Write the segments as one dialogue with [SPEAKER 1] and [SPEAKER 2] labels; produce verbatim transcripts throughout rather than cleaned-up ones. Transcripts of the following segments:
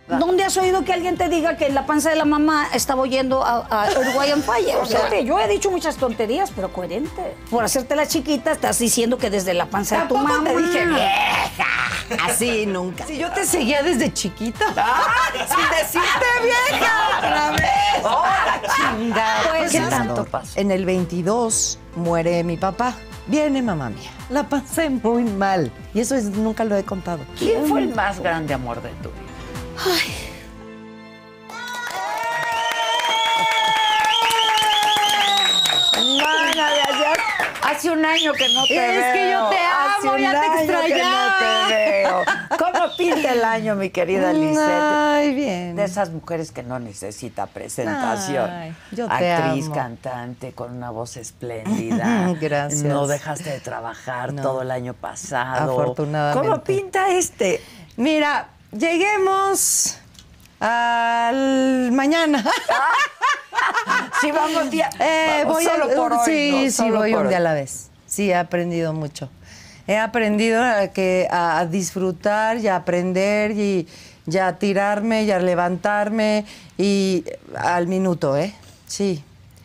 [SPEAKER 1] ¿Dónde has oído que alguien te diga que en la panza de la mamá estaba oyendo a, a Uruguayan Fire? O sea, yo he dicho muchas tonterías, pero coherente. Por hacerte la chiquita, estás diciendo que desde la panza de tu mamá...
[SPEAKER 2] te dije vieja. Así nunca.
[SPEAKER 3] Si yo te seguía desde chiquita.
[SPEAKER 2] ¡Ah! ¡Sin decirte vieja! ¡Otra vez! ¡Hola, chingada!
[SPEAKER 3] Pues,
[SPEAKER 2] ¿Qué
[SPEAKER 3] no,
[SPEAKER 2] tanto
[SPEAKER 3] no.
[SPEAKER 2] pasó?
[SPEAKER 3] En el veintidós muere mi papá. Viene mamá mía. La pasé muy mal. Y eso es, nunca lo he contado.
[SPEAKER 2] ¿Quién fue el más grande amor de tu vida?
[SPEAKER 1] Ay...
[SPEAKER 2] Mana de ayer. Hace un año que no te
[SPEAKER 3] Es
[SPEAKER 2] veo.
[SPEAKER 3] que yo te
[SPEAKER 2] Hace
[SPEAKER 3] amo,
[SPEAKER 2] un
[SPEAKER 3] ya te
[SPEAKER 2] año
[SPEAKER 3] extrañaba.
[SPEAKER 2] que no te veo. ¿Cómo pinta el año, mi querida Lisette?
[SPEAKER 3] Ay, bien.
[SPEAKER 2] De esas mujeres que no necesita presentación.
[SPEAKER 3] Ay, yo te
[SPEAKER 2] Actriz,
[SPEAKER 3] amo.
[SPEAKER 2] cantante, con una voz espléndida.
[SPEAKER 3] Gracias.
[SPEAKER 2] No dejaste de trabajar
[SPEAKER 3] No.
[SPEAKER 2] todo el año pasado.
[SPEAKER 3] Afortunadamente.
[SPEAKER 2] ¿Cómo pinta este?
[SPEAKER 3] Mira, lleguemos al mañana.
[SPEAKER 2] Sí, vamos día.
[SPEAKER 3] Eh,
[SPEAKER 2] vamos,
[SPEAKER 3] voy
[SPEAKER 2] solo
[SPEAKER 3] a,
[SPEAKER 2] por hoy.
[SPEAKER 3] sí,
[SPEAKER 2] ¿no?
[SPEAKER 3] sí,
[SPEAKER 2] Solo
[SPEAKER 3] voy
[SPEAKER 2] por
[SPEAKER 3] un
[SPEAKER 2] hoy.
[SPEAKER 3] día a la vez. Sí, he aprendido mucho. He aprendido a, que, a, a disfrutar y a aprender y, y a tirarme y a levantarme y al minuto, ¿eh? Sí.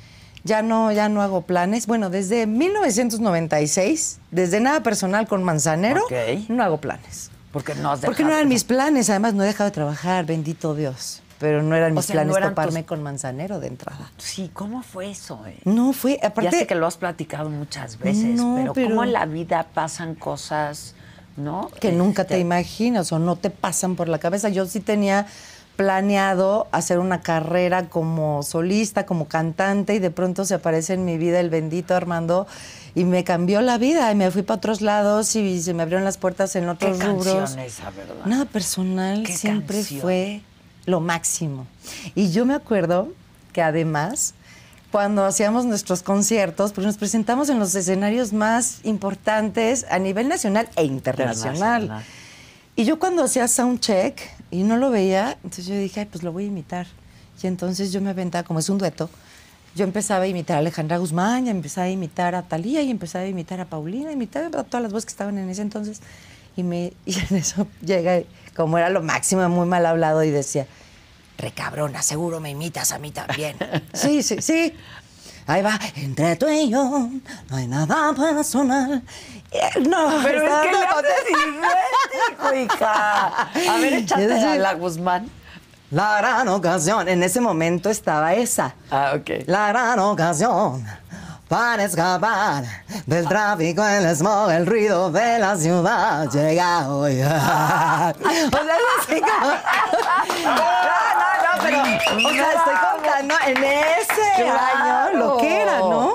[SPEAKER 3] Ya no, ya no hago planes. Bueno, desde mil novecientos noventa y seis, desde Nada Personal con Manzanero,
[SPEAKER 2] Ok.
[SPEAKER 3] no hago planes.
[SPEAKER 2] Porque no has
[SPEAKER 3] Porque no
[SPEAKER 2] dejado-
[SPEAKER 3] eran mis planes, además no he dejado de trabajar, bendito Dios. Pero no eran
[SPEAKER 2] O
[SPEAKER 3] mis
[SPEAKER 2] sea,
[SPEAKER 3] planes
[SPEAKER 2] no eran
[SPEAKER 3] toparme
[SPEAKER 2] tus-
[SPEAKER 3] con Manzanero de entrada.
[SPEAKER 2] Sí, ¿cómo fue eso, eh?
[SPEAKER 3] No fue, aparte...
[SPEAKER 2] Ya sé que lo has platicado muchas veces,
[SPEAKER 3] No,
[SPEAKER 2] pero,
[SPEAKER 3] pero-
[SPEAKER 2] cómo en la vida pasan cosas, ¿no?
[SPEAKER 3] que nunca te
[SPEAKER 2] Este,
[SPEAKER 3] imaginas o no te pasan por la cabeza. Yo sí tenía planeado hacer una carrera como solista, como cantante, y de pronto se aparece en mi vida el bendito Armando y me cambió la vida y me fui para otros lados y se me abrieron las puertas en
[SPEAKER 2] ¿Qué
[SPEAKER 3] otros rubros.
[SPEAKER 2] canción esa, verdad?
[SPEAKER 3] Nada Personal
[SPEAKER 2] ¿Qué
[SPEAKER 3] siempre
[SPEAKER 2] canción?
[SPEAKER 3] fue lo máximo. Y yo me acuerdo que además, cuando hacíamos nuestros conciertos, pues nos presentamos en los escenarios más importantes a nivel nacional e internacional.
[SPEAKER 2] Internacional.
[SPEAKER 3] Y yo cuando hacía soundcheck y no lo veía, entonces yo dije, ay, pues lo voy a imitar. Y entonces yo me aventaba, como es un dueto, yo empezaba a imitar a Alejandra Guzmán, y empezaba a imitar a Thalía, y empezaba a imitar a Paulina, imitaba a todas las voces que estaban en ese entonces. Y, me, y en eso llega, como era lo máximo, muy mal hablado, y decía, recabrona, seguro me imitas a mí también. Sí, sí, sí. Ahí va, entre tú y yo, no hay nada personal. Eh, No,
[SPEAKER 2] Pero es
[SPEAKER 3] estaba-
[SPEAKER 2] que le haces idéntico, hija. A ver, échate
[SPEAKER 3] Yo
[SPEAKER 2] a
[SPEAKER 3] sí.
[SPEAKER 2] la Guzmán.
[SPEAKER 3] La gran ocasión. En ese momento estaba esa.
[SPEAKER 2] Ah, ok.
[SPEAKER 3] La gran ocasión para escapar del tráfico, el smog, el ruido de la ciudad. Llega hoy. O sea, es así como... No, no, no, pero... O sea, estoy contando en ese
[SPEAKER 2] Claro.
[SPEAKER 3] año lo que era, ¿no?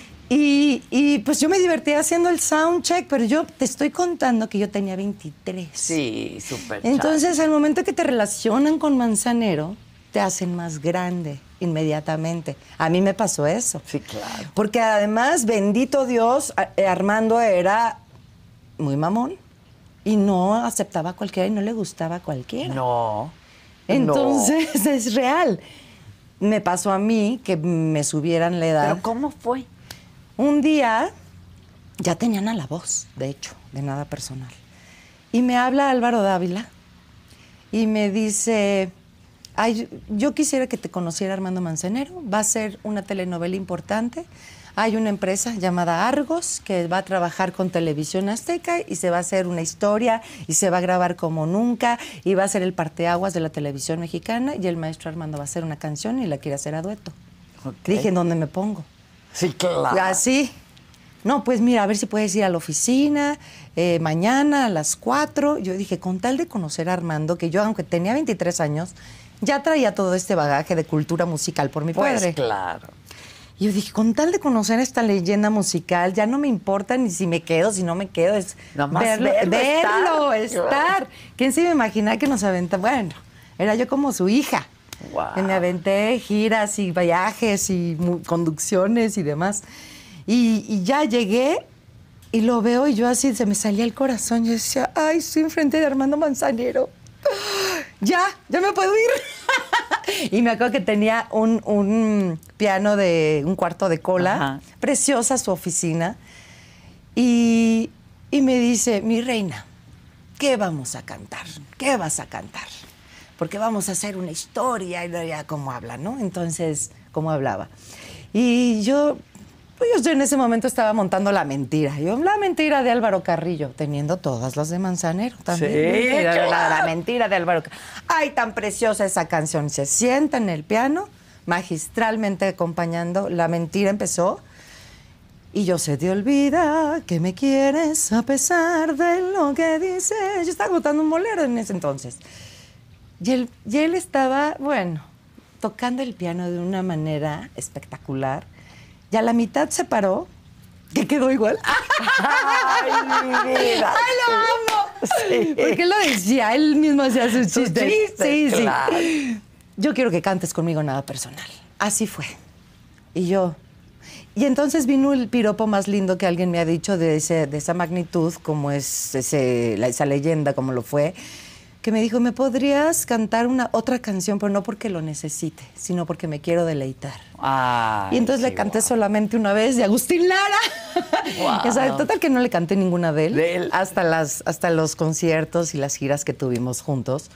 [SPEAKER 3] Y, y pues yo me divertí haciendo el soundcheck, pero yo te estoy contando que yo tenía veintitrés.
[SPEAKER 2] Sí, súper.
[SPEAKER 3] Entonces, al momento que te relacionan con Manzanero, te hacen más grande inmediatamente. A mí me pasó eso.
[SPEAKER 2] Sí, claro.
[SPEAKER 3] Porque además, bendito Dios, a- eh, Armando era muy mamón y no aceptaba a cualquiera y no le gustaba a cualquiera.
[SPEAKER 2] No.
[SPEAKER 3] Entonces, es real. Me pasó a mí que me subieran la edad.
[SPEAKER 2] ¿Pero cómo fue?
[SPEAKER 3] Un día ya tenían a la voz, de hecho, de Nada Personal. Y me habla Álvaro Dávila y me dice, ay, yo quisiera que te conociera Armando Manzanero, va a ser una telenovela importante. Hay una empresa llamada Argos que va a trabajar con Televisión Azteca y se va a hacer una historia y se va a grabar como nunca y va a ser el parteaguas de la televisión mexicana y el maestro Armando va a hacer una canción y la quiere hacer a dueto.
[SPEAKER 2] Ok.
[SPEAKER 3] Dije, ¿en dónde me pongo?
[SPEAKER 2] Sí, claro.
[SPEAKER 3] Así. No, pues mira, a ver si puedes ir a la oficina eh, mañana a las cuatro. Yo dije, con tal de conocer a Armando, que yo, aunque tenía veintitrés años, ya traía todo este bagaje de cultura musical por mi
[SPEAKER 2] Pues
[SPEAKER 3] padre.
[SPEAKER 2] claro.
[SPEAKER 3] Y yo dije, con tal de conocer a esta leyenda musical, ya no me importa ni si me quedo, si no me quedo, es
[SPEAKER 2] Nomás
[SPEAKER 3] verlo,
[SPEAKER 2] verlo,
[SPEAKER 3] verlo,
[SPEAKER 2] estar.
[SPEAKER 3] estar. ¿Quién se iba a imaginar que nos aventa? Bueno, era yo como su hija.
[SPEAKER 2] Guau.
[SPEAKER 3] Que me aventé giras y viajes y mu- conducciones y demás. Y, y ya llegué y lo veo y yo así se me salía el corazón. Yo decía, ay, estoy enfrente de Armando Manzanero. Ya, ya me puedo ir. Y me acuerdo que tenía un, un piano de un cuarto de cola,
[SPEAKER 2] Ajá.
[SPEAKER 3] preciosa su oficina. Y, y me dice, mi reina, ¿qué vamos a cantar? ¿Qué vas a cantar? porque vamos a hacer una historia, y ya cómo habla, ¿no? Entonces, cómo hablaba. Y yo, pues yo en ese momento estaba montando La Mentira. Yo, La Mentira de Álvaro Carrillo, teniendo todas las de Manzanero también.
[SPEAKER 2] Sí,
[SPEAKER 3] la,
[SPEAKER 2] claro.
[SPEAKER 3] la, la Mentira de Álvaro Carrillo. Ay, tan preciosa esa canción. Se sienta en el piano, magistralmente acompañando. La Mentira empezó. Y yo, se te olvida que me quieres a pesar de lo que dices. Yo estaba botando un bolero en ese entonces. Y él, y él estaba, bueno, tocando el piano de una manera espectacular. Y a la mitad se paró, que quedó igual.
[SPEAKER 2] ¡Ay, mi vida!
[SPEAKER 3] ¡Ay, lo amo!
[SPEAKER 2] Sí.
[SPEAKER 3] Porque él lo decía, él mismo hacía sus
[SPEAKER 2] Sus
[SPEAKER 3] chistes.
[SPEAKER 2] chistes,
[SPEAKER 3] sí,
[SPEAKER 2] claro.
[SPEAKER 3] sí. Yo quiero que cantes conmigo nada personal. Así fue. Y yo... Y entonces vino el piropo más lindo que alguien me ha dicho de, ese, de esa magnitud, como es ese, la, esa leyenda, como lo fue, que me dijo, ¿me podrías cantar una otra canción? Pero no porque lo necesite, sino porque me quiero deleitar.
[SPEAKER 2] Ay,
[SPEAKER 3] y entonces le
[SPEAKER 2] qué
[SPEAKER 3] canté
[SPEAKER 2] guau.
[SPEAKER 3] solamente una vez de Agustín Lara.
[SPEAKER 2] Guau.
[SPEAKER 3] O sea, total que no le canté ninguna de él,
[SPEAKER 2] De él.
[SPEAKER 3] Hasta, las, hasta los conciertos y las giras que tuvimos juntos.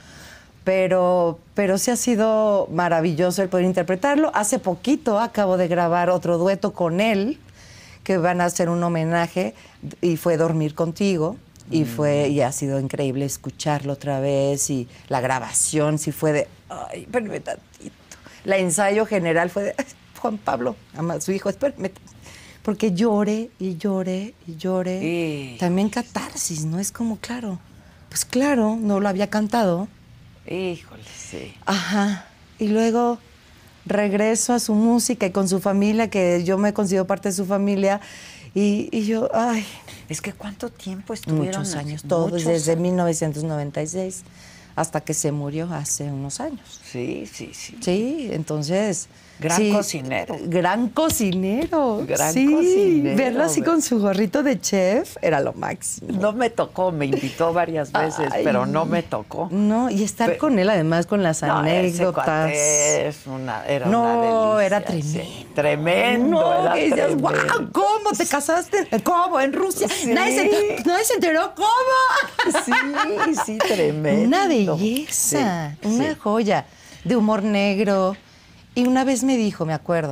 [SPEAKER 3] Pero, pero sí ha sido maravilloso el poder interpretarlo. Hace poquito acabo de grabar otro dueto con él, que van a hacer un homenaje, y fue Dormir Contigo. Y fue, y ha sido increíble escucharlo otra vez, y la grabación sí fue de, ay, espérame tantito. La ensayo general fue de, ay, Juan Pablo, ama, su hijo, espérame. Porque lloré y lloré y lloré.
[SPEAKER 2] Y...
[SPEAKER 3] También catarsis, ¿no? Es como, claro, pues claro, no lo había cantado.
[SPEAKER 2] Híjole, sí.
[SPEAKER 3] Ajá. Y luego regreso a su música y con su familia, que yo me considero parte de su familia. Y, y yo, ay.
[SPEAKER 2] Es que ¿cuánto tiempo estuvieron?
[SPEAKER 3] Muchos años,
[SPEAKER 2] aquí?
[SPEAKER 3] todos,
[SPEAKER 2] Muchos
[SPEAKER 3] desde
[SPEAKER 2] años.
[SPEAKER 3] mil novecientos noventa y seis hasta que se murió hace unos años.
[SPEAKER 2] Sí, sí, sí.
[SPEAKER 3] Sí, entonces...
[SPEAKER 2] Gran
[SPEAKER 3] sí,
[SPEAKER 2] cocinero.
[SPEAKER 3] Gran cocinero.
[SPEAKER 2] Gran
[SPEAKER 3] sí,
[SPEAKER 2] cocinero,
[SPEAKER 3] verlo así
[SPEAKER 2] ¿verdad?
[SPEAKER 3] con su gorrito de chef era lo máximo.
[SPEAKER 2] No me tocó, me invitó varias veces,
[SPEAKER 3] Ay.
[SPEAKER 2] pero no me tocó.
[SPEAKER 3] No, y estar
[SPEAKER 2] Pe-
[SPEAKER 3] con él además con las
[SPEAKER 2] No, ese
[SPEAKER 3] anécdotas.
[SPEAKER 2] cuate es una, era
[SPEAKER 3] No,
[SPEAKER 2] una delicia,
[SPEAKER 3] era
[SPEAKER 2] sí.
[SPEAKER 3] tremendo.
[SPEAKER 2] Tremendo,
[SPEAKER 3] No,
[SPEAKER 2] era
[SPEAKER 3] que decías,
[SPEAKER 2] tremendo.
[SPEAKER 3] wow, ¿cómo te casaste? ¿Cómo? ¿En Rusia?
[SPEAKER 2] Sí.
[SPEAKER 3] Nadie, se, nadie se enteró, ¿cómo?
[SPEAKER 2] Sí, sí, tremendo.
[SPEAKER 3] Una belleza,
[SPEAKER 2] Sí,
[SPEAKER 3] una
[SPEAKER 2] sí.
[SPEAKER 3] joya de humor negro. Y una vez me dijo, me acuerdo,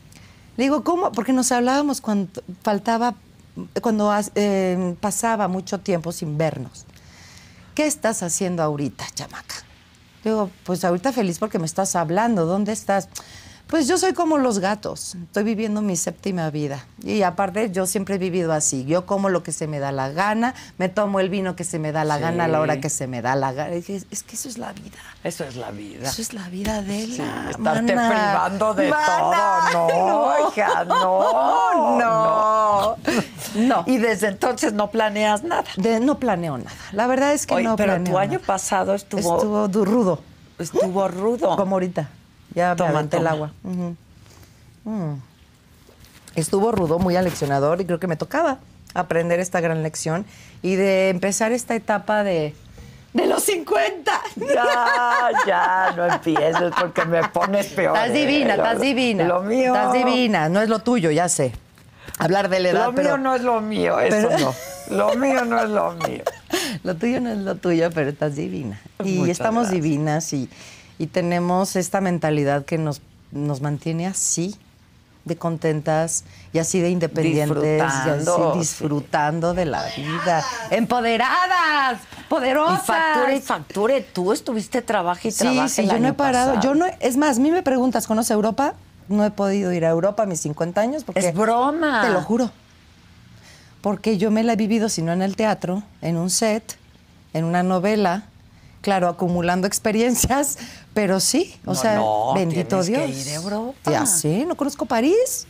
[SPEAKER 3] le digo, ¿cómo? Porque nos hablábamos cuando faltaba, cuando eh, pasaba mucho tiempo sin vernos. ¿Qué estás haciendo ahorita, chamaca? Le digo, pues ahorita feliz porque me estás hablando. ¿Dónde estás? Pues yo soy como los gatos. Estoy viviendo mi séptima vida. Y aparte, yo siempre he vivido así. Yo como lo que se me da la gana, me tomo el vino que se me da la
[SPEAKER 2] Sí.
[SPEAKER 3] gana a la hora que se me da la gana. Y dije, es que eso es la vida.
[SPEAKER 2] Eso es la vida.
[SPEAKER 3] Eso es la vida de
[SPEAKER 2] Sí,
[SPEAKER 3] la
[SPEAKER 2] estarte
[SPEAKER 3] mana.
[SPEAKER 2] privando de
[SPEAKER 3] Mana.
[SPEAKER 2] todo. No, hija, no,
[SPEAKER 3] no. No.
[SPEAKER 2] Y desde entonces no planeas nada.
[SPEAKER 3] De- no planeo nada. La verdad es que
[SPEAKER 2] Oye,
[SPEAKER 3] no
[SPEAKER 2] pero
[SPEAKER 3] planeo
[SPEAKER 2] tu año
[SPEAKER 3] nada.
[SPEAKER 2] pasado estuvo,
[SPEAKER 3] Estuvo du- rudo.
[SPEAKER 2] estuvo rudo.
[SPEAKER 3] Como ahorita. Ya me
[SPEAKER 2] Toma,
[SPEAKER 3] aventé el
[SPEAKER 2] toma.
[SPEAKER 3] agua. Ujú. Mm. Estuvo rudo, muy aleccionador, y creo que me tocaba aprender esta gran lección y de empezar esta etapa de, de los cincuenta.
[SPEAKER 2] Ya, ya, no empieces porque me pones peor.
[SPEAKER 3] Estás
[SPEAKER 2] ¿eh?
[SPEAKER 3] divina,
[SPEAKER 2] Lo-
[SPEAKER 3] estás divina.
[SPEAKER 2] Lo mío.
[SPEAKER 3] Estás divina. No es lo tuyo, ya sé. Hablar de la edad,
[SPEAKER 2] Lo
[SPEAKER 3] pero...
[SPEAKER 2] mío no es lo mío, eso
[SPEAKER 3] pero-
[SPEAKER 2] no. Lo mío no es lo mío.
[SPEAKER 3] Lo tuyo no es lo tuyo, pero estás divina. Y
[SPEAKER 2] Muchas
[SPEAKER 3] estamos
[SPEAKER 2] gracias.
[SPEAKER 3] divinas y, y tenemos esta mentalidad que nos, nos mantiene así, de contentas y así de independientes, y
[SPEAKER 2] Disfrutando,
[SPEAKER 3] así disfrutando de la vida. ¡Empoderadas!
[SPEAKER 2] Y
[SPEAKER 3] ¡Poderosas!
[SPEAKER 2] facture y facture. Tú estuviste trabaja y
[SPEAKER 3] Sí,
[SPEAKER 2] trabaja
[SPEAKER 3] sí,
[SPEAKER 2] el
[SPEAKER 3] yo no he
[SPEAKER 2] año
[SPEAKER 3] parado.
[SPEAKER 2] pasado.
[SPEAKER 3] Yo no, es más, a mí me preguntas, ¿conoce Europa? No he podido ir a Europa a mis cincuenta años porque...
[SPEAKER 2] Es broma.
[SPEAKER 3] Te lo juro. Porque yo me la he vivido, si no en el teatro, en un set, en una novela, claro, acumulando experiencias, pero sí, o
[SPEAKER 2] No,
[SPEAKER 3] sea,
[SPEAKER 2] no,
[SPEAKER 3] bendito
[SPEAKER 2] tienes que
[SPEAKER 3] Dios.
[SPEAKER 2] ir a Europa.
[SPEAKER 3] Ya sé, no conozco París.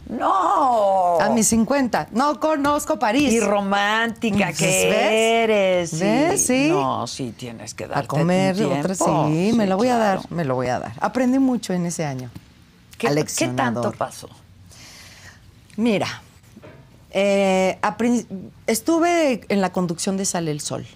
[SPEAKER 2] No.
[SPEAKER 3] A mis cincuenta, no conozco París.
[SPEAKER 2] Y romántica
[SPEAKER 3] Pues,
[SPEAKER 2] que
[SPEAKER 3] ¿ves?
[SPEAKER 2] eres. sí.
[SPEAKER 3] ¿Ves? Sí.
[SPEAKER 2] No, sí, tienes que darte
[SPEAKER 3] A comer,
[SPEAKER 2] tu
[SPEAKER 3] otra, sí,
[SPEAKER 2] tiempo.
[SPEAKER 3] me lo voy a
[SPEAKER 2] claro.
[SPEAKER 3] dar, me lo voy a dar. Aprendí mucho en ese año.
[SPEAKER 2] ¿Qué, ¿Qué
[SPEAKER 3] Aleccionador.
[SPEAKER 2] tanto pasó?
[SPEAKER 3] Mira, eh, a prin- estuve en la conducción de Sale el Sol.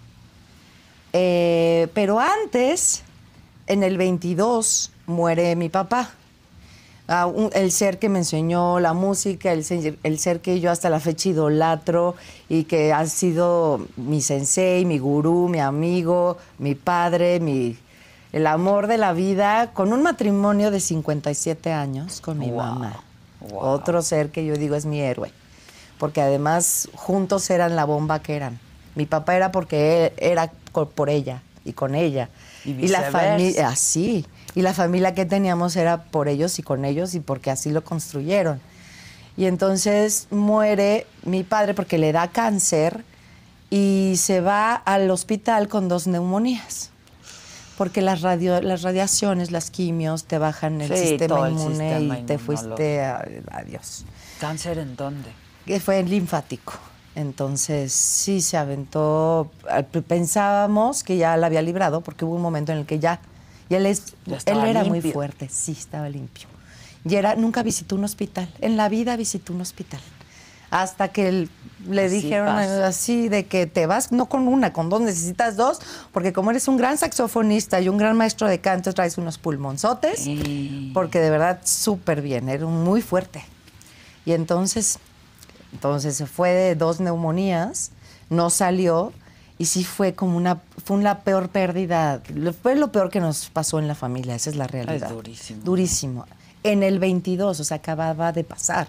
[SPEAKER 3] Eh, pero antes, en el veintidós, muere mi papá. Ah, un- el ser que me enseñó la música, el ser, el ser que yo hasta la fecha idolatro y que ha sido mi sensei, mi gurú, mi amigo, mi padre, mi, el amor de la vida, con un matrimonio de cincuenta y siete años con mi
[SPEAKER 2] Wow.
[SPEAKER 3] mamá.
[SPEAKER 2] Wow.
[SPEAKER 3] Otro ser que yo digo es mi héroe. Porque además juntos eran la bomba que eran. Mi papá era porque él era por ella y con ella.
[SPEAKER 2] Y
[SPEAKER 3] la
[SPEAKER 2] viceversa.
[SPEAKER 3] familia, así. Y la familia que teníamos era por ellos y con ellos y porque así lo construyeron. Y entonces muere mi padre porque le da cáncer y se va al hospital con dos neumonías. Porque las, radio, las radiaciones, las quimios, te bajan el
[SPEAKER 2] Sí,
[SPEAKER 3] sistema
[SPEAKER 2] todo el
[SPEAKER 3] inmune
[SPEAKER 2] sistema
[SPEAKER 3] y te
[SPEAKER 2] inmunológico.
[SPEAKER 3] fuiste a, adiós.
[SPEAKER 2] ¿Cáncer en dónde?
[SPEAKER 3] Que fue linfático. Entonces, sí se aventó. al- Pensábamos que ya la había librado porque hubo un momento en el que ya. Y él, es,
[SPEAKER 2] Ya
[SPEAKER 3] él
[SPEAKER 2] estaba
[SPEAKER 3] era muy
[SPEAKER 2] limpio.
[SPEAKER 3] fuerte, sí, estaba limpio. Y era, nunca visitó un hospital. En la vida visitó un hospital. Hasta que él- le
[SPEAKER 2] Así
[SPEAKER 3] dijeron
[SPEAKER 2] pasa.
[SPEAKER 3] así de que te vas, no con una, con dos, necesitas dos, porque como eres un gran saxofonista y un gran maestro de canto, traes unos pulmonzotes,
[SPEAKER 2] Sí.
[SPEAKER 3] porque de verdad súper bien, era muy fuerte. Y entonces, entonces se fue de dos neumonías, no salió, y sí fue como una, fue la peor pérdida, lo- fue lo peor que nos pasó en la familia, esa es la realidad.
[SPEAKER 2] Es durísimo.
[SPEAKER 3] Durísimo. En el veintidós, o sea, acababa de pasar.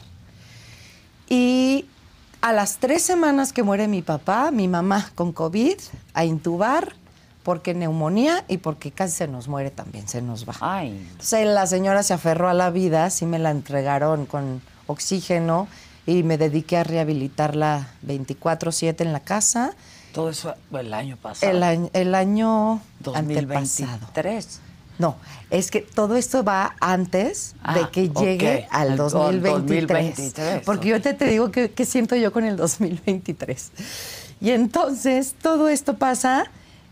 [SPEAKER 3] Y a las tres semanas que muere mi papá, mi mamá con COVID, a intubar, porque neumonía y porque casi se nos muere también, se nos va.
[SPEAKER 2] Ay.
[SPEAKER 3] Entonces la señora se aferró a la vida, sí me la entregaron con oxígeno y me dediqué a rehabilitarla veinticuatro siete en la casa.
[SPEAKER 2] Todo eso el año pasado.
[SPEAKER 3] El año, el año
[SPEAKER 2] dos mil
[SPEAKER 3] antepasado.
[SPEAKER 2] veintitrés.
[SPEAKER 3] No, es que todo esto va antes
[SPEAKER 2] Ah,
[SPEAKER 3] de que llegue
[SPEAKER 2] ok.
[SPEAKER 3] al
[SPEAKER 2] Al
[SPEAKER 3] dos mil veintitrés.
[SPEAKER 2] dos mil veintitrés,
[SPEAKER 3] Porque yo te, te digo que, que siento yo con el dos mil veintitrés. Y entonces todo esto pasa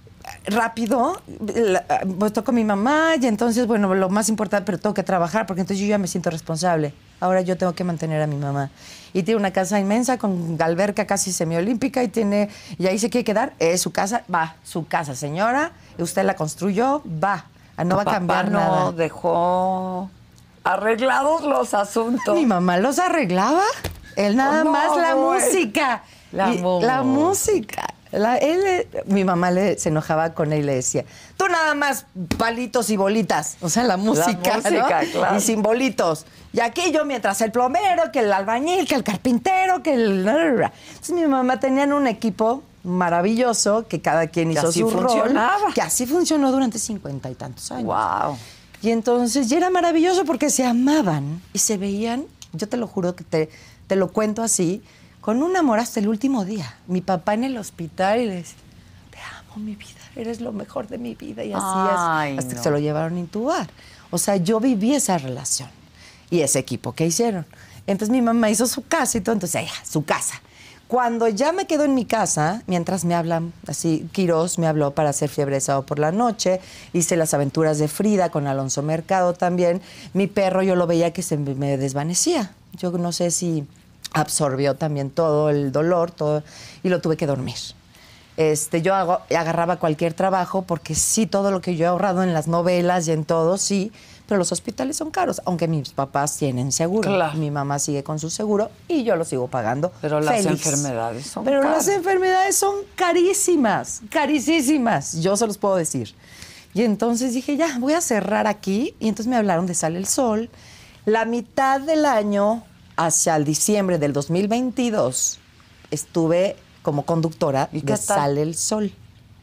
[SPEAKER 3] rápido, la- pues toco a mi mamá y entonces, bueno, lo más importante, pero tengo que trabajar porque entonces yo ya me siento responsable. Ahora yo tengo que mantener a mi mamá. Y tiene una casa inmensa con alberca casi semiolímpica y tiene, y ahí se quiere quedar, es su casa, va, su casa, señora, usted la construyó, va, no va a
[SPEAKER 2] Papá
[SPEAKER 3] cambiar
[SPEAKER 2] no
[SPEAKER 3] nada.
[SPEAKER 2] dejó arreglados los asuntos.
[SPEAKER 3] Mi mamá los arreglaba, él nada
[SPEAKER 2] No,
[SPEAKER 3] más la
[SPEAKER 2] güey.
[SPEAKER 3] música.
[SPEAKER 2] La
[SPEAKER 3] Y la
[SPEAKER 2] música.
[SPEAKER 3] música. La- él, eh, mi mamá le, se enojaba con él y le decía, tú nada más palitos y bolitas. O sea, la música,
[SPEAKER 2] música,
[SPEAKER 3] ¿no?
[SPEAKER 2] claro.
[SPEAKER 3] Y sin bolitos. Y aquí yo mientras el plomero, que el albañil, que el carpintero, que el... Entonces mi mamá tenían un equipo maravilloso que cada quien
[SPEAKER 2] Que
[SPEAKER 3] hizo
[SPEAKER 2] así
[SPEAKER 3] su
[SPEAKER 2] funcionaba.
[SPEAKER 3] rol. Que así funcionó durante cincuenta y tantos años.
[SPEAKER 2] Wow.
[SPEAKER 3] Y entonces, y era maravilloso porque se amaban y se veían, yo te lo juro que te, te lo cuento así, con un amor hasta el último día. Mi papá en el hospital y le decía, te amo, mi vida, eres lo mejor de mi vida. Y así
[SPEAKER 2] Ay,
[SPEAKER 3] es, hasta
[SPEAKER 2] no.
[SPEAKER 3] que se lo llevaron a intubar. O sea, yo viví esa relación y ese equipo que hicieron. Entonces mi mamá hizo su casa y todo, entonces ella, su casa. Cuando ya me quedo en mi casa, mientras me hablan, así, Quirós me habló para hacer Fiebre de Sábado por la noche, hice Las Aventuras de Frida con Alonso Mercado también. Mi perro yo lo veía que se me me desvanecía. Yo no sé si absorbió también todo el dolor, todo, y lo tuve que dormir. Este, yo hago, agarraba cualquier trabajo porque sí, todo lo que yo he ahorrado en las novelas y en todo, sí, pero los hospitales son caros, aunque mis papás tienen seguro.
[SPEAKER 2] Claro.
[SPEAKER 3] Mi mamá sigue con su seguro y yo lo sigo pagando.
[SPEAKER 2] Pero las
[SPEAKER 3] feliz.
[SPEAKER 2] enfermedades son
[SPEAKER 3] Pero
[SPEAKER 2] caras.
[SPEAKER 3] las enfermedades son carísimas, carísimas, yo se los puedo decir. Y entonces dije, ya, voy a cerrar aquí. Y entonces me hablaron de Sale el Sol. La mitad del año, hacia el diciembre del dos mil veintidós, estuve como conductora
[SPEAKER 2] ¿Y
[SPEAKER 3] de
[SPEAKER 2] qué tal?
[SPEAKER 3] Sale el Sol.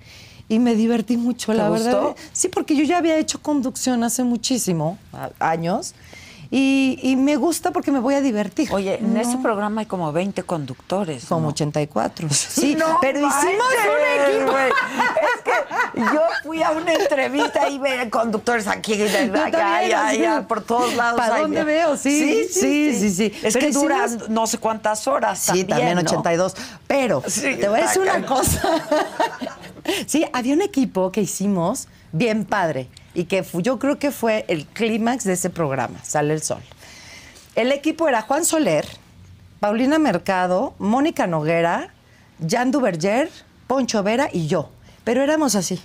[SPEAKER 3] Y me divertí mucho,
[SPEAKER 2] ¿Te
[SPEAKER 3] la
[SPEAKER 2] gustó?
[SPEAKER 3] verdad. Sí, porque yo ya había hecho conducción hace muchísimo, a- años. Y, y me gusta porque me voy a divertir.
[SPEAKER 2] Oye, en
[SPEAKER 3] No.
[SPEAKER 2] este programa hay como veinte conductores.
[SPEAKER 3] Como
[SPEAKER 2] ¿no?
[SPEAKER 3] ochenta y cuatro. Sí,
[SPEAKER 2] No
[SPEAKER 3] pero hicimos
[SPEAKER 2] manches,
[SPEAKER 3] un equipo.
[SPEAKER 2] güey. Es que yo fui a una entrevista y veía conductores aquí, allá,
[SPEAKER 3] también,
[SPEAKER 2] allá,
[SPEAKER 3] sí.
[SPEAKER 2] allá, por todos lados.
[SPEAKER 3] ¿Para
[SPEAKER 2] Ay,
[SPEAKER 3] dónde
[SPEAKER 2] mira.
[SPEAKER 3] veo? Sí, sí, sí, sí.
[SPEAKER 2] Es
[SPEAKER 3] Pero
[SPEAKER 2] que dura
[SPEAKER 3] hicimos-
[SPEAKER 2] no sé cuántas horas.
[SPEAKER 3] Sí, también,
[SPEAKER 2] ¿no?
[SPEAKER 3] ochenta y dos. Pero
[SPEAKER 2] Sí,
[SPEAKER 3] te voy a decir
[SPEAKER 2] está
[SPEAKER 3] una
[SPEAKER 2] cañón.
[SPEAKER 3] cosa. Sí, había un equipo que hicimos bien padre y que fu- yo creo que fue el clímax de ese programa, Sale el Sol. El equipo era Juan Soler, Paulina Mercado, Mónica Noguera, Jan Duverger, Poncho Vera y yo. Pero éramos así.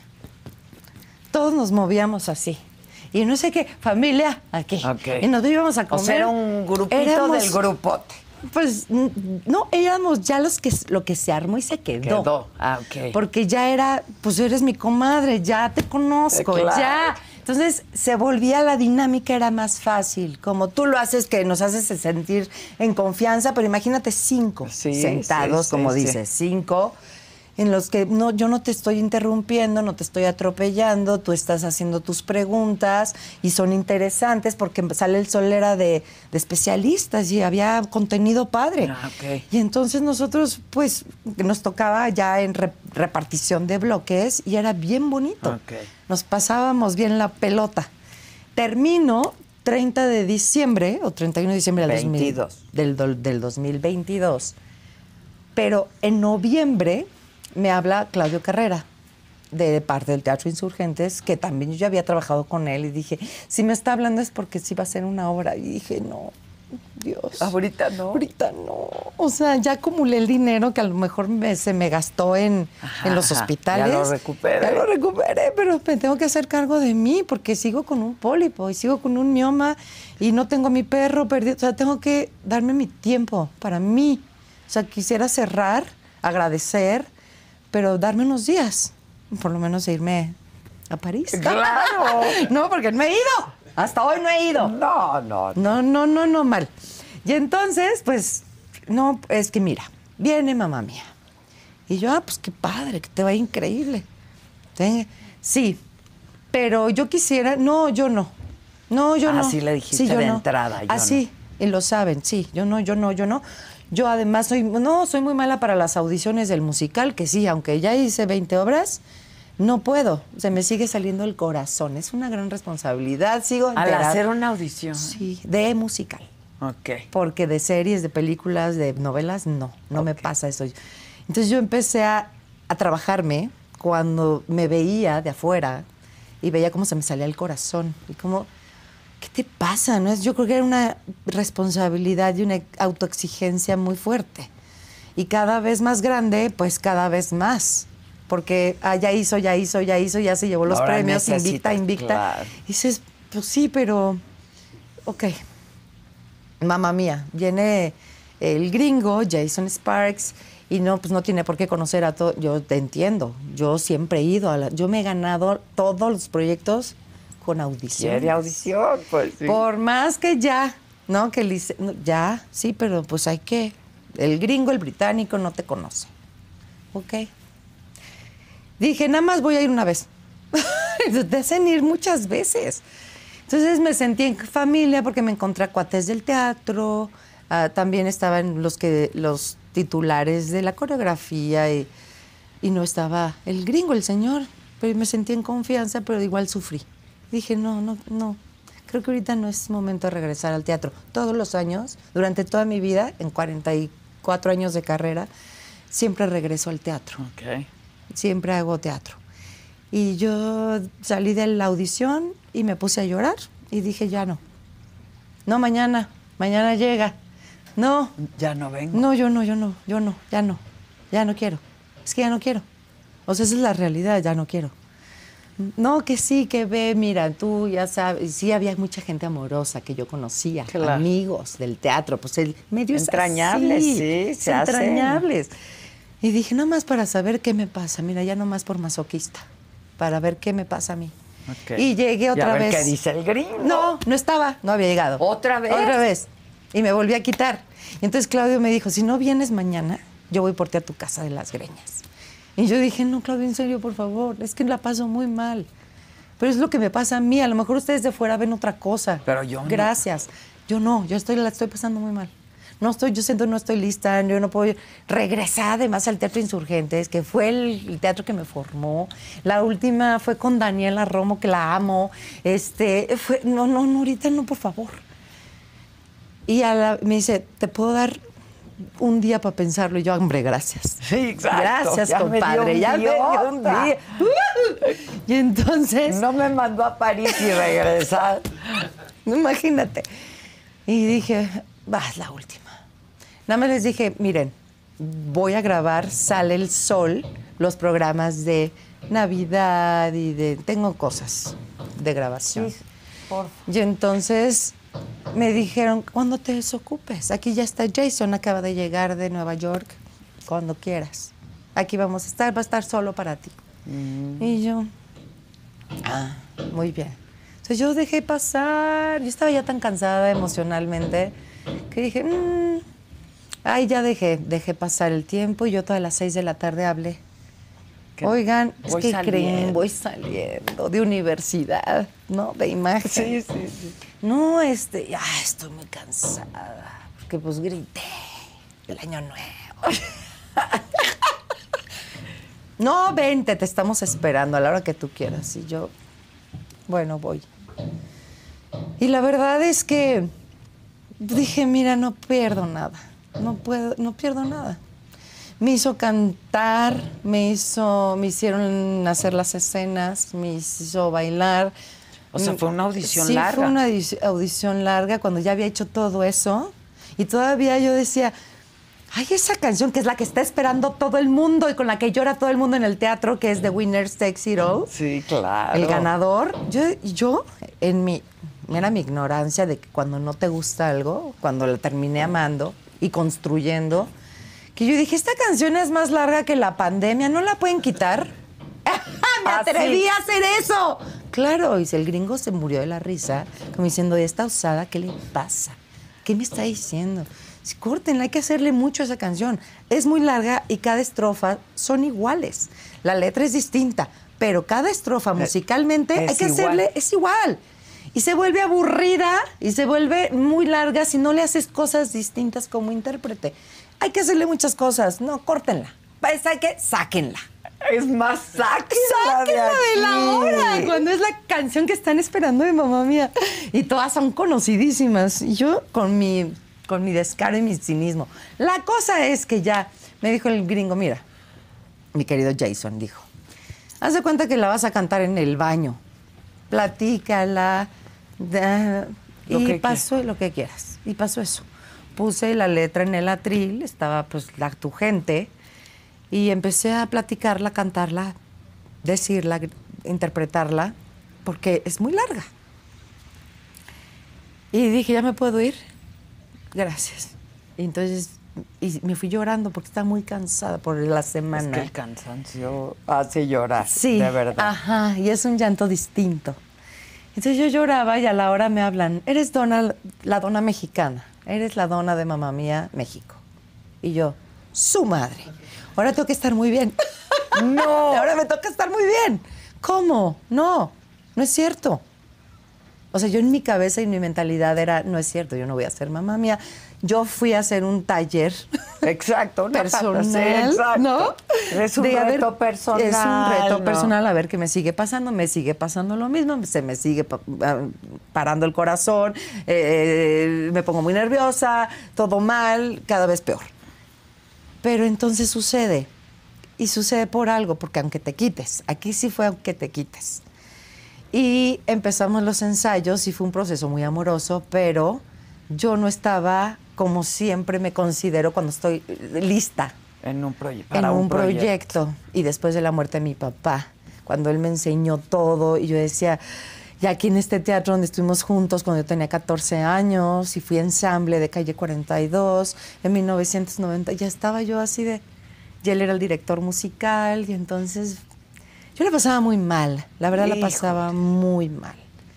[SPEAKER 3] Todos nos movíamos así. Y no sé qué, familia, aquí.
[SPEAKER 2] Ok.
[SPEAKER 3] Y nos íbamos a comer.
[SPEAKER 2] O sea, era un grupito
[SPEAKER 3] Éramos-
[SPEAKER 2] del grupote.
[SPEAKER 3] pues, no, éramos ya los que, lo que se armó y se quedó.
[SPEAKER 2] Quedó, ah, ok.
[SPEAKER 3] Porque ya era, pues eres mi comadre, ya te conozco,
[SPEAKER 2] Eh, claro.
[SPEAKER 3] ya. Entonces se volvía la dinámica, era más fácil. Como tú lo haces, que nos haces sentir en confianza, pero imagínate cinco
[SPEAKER 2] Sí,
[SPEAKER 3] sentados,
[SPEAKER 2] sí,
[SPEAKER 3] como
[SPEAKER 2] sí,
[SPEAKER 3] dices, cinco, en los que no, yo no te estoy interrumpiendo, no te estoy atropellando, tú estás haciendo tus preguntas y son interesantes porque Sale el Sol era de, de especialistas y había contenido padre.
[SPEAKER 2] Ah, ok.
[SPEAKER 3] Y entonces nosotros, pues, nos tocaba ya en re- repartición de bloques y era bien bonito.
[SPEAKER 2] Ok.
[SPEAKER 3] Nos pasábamos bien la pelota. Termino treinta de diciembre o treinta y uno de diciembre del,
[SPEAKER 2] veintidós.
[SPEAKER 3] dos mil, del, do- del dos mil veintidós. Pero en noviembre me habla Claudio Carrera, de parte del Teatro Insurgentes, que también yo ya había trabajado con él y dije, si me está hablando es porque sí va a ser una obra. Y dije, no, Dios.
[SPEAKER 2] Ahorita no.
[SPEAKER 3] Ahorita no. O sea, ya acumulé el dinero que a lo mejor me- se me gastó en,
[SPEAKER 2] Ajá,
[SPEAKER 3] en los
[SPEAKER 2] ajá.
[SPEAKER 3] hospitales.
[SPEAKER 2] Ya lo recuperé.
[SPEAKER 3] Ya lo recuperé, pero me tengo que hacer cargo de mí porque sigo con un pólipo y sigo con un mioma y no tengo a mi perro perdido. O sea, tengo que darme mi tiempo para mí. O sea, quisiera cerrar, agradecer, pero darme unos días. Por lo menos irme a París.
[SPEAKER 2] ¡Claro!
[SPEAKER 3] No, porque no he ido. Hasta hoy no he ido.
[SPEAKER 2] No, no, no.
[SPEAKER 3] No, no, no, no, mal. Y entonces, pues, no, es que mira, viene mamá mía. Y yo, ah, pues qué padre, que te va increíble. Ten- Sí, pero yo quisiera, no, yo no. No, yo
[SPEAKER 2] Ah,
[SPEAKER 3] no.
[SPEAKER 2] sí le dijiste
[SPEAKER 3] yo
[SPEAKER 2] de
[SPEAKER 3] no.
[SPEAKER 2] entrada, yo
[SPEAKER 3] Así, y lo saben, sí, yo no, yo no, yo no. Yo además soy, no, soy muy mala para las audiciones del musical, que sí, aunque ya hice veinte obras, no puedo. Se me sigue saliendo el corazón. Es una gran responsabilidad. Sigo
[SPEAKER 2] Al
[SPEAKER 3] enterada.
[SPEAKER 2] hacer una audición.
[SPEAKER 3] Sí, de musical.
[SPEAKER 2] Ok.
[SPEAKER 3] Porque de series, de películas, de novelas, no, no me pasa eso. Entonces yo empecé a, a trabajarme cuando me veía de afuera y veía cómo se me salía el corazón. Y como, ¿qué te pasa? ¿No? Yo creo que era una responsabilidad y una autoexigencia muy fuerte. Y cada vez más grande, pues cada vez más. Porque ah, ya hizo, ya hizo, ya hizo, ya se llevó los
[SPEAKER 2] Ahora
[SPEAKER 3] premios, invicta,
[SPEAKER 2] necesitas,
[SPEAKER 3] invicta.
[SPEAKER 2] claro.
[SPEAKER 3] Y dices, pues sí, pero, ok. Mamá mía, viene el gringo, Jason Sparks, y no, pues no tiene por qué conocer a todo. Yo te entiendo, yo siempre he ido a la, yo me he ganado todos los proyectos con audición.
[SPEAKER 2] ¿Quiere audición? Pues sí.
[SPEAKER 3] Por más que ya, ¿no? Que el lice- no, ya, sí, pero pues hay que. El gringo, el británico no te conoce. Ok. Dije, nada más voy a ir una vez. Te hacen ir muchas veces. Entonces me sentí en familia porque me encontré a cuates del teatro. ah, también estaban los que los titulares de la coreografía y, y no estaba el gringo, el señor. Pero me sentí en confianza, pero igual sufrí. Dije, no, no, no. Creo que ahorita no es momento de regresar al teatro. Todos los años, durante toda mi vida, en cuarenta y cuatro años de carrera, siempre regreso al teatro.
[SPEAKER 2] Ok.
[SPEAKER 3] Siempre hago teatro. Y yo salí de la audición y me puse a llorar y dije, ya no. No, mañana, mañana llega. No,
[SPEAKER 2] Ya no vengo.
[SPEAKER 3] no, yo no, yo no, yo no, ya no, ya no quiero. Es que ya no quiero. O sea, esa es la realidad, ya no quiero. No, que sí, que ve, mira, tú ya sabes. Y sí, había mucha gente amorosa que yo conocía,
[SPEAKER 2] Claro.
[SPEAKER 3] amigos del teatro, pues el medio es
[SPEAKER 2] Entrañables,
[SPEAKER 3] así,
[SPEAKER 2] sí, se hacen.
[SPEAKER 3] entrañables. Y dije, nada más para saber qué me pasa, mira, ya nomás por masoquista, para ver qué me pasa a mí.
[SPEAKER 2] Ok.
[SPEAKER 3] Y llegué otra
[SPEAKER 2] Y a ver
[SPEAKER 3] vez.
[SPEAKER 2] qué dice el gringo.
[SPEAKER 3] No, no estaba, no había llegado.
[SPEAKER 2] ¿Otra vez?
[SPEAKER 3] Otra vez. Y me volví a quitar. Y entonces Claudio me dijo, si no vienes mañana, yo voy por ti a tu casa de las Greñas. Y yo dije, no, Claudio, en serio, por favor, es que la paso muy mal. Pero es lo que me pasa a mí. A lo mejor ustedes de fuera ven otra cosa.
[SPEAKER 2] Pero yo no.
[SPEAKER 3] Gracias. Yo no, yo estoy, la estoy pasando muy mal. No estoy, yo siento no estoy lista, yo no puedo regresar además al Teatro Insurgentes, que fue el, el teatro que me formó. La última fue con Daniela Romo, que la amo. Este, fue, no, no, no, ahorita no, por favor. Y a la- me dice, ¿te puedo dar un día para pensarlo? Y yo, hombre, gracias.
[SPEAKER 2] Sí, exacto.
[SPEAKER 3] Gracias,
[SPEAKER 2] Ya me dio
[SPEAKER 3] compadre.
[SPEAKER 2] un
[SPEAKER 3] ya me dio un
[SPEAKER 2] idiota.
[SPEAKER 3] día. Y entonces,
[SPEAKER 2] No me mandó a París y regresar.
[SPEAKER 3] no, imagínate. Y dije, va, es la última. Nada más les dije, miren, voy a grabar Sale el Sol, los programas de Navidad y de... Tengo cosas de grabación.
[SPEAKER 2] Sí, por
[SPEAKER 3] Y entonces me dijeron, cuando te desocupes, aquí ya está Jason, acaba de llegar de Nueva York, cuando quieras. Aquí vamos a estar, va a estar solo para ti. Mm. Y yo, ah, muy bien. Entonces yo dejé pasar, yo estaba ya tan cansada emocionalmente que dije, mmm, ay, ya dejé, dejé pasar el tiempo y yo todas las seis de la tarde hablé. Oigan, es que creen, voy saliendo de universidad, ¿no? De imagen.
[SPEAKER 2] Sí, sí, sí.
[SPEAKER 3] No, este, ya estoy muy cansada, porque pues grité el año nuevo. No, vente, te estamos esperando a la hora que tú quieras. Y yo, bueno, voy. Y la verdad es que dije, mira, no pierdo nada, no puedo, no pierdo nada. Me hizo cantar, me hizo, me hicieron hacer las escenas, me hizo bailar.
[SPEAKER 2] O sea, fue una audición
[SPEAKER 3] sí,
[SPEAKER 2] larga.
[SPEAKER 3] Sí, fue una audición larga cuando ya había hecho todo eso. Y todavía yo decía, ay, esa canción que es la que está esperando todo el mundo y con la que llora todo el mundo en el teatro, que es The Winner's Takes It All.
[SPEAKER 2] Sí, claro.
[SPEAKER 3] El ganador. Yo, yo en mi, era mi ignorancia de que cuando no te gusta algo, cuando la terminé amando y construyendo, que yo dije, esta canción es más larga que la pandemia, ¿no la pueden quitar? ¡Me atreví a hacer eso! Claro, y si el gringo se murió de la risa, como diciendo, esta usada, ¿qué le pasa? ¿Qué me está diciendo? Si córtenla, hay que hacerle mucho a esa canción. Es muy larga y cada estrofa son iguales. La letra es distinta, pero cada estrofa musicalmente
[SPEAKER 2] es
[SPEAKER 3] hay que
[SPEAKER 2] igual.
[SPEAKER 3] hacerle, es igual. Y se vuelve aburrida y se vuelve muy larga si no le haces cosas distintas como intérprete. Hay que hacerle muchas cosas. No, córtenla. Para eso hay que sáquenla.
[SPEAKER 2] Es más, sáquenla,
[SPEAKER 3] Sáquenla de, de la hora.
[SPEAKER 2] aquí.
[SPEAKER 3] Cuando es la canción que están esperando de Mamá Mía. Y todas son conocidísimas. Y yo con mi, con mi descaro y mi cinismo. La cosa es que ya me dijo el gringo, mira, mi querido Jason dijo, haz de cuenta que la vas a cantar en el baño. Platícala. Da,
[SPEAKER 2] Lo
[SPEAKER 3] y
[SPEAKER 2] que
[SPEAKER 3] pasó quieras. Lo que quieras. Y pasó eso. Puse la letra en el atril, estaba pues la, tu gente, y empecé a platicarla, cantarla, decirla, interpretarla, porque es muy larga. Y dije, ¿ya me puedo ir? Gracias. Y entonces y me fui llorando porque estaba muy cansada por la semana.
[SPEAKER 2] Es que el cansancio hace llorar,
[SPEAKER 3] sí,
[SPEAKER 2] de verdad.
[SPEAKER 3] Ajá, y es un llanto distinto. Entonces yo lloraba y a la hora me hablan, eres dona, la dona mexicana. Eres la dona de Mamá Mía, México. Y yo, su madre. Ahora tengo que estar muy bien. No. Ahora me toca estar muy bien. ¿Cómo? No, no es cierto. O sea, yo en mi cabeza y en mi mentalidad era, no es cierto, yo no voy a ser Mamá Mía. Yo fui a hacer un taller.
[SPEAKER 2] Exacto, una
[SPEAKER 3] personal,
[SPEAKER 2] sí, exacto.
[SPEAKER 3] ¿no?
[SPEAKER 2] Es un
[SPEAKER 3] de,
[SPEAKER 2] reto
[SPEAKER 3] ver,
[SPEAKER 2] personal.
[SPEAKER 3] Es un reto
[SPEAKER 2] ¿no?
[SPEAKER 3] personal, a ver qué me sigue pasando. Me sigue pasando lo mismo, se me sigue pa parando el corazón, eh, me pongo muy nerviosa, todo mal, cada vez peor. Pero entonces sucede, y sucede por algo, porque aunque te quites, aquí sí fue aunque te quites. Y empezamos los ensayos y fue un proceso muy amoroso, pero yo no estaba como siempre me considero cuando estoy lista.
[SPEAKER 2] En un, proye
[SPEAKER 3] en un,
[SPEAKER 2] un
[SPEAKER 3] proyecto. proyecto. Y después de la muerte de mi papá, cuando él me enseñó todo, y yo decía, ya aquí en este teatro donde estuvimos juntos cuando yo tenía catorce años, y fui ensamble de Calle cuarenta y dos, en mil novecientos noventa, ya estaba yo así de... Y él era el director musical, y entonces... Yo la pasaba muy mal, la verdad. Híjole. La pasaba muy mal.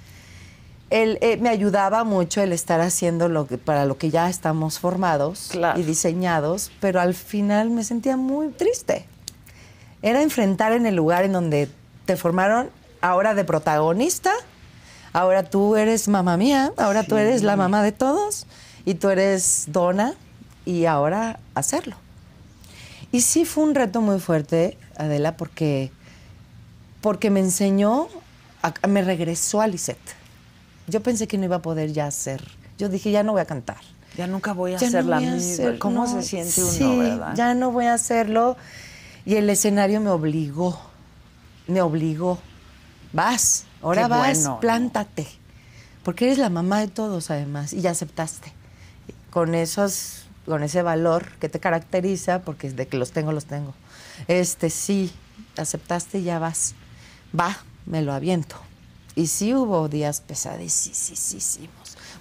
[SPEAKER 3] Él eh, me ayudaba mucho el estar haciendo lo que, para lo que ya estamos formados, claro, y diseñados, pero al final me sentía muy triste. Era enfrentar en el lugar en donde te formaron, ahora de protagonista, ahora tú eres Mamá Mía, ahora sí, tú eres la mamá de todos, y tú eres dona, y ahora hacerlo. Y sí fue un reto muy fuerte, Adela, porque... porque me enseñó, a, me regresó a Lisette. Yo pensé que no iba a poder ya hacer. Yo dije, ya no voy a cantar.
[SPEAKER 2] Ya nunca voy a
[SPEAKER 3] ya
[SPEAKER 2] hacer
[SPEAKER 3] no
[SPEAKER 2] la
[SPEAKER 3] voy a
[SPEAKER 2] misma.
[SPEAKER 3] hacer,
[SPEAKER 2] ¿Cómo
[SPEAKER 3] no,
[SPEAKER 2] se siente uno,
[SPEAKER 3] sí,
[SPEAKER 2] verdad?
[SPEAKER 3] Ya no voy a hacerlo. Y el escenario me obligó, me obligó. Vas, ahora
[SPEAKER 2] Qué
[SPEAKER 3] vas,
[SPEAKER 2] bueno,
[SPEAKER 3] plántate. ¿No? Porque eres la mamá de todos, además, y ya aceptaste. Con esos, con ese valor que te caracteriza, porque de que los tengo, los tengo. Este, sí, aceptaste y ya vas. Va, me lo aviento. Y sí hubo días pesadísimos,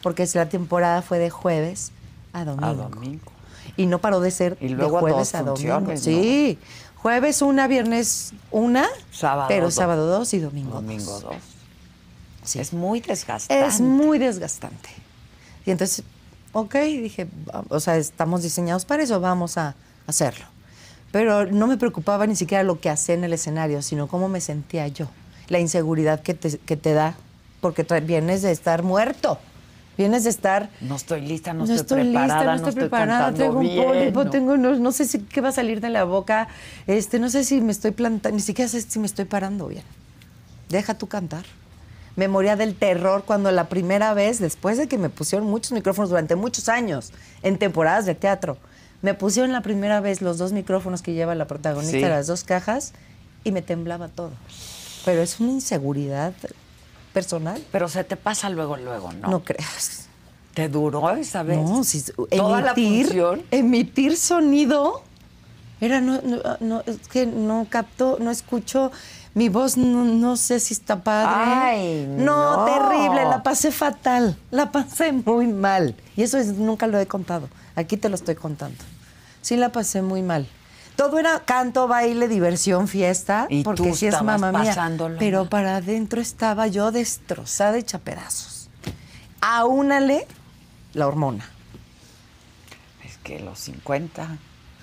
[SPEAKER 3] porque la temporada fue de jueves a domingo.
[SPEAKER 2] A domingo.
[SPEAKER 3] Y no paró de ser
[SPEAKER 2] Y luego
[SPEAKER 3] de jueves
[SPEAKER 2] dos
[SPEAKER 3] a domingo.
[SPEAKER 2] funciones,
[SPEAKER 3] Sí, jueves una, viernes una,
[SPEAKER 2] Sábado
[SPEAKER 3] pero
[SPEAKER 2] dos.
[SPEAKER 3] sábado dos y domingo,
[SPEAKER 2] Domingo
[SPEAKER 3] dos.
[SPEAKER 2] dos.
[SPEAKER 3] Sí.
[SPEAKER 2] Es muy desgastante.
[SPEAKER 3] Es muy desgastante. Y entonces, ok, dije, o sea, estamos diseñados para eso, vamos a hacerlo. Pero no me preocupaba ni siquiera lo que hacía en el escenario, sino cómo me sentía yo. La inseguridad que te, que te da, porque tra- vienes de estar muerto. Vienes de estar...
[SPEAKER 2] No estoy lista, no,
[SPEAKER 3] No
[SPEAKER 2] estoy,
[SPEAKER 3] estoy
[SPEAKER 2] preparada,
[SPEAKER 3] lista, no
[SPEAKER 2] no
[SPEAKER 3] estoy preparada,
[SPEAKER 2] contando
[SPEAKER 3] tengo un
[SPEAKER 2] bien,
[SPEAKER 3] pólipo,
[SPEAKER 2] no.
[SPEAKER 3] tengo, no, no sé si qué va a salir de la boca, este, no sé si me estoy plantando, ni siquiera sé si me estoy parando bien. Deja tú cantar. Me moría del terror cuando la primera vez, después de que me pusieron muchos micrófonos durante muchos años, en temporadas de teatro, me pusieron la primera vez los dos micrófonos que lleva la protagonista,
[SPEAKER 2] Sí.
[SPEAKER 3] las dos cajas, y me temblaba todo. Pero es una inseguridad personal.
[SPEAKER 2] Pero se te pasa luego, luego, ¿no?
[SPEAKER 3] No creas.
[SPEAKER 2] ¿Te duró esa vez?
[SPEAKER 3] No, si
[SPEAKER 2] ¿Toda la
[SPEAKER 3] emitir,
[SPEAKER 2] función?
[SPEAKER 3] emitir sonido era no, no, no, es que no capto, no escucho mi voz, no, no sé si está padre.
[SPEAKER 2] Ay,
[SPEAKER 3] no,
[SPEAKER 2] no.
[SPEAKER 3] terrible, la pasé fatal, la pasé muy mal. Y eso es, nunca lo he contado. Aquí te lo estoy contando. Sí la pasé muy mal. Todo era canto, baile, diversión, fiesta,
[SPEAKER 2] Y
[SPEAKER 3] porque
[SPEAKER 2] tú
[SPEAKER 3] sí es
[SPEAKER 2] estabas
[SPEAKER 3] mamá mía.
[SPEAKER 2] pasándola
[SPEAKER 3] Pero
[SPEAKER 2] mal.
[SPEAKER 3] para adentro estaba yo destrozada, hecha pedazos. Aúnale la hormona.
[SPEAKER 2] Es que los cincuenta.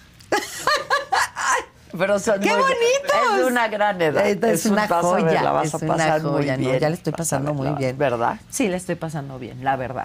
[SPEAKER 2] Pero son
[SPEAKER 3] ¡Qué
[SPEAKER 2] muy-
[SPEAKER 3] bonitos!
[SPEAKER 2] Es de una gran edad.
[SPEAKER 3] Es, es una
[SPEAKER 2] un- vas a ver,
[SPEAKER 3] joya.
[SPEAKER 2] la vas
[SPEAKER 3] es
[SPEAKER 2] a
[SPEAKER 3] una
[SPEAKER 2] pasar muy
[SPEAKER 3] joya, ¿no?
[SPEAKER 2] bien.
[SPEAKER 3] Ya le estoy
[SPEAKER 2] Vas a
[SPEAKER 3] pasando muy
[SPEAKER 2] verla,
[SPEAKER 3] bien.
[SPEAKER 2] ¿Verdad?
[SPEAKER 3] Sí, le estoy pasando bien, la verdad.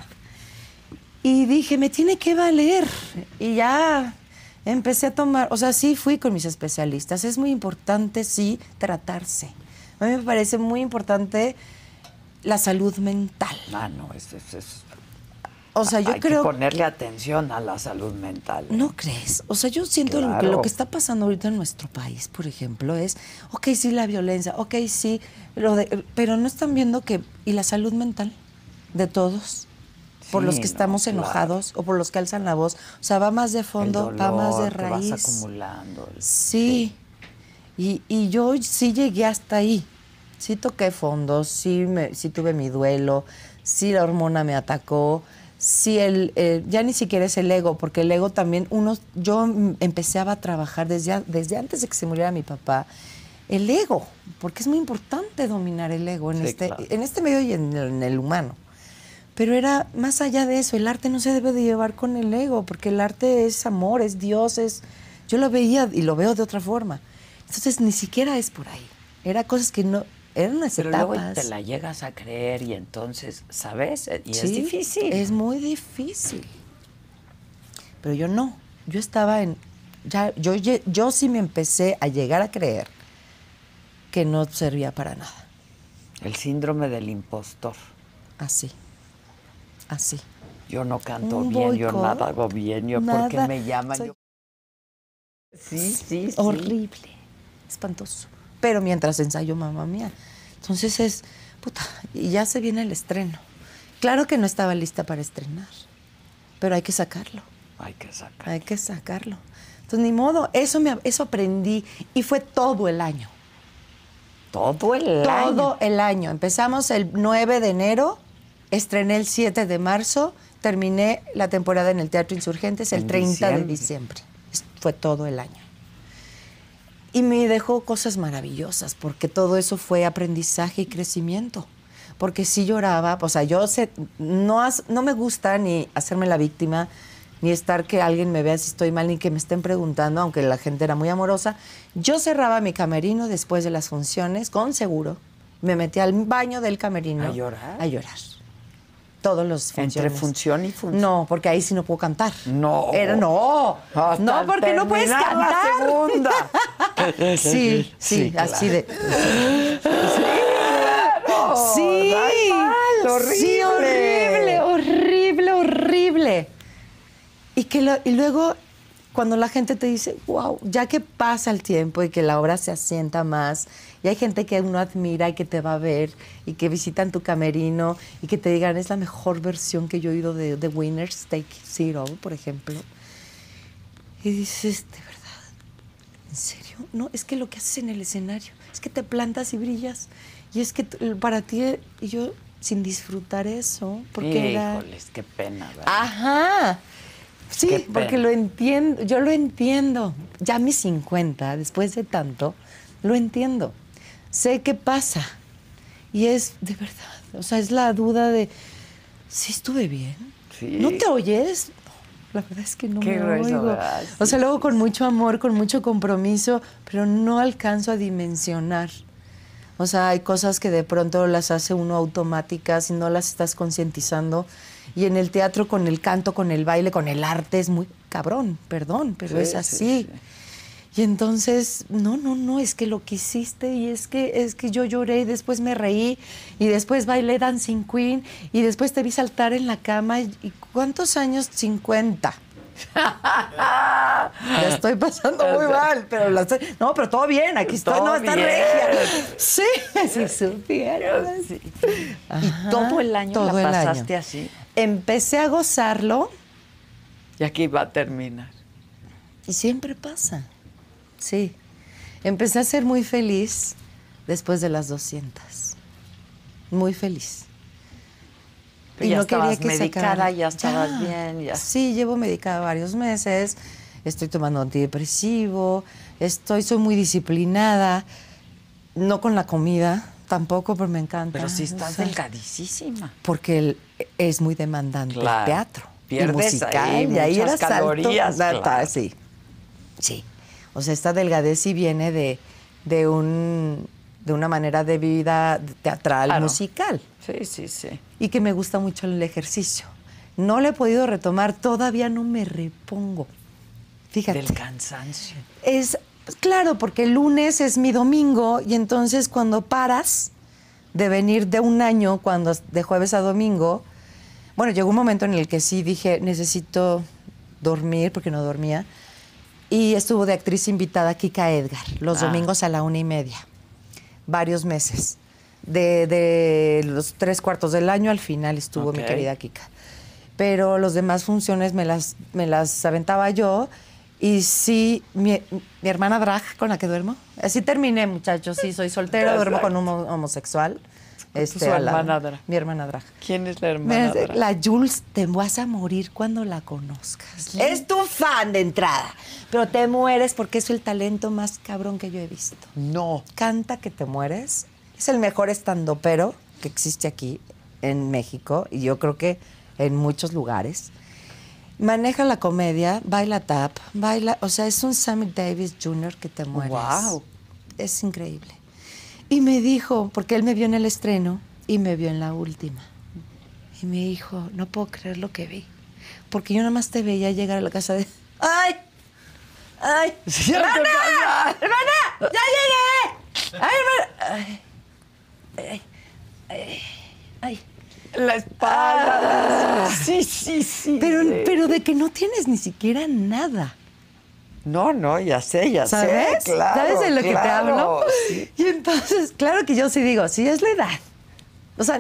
[SPEAKER 3] Y dije, me tiene que valer. Y ya empecé a tomar, o sea, sí fui con mis especialistas. Es muy importante, sí, tratarse. A mí me parece muy importante la salud mental.
[SPEAKER 2] Ah, no, es, es, es-
[SPEAKER 3] O sea, yo
[SPEAKER 2] hay
[SPEAKER 3] creo...
[SPEAKER 2] que ponerle atención a la salud mental.
[SPEAKER 3] ¿No crees? O sea, yo siento lo que,
[SPEAKER 2] Claro.
[SPEAKER 3] lo que está pasando ahorita en nuestro país, por ejemplo, es, ok, sí, la violencia, ok, sí, lo de- pero no están viendo que, y la salud mental de todos, por
[SPEAKER 2] Sí,
[SPEAKER 3] los que
[SPEAKER 2] no,
[SPEAKER 3] estamos
[SPEAKER 2] claro.
[SPEAKER 3] enojados o por los que alzan la voz, o sea, va más de fondo,
[SPEAKER 2] El
[SPEAKER 3] va más de
[SPEAKER 2] dolor que vas
[SPEAKER 3] raíz.
[SPEAKER 2] acumulando. el-
[SPEAKER 3] Sí, Y, y yo sí llegué hasta ahí, sí toqué fondo, sí, me, sí tuve mi duelo, sí la hormona me atacó, sí el, eh, ya ni siquiera es el ego, porque el ego también, uno, yo mm, empecé a trabajar desde, a- desde antes de que se muriera mi papá, el ego, porque es muy importante dominar el ego en,
[SPEAKER 2] Sí,
[SPEAKER 3] este,
[SPEAKER 2] claro.
[SPEAKER 3] en este medio y en el, en el humano. Pero era más allá de eso, el arte no se debe de llevar con el ego, porque el arte es amor, es Dios, es... Yo lo veía y lo veo de otra forma. Entonces ni siquiera es por ahí. Era cosas que no... Eran unas
[SPEAKER 2] Pero
[SPEAKER 3] etapas.
[SPEAKER 2] luego te la llegas a creer y entonces, ¿sabes? Y es
[SPEAKER 3] Sí,
[SPEAKER 2] difícil.
[SPEAKER 3] Es muy difícil. Pero yo no. Yo estaba en... Ya, yo, lle- yo sí me empecé a llegar a creer que no servía para nada.
[SPEAKER 2] El síndrome del impostor.
[SPEAKER 3] Así. Así.
[SPEAKER 2] Yo no canto
[SPEAKER 3] Un
[SPEAKER 2] bien, yo
[SPEAKER 3] boicot,
[SPEAKER 2] nada hago bien, yo
[SPEAKER 3] nada.
[SPEAKER 2] porque me llaman.
[SPEAKER 3] Soy-
[SPEAKER 2] Yo... Sí, sí, sí.
[SPEAKER 3] Horrible. Espantoso. Pero mientras ensayo, mamá mía. Entonces es... Puta, y ya se viene el estreno. Claro que no estaba lista para estrenar. Pero hay que sacarlo.
[SPEAKER 2] Hay que sacar.
[SPEAKER 3] Hay que sacarlo. Entonces, ni modo, eso, me, eso aprendí y fue todo el año.
[SPEAKER 2] Todo el año.
[SPEAKER 3] Todo el año. Empezamos el nueve de enero, estrené el siete de marzo, terminé la temporada en el Teatro Insurgentes el
[SPEAKER 2] En
[SPEAKER 3] treinta de
[SPEAKER 2] diciembre.
[SPEAKER 3] diciembre. Es- Fue todo el año. Y me dejó cosas maravillosas, porque todo eso fue aprendizaje y crecimiento. Porque sí lloraba, o sea, yo sé, no, has- no me gusta ni hacerme la víctima, ni estar que alguien me vea si estoy mal, ni que me estén preguntando, aunque la gente era muy amorosa. Yo cerraba mi camerino después de las funciones, con seguro. Me metía al baño del camerino.
[SPEAKER 2] ¿A llorar?
[SPEAKER 3] A llorar. Todos los funciones.
[SPEAKER 2] Entre función y función.
[SPEAKER 3] No, porque ahí sí no puedo cantar.
[SPEAKER 2] No.
[SPEAKER 3] Era no.
[SPEAKER 2] Hasta
[SPEAKER 3] no, porque no puedes
[SPEAKER 2] terminar la
[SPEAKER 3] cantar.
[SPEAKER 2] segunda.
[SPEAKER 3] Sí, sí,
[SPEAKER 2] claro.
[SPEAKER 3] así de.
[SPEAKER 2] Claro,
[SPEAKER 3] Sí,
[SPEAKER 2] da igual, horrible.
[SPEAKER 3] sí, horrible, horrible, horrible. Y, que lo- y luego, cuando la gente te dice, wow, ya que pasa el tiempo y que la obra se asienta más, y hay gente que uno admira y que te va a ver, y que visitan tu camerino, y que te digan, es la mejor versión que yo he oído de The Winners, Take It All, por ejemplo. Y dices, ¿de verdad? ¿En serio? No, es que lo que haces en el escenario, es que te plantas y brillas, y es que t- para ti, y yo, sin disfrutar eso. Porque era...
[SPEAKER 2] Híjoles, qué pena, ¿verdad?
[SPEAKER 3] Ajá. Sí,
[SPEAKER 2] Qué pena.
[SPEAKER 3] porque lo entiendo, yo lo entiendo. Ya a mis cincuenta, después de tanto, lo entiendo. Sé qué pasa. Y es, de verdad, o sea, es la duda de, ¿sí estuve bien?
[SPEAKER 2] Sí.
[SPEAKER 3] ¿No te oyes? No, la verdad es que no
[SPEAKER 2] Qué
[SPEAKER 3] me
[SPEAKER 2] grueso,
[SPEAKER 3] oigo.
[SPEAKER 2] ¿verdad? Sí,
[SPEAKER 3] O sea, luego
[SPEAKER 2] sí,
[SPEAKER 3] con
[SPEAKER 2] sí.
[SPEAKER 3] mucho amor, con mucho compromiso, pero no alcanzo a dimensionar. O sea, hay cosas que de pronto las hace uno automáticas y no las estás concientizando. Y en el teatro, con el canto, con el baile, con el arte, es muy cabrón, perdón, pero
[SPEAKER 2] Sí,
[SPEAKER 3] es
[SPEAKER 2] sí,
[SPEAKER 3] así.
[SPEAKER 2] sí.
[SPEAKER 3] Y entonces, no, no, no, es que lo que hiciste y es que, es que yo lloré y después me reí y después bailé Dancing Queen y después te vi saltar en la cama. ¿Y, y cuántos años? cincuenta. La estoy pasando muy mal, pero la estoy... No, pero todo bien, aquí estoy,
[SPEAKER 2] Todo
[SPEAKER 3] no, está
[SPEAKER 2] bien.
[SPEAKER 3] regia. Sí, si supieras.
[SPEAKER 2] Sí.
[SPEAKER 3] Ajá,
[SPEAKER 2] ¿Y todo el año
[SPEAKER 3] todo
[SPEAKER 2] la
[SPEAKER 3] el año.
[SPEAKER 2] pasaste así?
[SPEAKER 3] Empecé a gozarlo
[SPEAKER 2] Y aquí va a terminar.
[SPEAKER 3] y siempre pasa. Sí. Empecé a ser muy feliz después de las doscientas. Muy feliz.
[SPEAKER 2] Pero ya estabas medicada, ya estabas bien, ya.
[SPEAKER 3] Sí, llevo medicada varios meses, estoy tomando antidepresivo, estoy, soy muy disciplinada, no con la comida tampoco, pero me encanta.
[SPEAKER 2] Pero sí estás
[SPEAKER 3] o sea,
[SPEAKER 2] delgadísima.
[SPEAKER 3] porque el- es muy demandante
[SPEAKER 2] Claro.
[SPEAKER 3] el teatro.
[SPEAKER 2] Pierdes
[SPEAKER 3] y musical,
[SPEAKER 2] ahí
[SPEAKER 3] y ahí
[SPEAKER 2] muchas
[SPEAKER 3] era salto,
[SPEAKER 2] calorías,
[SPEAKER 3] nata,
[SPEAKER 2] claro.
[SPEAKER 3] sí. Sí. O sea, esta delgadez sí viene de, de un de una manera de vida teatral,
[SPEAKER 2] Claro.
[SPEAKER 3] musical.
[SPEAKER 2] Sí, sí, sí.
[SPEAKER 3] Y que me gusta mucho el ejercicio. No lo he podido retomar, todavía no me repongo. Fíjate.
[SPEAKER 2] Del cansancio.
[SPEAKER 3] Es, claro, porque el lunes es mi domingo y entonces cuando paras de venir de un año, cuando de jueves a domingo, bueno, llegó un momento en el que sí dije, necesito dormir, porque no dormía, y estuvo de actriz invitada Kika Edgar, los
[SPEAKER 2] Ah.
[SPEAKER 3] domingos a la una y media, varios meses. De, de los tres cuartos del año al final estuvo mi
[SPEAKER 2] Ok.
[SPEAKER 3] querida Kika. Pero las demás funciones me las, me las aventaba yo. Y sí, mi, mi hermana drag con la que duermo. Así terminé, muchachos. Sí, soy soltera, duermo con un homo- homosexual.
[SPEAKER 2] Su
[SPEAKER 3] a la-
[SPEAKER 2] hermana drag.
[SPEAKER 3] Mi hermana drag.
[SPEAKER 2] ¿Quién es la hermana?
[SPEAKER 3] Me-
[SPEAKER 2] drag?
[SPEAKER 3] la Jules, te vas a morir cuando la conozcas. Es tu fan de entrada, pero te mueres porque es el talento más cabrón que yo he visto.
[SPEAKER 2] No.
[SPEAKER 3] Canta que te mueres. Es el mejor estandopero que existe aquí en México y yo creo que en muchos lugares. Maneja la comedia, baila tap, baila, o sea, es un Sammy Davis junior que te mueres.
[SPEAKER 2] Guau.
[SPEAKER 3] Es increíble. Y me dijo, porque él me vio en el estreno y me vio en la última. Y me dijo, no puedo creer lo que vi. Porque yo nada más te veía llegar a la casa de... ¡Ay! ¡Ay!
[SPEAKER 2] Sí,
[SPEAKER 3] ¡Hermana!
[SPEAKER 2] ¿qué pasa?
[SPEAKER 3] ¡Hermana! ¡Ya llegué! ¡Ay, hermana! Ay, ay, ay, ay.
[SPEAKER 2] La espalda. Sí, sí, sí.
[SPEAKER 3] Pero,
[SPEAKER 2] sí.
[SPEAKER 3] pero de que no tienes ni siquiera nada.
[SPEAKER 2] No, no, ya sé, ya
[SPEAKER 3] ¿Sabes?
[SPEAKER 2] sé. Claro,
[SPEAKER 3] ¿Sabes de lo que te
[SPEAKER 2] claro,
[SPEAKER 3] hablo?
[SPEAKER 2] sí.
[SPEAKER 3] Y entonces, claro que yo sí digo, sí es la edad. O sea,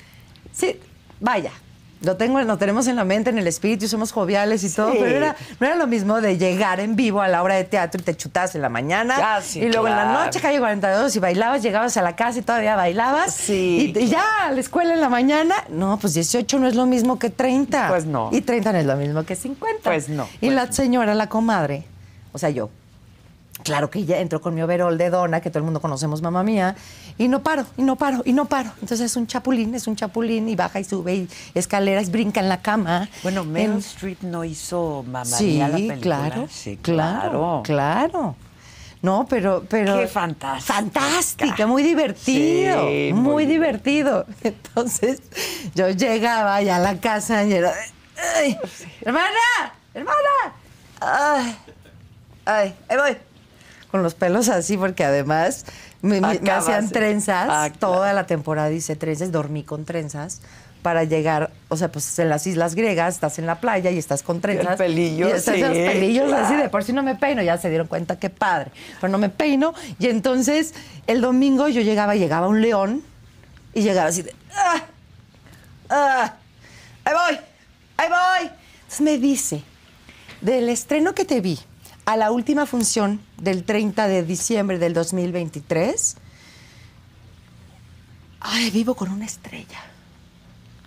[SPEAKER 3] sí, vaya, lo tengo, lo tenemos en la mente, en el espíritu, somos joviales y todo,
[SPEAKER 2] Sí.
[SPEAKER 3] pero era, no era lo mismo de llegar en vivo a la obra de teatro y te chutabas en la mañana
[SPEAKER 2] Ah, sí,
[SPEAKER 3] y luego en
[SPEAKER 2] claro.
[SPEAKER 3] la noche, calle cuarenta y dos, y bailabas, llegabas a la casa y todavía bailabas.
[SPEAKER 2] Sí,
[SPEAKER 3] Y, y ya a la escuela en la mañana, no, pues dieciocho no es lo mismo que treinta.
[SPEAKER 2] Pues no.
[SPEAKER 3] Y treinta no es lo mismo que cincuenta.
[SPEAKER 2] Pues no,
[SPEAKER 3] Y
[SPEAKER 2] pues
[SPEAKER 3] la
[SPEAKER 2] no.
[SPEAKER 3] señora, la comadre, o sea, yo, claro que ella entró con mi overol de dona, que todo el mundo conocemos, mamá mía, y no paro, y no paro, y no paro. Entonces es un chapulín, es un chapulín, y baja y sube, y escaleras, brinca en la cama.
[SPEAKER 2] Bueno, Meryl
[SPEAKER 3] En-
[SPEAKER 2] Streep no hizo Mamma
[SPEAKER 3] Sí,
[SPEAKER 2] Mía la película.
[SPEAKER 3] claro,
[SPEAKER 2] Sí,
[SPEAKER 3] claro,
[SPEAKER 2] claro.
[SPEAKER 3] claro. No, pero, pero...
[SPEAKER 2] Qué fantástica.
[SPEAKER 3] Fantástica, muy divertido,
[SPEAKER 2] Sí,
[SPEAKER 3] muy,
[SPEAKER 2] muy
[SPEAKER 3] divertido. Entonces, yo llegaba ya a la casa y era... ¡Ay! ¡Hermana! ¡Hermana! ¡Ay! ¡Ay! ¡Ahí voy! Con los pelos así, porque además me, me- me
[SPEAKER 2] Acabas
[SPEAKER 3] hacían
[SPEAKER 2] de-
[SPEAKER 3] trenzas.
[SPEAKER 2] Ah, claro.
[SPEAKER 3] Toda la temporada hice trenzas, dormí con trenzas para llegar, o sea, pues en las Islas Griegas, estás en la playa y estás con trenzas.
[SPEAKER 2] El pelillo,
[SPEAKER 3] y estás
[SPEAKER 2] sí,
[SPEAKER 3] los pelillos
[SPEAKER 2] claro.
[SPEAKER 3] así, de por si no me peino, ya se dieron cuenta qué padre. Pero no me peino. Y entonces, el domingo yo llegaba, llegaba un león y llegaba así de... ¡Ah! ¡Ah! ¡Ahí voy! ¡Ahí voy! Entonces me dice, del estreno que te vi a la última función del treinta de diciembre del dos mil veintitrés, ay, vivo con una estrella.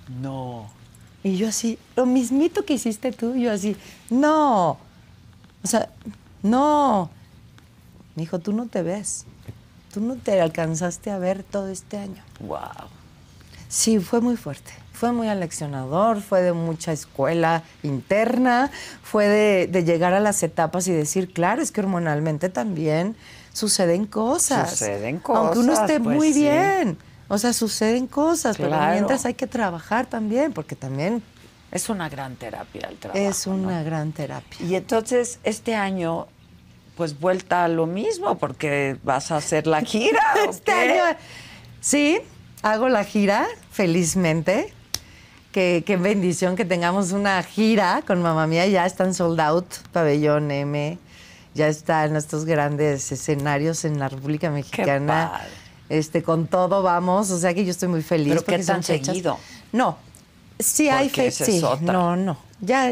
[SPEAKER 2] No.
[SPEAKER 3] Y yo así, lo mismito que hiciste tú, yo así, no. O sea, no. Me dijo, tú no te ves. Tú no te alcanzaste a ver todo este año.
[SPEAKER 2] Wow.
[SPEAKER 3] Sí, fue muy fuerte. Fue muy aleccionador, fue de mucha escuela interna, fue de, de llegar a las etapas y decir, claro, es que hormonalmente también suceden cosas.
[SPEAKER 2] Suceden cosas.
[SPEAKER 3] Aunque uno esté
[SPEAKER 2] pues
[SPEAKER 3] muy
[SPEAKER 2] sí.
[SPEAKER 3] bien. O sea, suceden cosas,
[SPEAKER 2] Claro.
[SPEAKER 3] pero mientras hay que trabajar también, porque también
[SPEAKER 2] Es una gran terapia el trabajo.
[SPEAKER 3] es una
[SPEAKER 2] ¿no?
[SPEAKER 3] gran terapia.
[SPEAKER 2] Y entonces, este año, pues vuelta a lo mismo, porque vas a hacer la gira. ¿o
[SPEAKER 3] Este
[SPEAKER 2] qué?
[SPEAKER 3] año, sí, hago la gira, felizmente. Qué, qué bendición que tengamos una gira con Mamma Mía. Ya están sold out, Pabellón M. Ya están estos grandes escenarios en la República Mexicana.
[SPEAKER 2] padre.
[SPEAKER 3] Este, con todo vamos. O sea que yo estoy muy feliz.
[SPEAKER 2] ¿Pero qué
[SPEAKER 3] porque son
[SPEAKER 2] tan
[SPEAKER 3] fechas-
[SPEAKER 2] seguido?
[SPEAKER 3] No. Sí hay
[SPEAKER 2] Porque esa
[SPEAKER 3] fechas.
[SPEAKER 2] es
[SPEAKER 3] Sí,
[SPEAKER 2] otra.
[SPEAKER 3] no, no. Ya.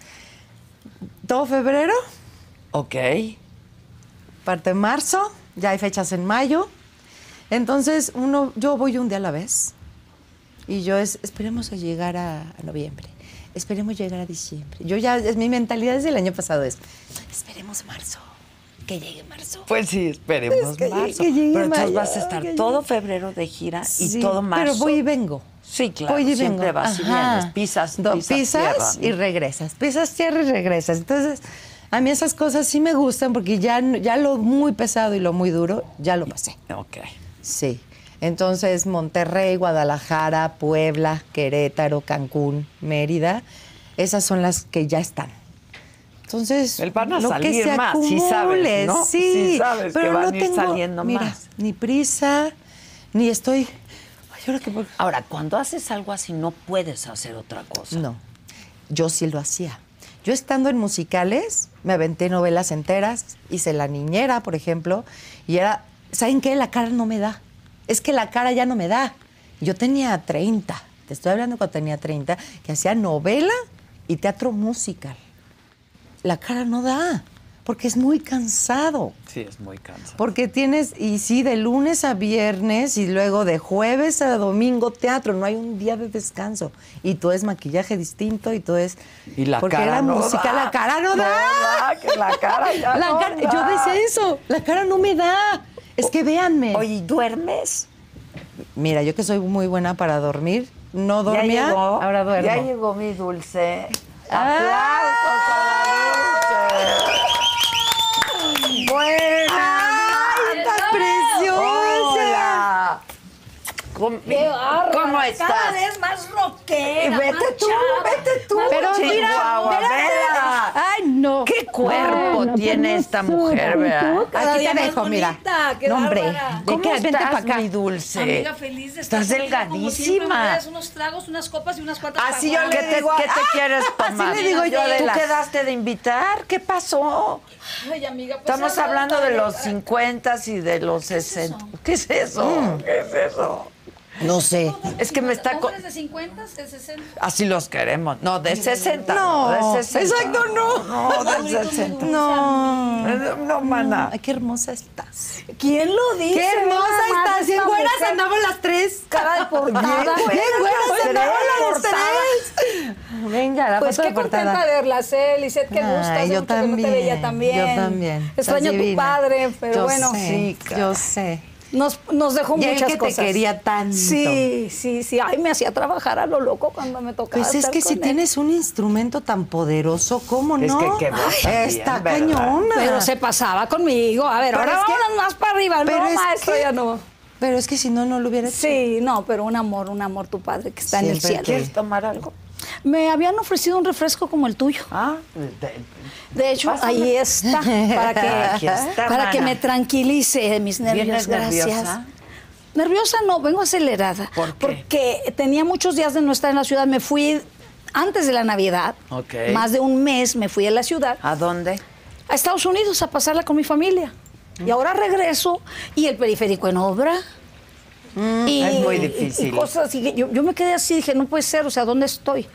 [SPEAKER 3] Todo febrero,
[SPEAKER 2] Ok.
[SPEAKER 3] parte de marzo, ya hay fechas en mayo. Entonces, uno, yo voy un día a la vez. Y yo es, esperemos a llegar a, a noviembre. Esperemos llegar a diciembre. Yo ya, es, mi mentalidad desde el año pasado es, esperemos marzo, que llegue marzo.
[SPEAKER 2] Pues sí, esperemos
[SPEAKER 3] Es que llegue-
[SPEAKER 2] marzo.
[SPEAKER 3] que llegue
[SPEAKER 2] Pero entonces
[SPEAKER 3] mayo,
[SPEAKER 2] vas a estar
[SPEAKER 3] que
[SPEAKER 2] todo
[SPEAKER 3] llegue-
[SPEAKER 2] febrero de gira y
[SPEAKER 3] Sí,
[SPEAKER 2] todo marzo.
[SPEAKER 3] Pero voy y vengo.
[SPEAKER 2] Sí, claro,
[SPEAKER 3] Voy y
[SPEAKER 2] siempre
[SPEAKER 3] vengo.
[SPEAKER 2] vas y
[SPEAKER 3] Ajá.
[SPEAKER 2] vienes, pisas,
[SPEAKER 3] Do-
[SPEAKER 2] pisas
[SPEAKER 3] pisas
[SPEAKER 2] tierra, ¿no?
[SPEAKER 3] y regresas, pisas tierra y regresas. Entonces, a mí esas cosas sí me gustan porque ya, ya lo muy pesado y lo muy duro, ya lo pasé.
[SPEAKER 2] Ok.
[SPEAKER 3] Sí. Entonces, Monterrey, Guadalajara, Puebla, Querétaro, Cancún, Mérida, esas son las que ya están. Entonces,
[SPEAKER 2] Él van a
[SPEAKER 3] lo
[SPEAKER 2] salir
[SPEAKER 3] que se
[SPEAKER 2] más, sí sabes,
[SPEAKER 3] acumule,
[SPEAKER 2] ¿no?
[SPEAKER 3] Sí,
[SPEAKER 2] Sí sabes que
[SPEAKER 3] pero
[SPEAKER 2] van
[SPEAKER 3] no
[SPEAKER 2] a ir
[SPEAKER 3] tengo,
[SPEAKER 2] saliendo
[SPEAKER 3] mira,
[SPEAKER 2] más.
[SPEAKER 3] ni prisa, ni estoy... Ay, ¿ahora qué por-
[SPEAKER 2] Ahora, cuando haces algo así, no puedes hacer otra cosa.
[SPEAKER 3] No, yo sí lo hacía. Yo estando en musicales, me aventé novelas enteras, hice La Niñera, por ejemplo, y era, ¿saben qué? La cara no me da. Es que la cara ya no me da. Yo tenía treinta, te estoy hablando cuando tenía treinta, que hacía novela y teatro musical. La cara no da, porque es muy cansado.
[SPEAKER 2] Sí, es muy cansado.
[SPEAKER 3] Porque tienes, y sí, de lunes a viernes y luego de jueves a domingo teatro, no hay un día de descanso. Y todo es maquillaje distinto y todo es...
[SPEAKER 2] Y la
[SPEAKER 3] porque
[SPEAKER 2] cara
[SPEAKER 3] la
[SPEAKER 2] no
[SPEAKER 3] música,
[SPEAKER 2] da.
[SPEAKER 3] la cara no,
[SPEAKER 2] No
[SPEAKER 3] da.
[SPEAKER 2] da, que la cara ya
[SPEAKER 3] La
[SPEAKER 2] no
[SPEAKER 3] cara-
[SPEAKER 2] da.
[SPEAKER 3] Yo decía eso, la cara no me da. Es que véanme.
[SPEAKER 2] Oye, ¿y duermes?
[SPEAKER 3] Mira, yo que soy muy buena para dormir, no
[SPEAKER 2] Ya
[SPEAKER 3] dormía,
[SPEAKER 2] llegó,
[SPEAKER 3] ahora duermo.
[SPEAKER 2] Ya llegó mi dulce.
[SPEAKER 3] ¡Ah!
[SPEAKER 2] ¡Aplausos a la dulce! ¡Buena!
[SPEAKER 3] ¡Ay, está preciosa!
[SPEAKER 2] ¡Hola! ¿Cómo,
[SPEAKER 1] ¡Qué bárbara!
[SPEAKER 2] ¿Cómo
[SPEAKER 1] Cada
[SPEAKER 2] estás?
[SPEAKER 1] vez más rockera,
[SPEAKER 2] Vete
[SPEAKER 1] más
[SPEAKER 2] tú,
[SPEAKER 1] chava,
[SPEAKER 2] vete tú.
[SPEAKER 1] más
[SPEAKER 3] Pero mira,
[SPEAKER 2] Chihuahua,
[SPEAKER 3] espérate.
[SPEAKER 2] vela.
[SPEAKER 3] Ay, no.
[SPEAKER 2] ¿Qué cuerpo
[SPEAKER 3] Bueno,
[SPEAKER 2] tiene
[SPEAKER 3] pues,
[SPEAKER 2] esta
[SPEAKER 3] no
[SPEAKER 2] mujer,
[SPEAKER 3] sé,
[SPEAKER 2] verdad?
[SPEAKER 3] ¿tú?
[SPEAKER 1] Cada
[SPEAKER 3] Aquí
[SPEAKER 1] día
[SPEAKER 3] te
[SPEAKER 1] más
[SPEAKER 3] dejo, mira.
[SPEAKER 1] bonita, qué
[SPEAKER 3] No, hombre,
[SPEAKER 1] bárbara.
[SPEAKER 3] ¿de
[SPEAKER 2] ¿Cómo
[SPEAKER 3] qué? Vente
[SPEAKER 2] estás,
[SPEAKER 3] para acá.
[SPEAKER 2] mi dulce?
[SPEAKER 1] Amiga, feliz de estar
[SPEAKER 2] Estás
[SPEAKER 1] contigo, como siempre, me
[SPEAKER 2] delgadísima.
[SPEAKER 1] das unos tragos, unas copas y unas cuantas
[SPEAKER 2] Así yo
[SPEAKER 1] pajuadas.
[SPEAKER 2] le digo, ¿qué te quieres tomar?
[SPEAKER 3] Así le digo yo,
[SPEAKER 2] ¿Tú
[SPEAKER 3] Adela.
[SPEAKER 2] quedaste de invitar? ¿Qué pasó?
[SPEAKER 1] Ay, amiga, pues
[SPEAKER 2] Estamos
[SPEAKER 1] algo
[SPEAKER 2] hablando de
[SPEAKER 1] padre.
[SPEAKER 2] los cincuenta y de los sesenta.
[SPEAKER 1] eso?
[SPEAKER 2] ¿Qué es eso? ¿Qué es eso?
[SPEAKER 3] No sé.
[SPEAKER 2] Es que me está co-
[SPEAKER 1] ¿Hombres de cincuenta, de sesenta?
[SPEAKER 2] Así los queremos. No, de sesenta.
[SPEAKER 3] No,
[SPEAKER 2] de sesenta.
[SPEAKER 3] exacto, no.
[SPEAKER 2] No, de sesenta.
[SPEAKER 3] No.
[SPEAKER 2] No, mana.
[SPEAKER 3] Ay, qué hermosa estás.
[SPEAKER 1] ¿Quién lo dice?
[SPEAKER 3] Qué hermosa
[SPEAKER 1] Nada más
[SPEAKER 3] estás. Bien
[SPEAKER 1] esta
[SPEAKER 3] güeras
[SPEAKER 1] mujer.
[SPEAKER 3] andamos las tres.
[SPEAKER 1] Cara de portada.
[SPEAKER 3] Bien güeras andamos las
[SPEAKER 1] portada.
[SPEAKER 3] tres. Venga, la
[SPEAKER 1] Pues
[SPEAKER 3] foto
[SPEAKER 1] qué
[SPEAKER 3] de portada.
[SPEAKER 1] contenta de verlas, eh, Lisette, qué gusto.
[SPEAKER 3] Ay,
[SPEAKER 1] Hace
[SPEAKER 3] yo
[SPEAKER 1] mucho que no
[SPEAKER 3] también,
[SPEAKER 1] te veía también.
[SPEAKER 3] yo también.
[SPEAKER 1] Extraño
[SPEAKER 3] Estás
[SPEAKER 1] a tu
[SPEAKER 3] divina.
[SPEAKER 1] padre, pero
[SPEAKER 3] Yo
[SPEAKER 1] bueno.
[SPEAKER 3] sé,
[SPEAKER 2] Sí, cara.
[SPEAKER 3] yo sé.
[SPEAKER 1] Nos, nos dejó
[SPEAKER 3] Y él
[SPEAKER 1] muchas
[SPEAKER 3] que te
[SPEAKER 1] cosas.
[SPEAKER 3] quería tanto.
[SPEAKER 1] Sí, sí, sí. Ay, me hacía trabajar a lo loco cuando me tocaba.
[SPEAKER 3] Pues es
[SPEAKER 1] estar
[SPEAKER 3] que si
[SPEAKER 1] con él.
[SPEAKER 3] tienes un instrumento tan poderoso, ¿cómo no?
[SPEAKER 2] Es que qué voz también,
[SPEAKER 3] está
[SPEAKER 2] ¿verdad?
[SPEAKER 3] cañona.
[SPEAKER 1] Pero se pasaba conmigo. A ver,
[SPEAKER 3] Pero
[SPEAKER 1] ahora
[SPEAKER 3] es que-
[SPEAKER 1] vámonos más para arriba.
[SPEAKER 3] pero
[SPEAKER 1] No,
[SPEAKER 3] es
[SPEAKER 1] maestro,
[SPEAKER 3] que-
[SPEAKER 1] ya no.
[SPEAKER 3] Pero es que si no, no lo hubiera hecho.
[SPEAKER 1] Sí, no, pero un amor, un amor tu padre que está en el
[SPEAKER 3] Siempre
[SPEAKER 1] cielo.
[SPEAKER 3] que-
[SPEAKER 2] ¿Quieres tomar algo?
[SPEAKER 1] Me habían ofrecido un refresco como el tuyo.
[SPEAKER 2] Ah,
[SPEAKER 1] De hecho,
[SPEAKER 2] Pásame.
[SPEAKER 1] ahí está, para que,
[SPEAKER 2] Aquí está,
[SPEAKER 1] para que
[SPEAKER 2] mana.
[SPEAKER 1] me tranquilice mis nervios.
[SPEAKER 2] ¿Vienes
[SPEAKER 1] Gracias.
[SPEAKER 2] nerviosa?
[SPEAKER 1] Nerviosa no, vengo acelerada.
[SPEAKER 2] ¿Por qué?
[SPEAKER 1] Porque tenía muchos días de no estar en la ciudad. Me fui antes de la Navidad.
[SPEAKER 2] Ok.
[SPEAKER 1] Más de un mes me fui a la ciudad.
[SPEAKER 2] ¿A dónde?
[SPEAKER 1] A Estados Unidos a pasarla con mi familia. Y ahora regreso y el periférico en obra. y,
[SPEAKER 2] es muy
[SPEAKER 1] y-
[SPEAKER 2] difícil.
[SPEAKER 1] Y cosas así. que Yo, yo me quedé así, dije, no puede ser, o sea, ¿dónde estoy?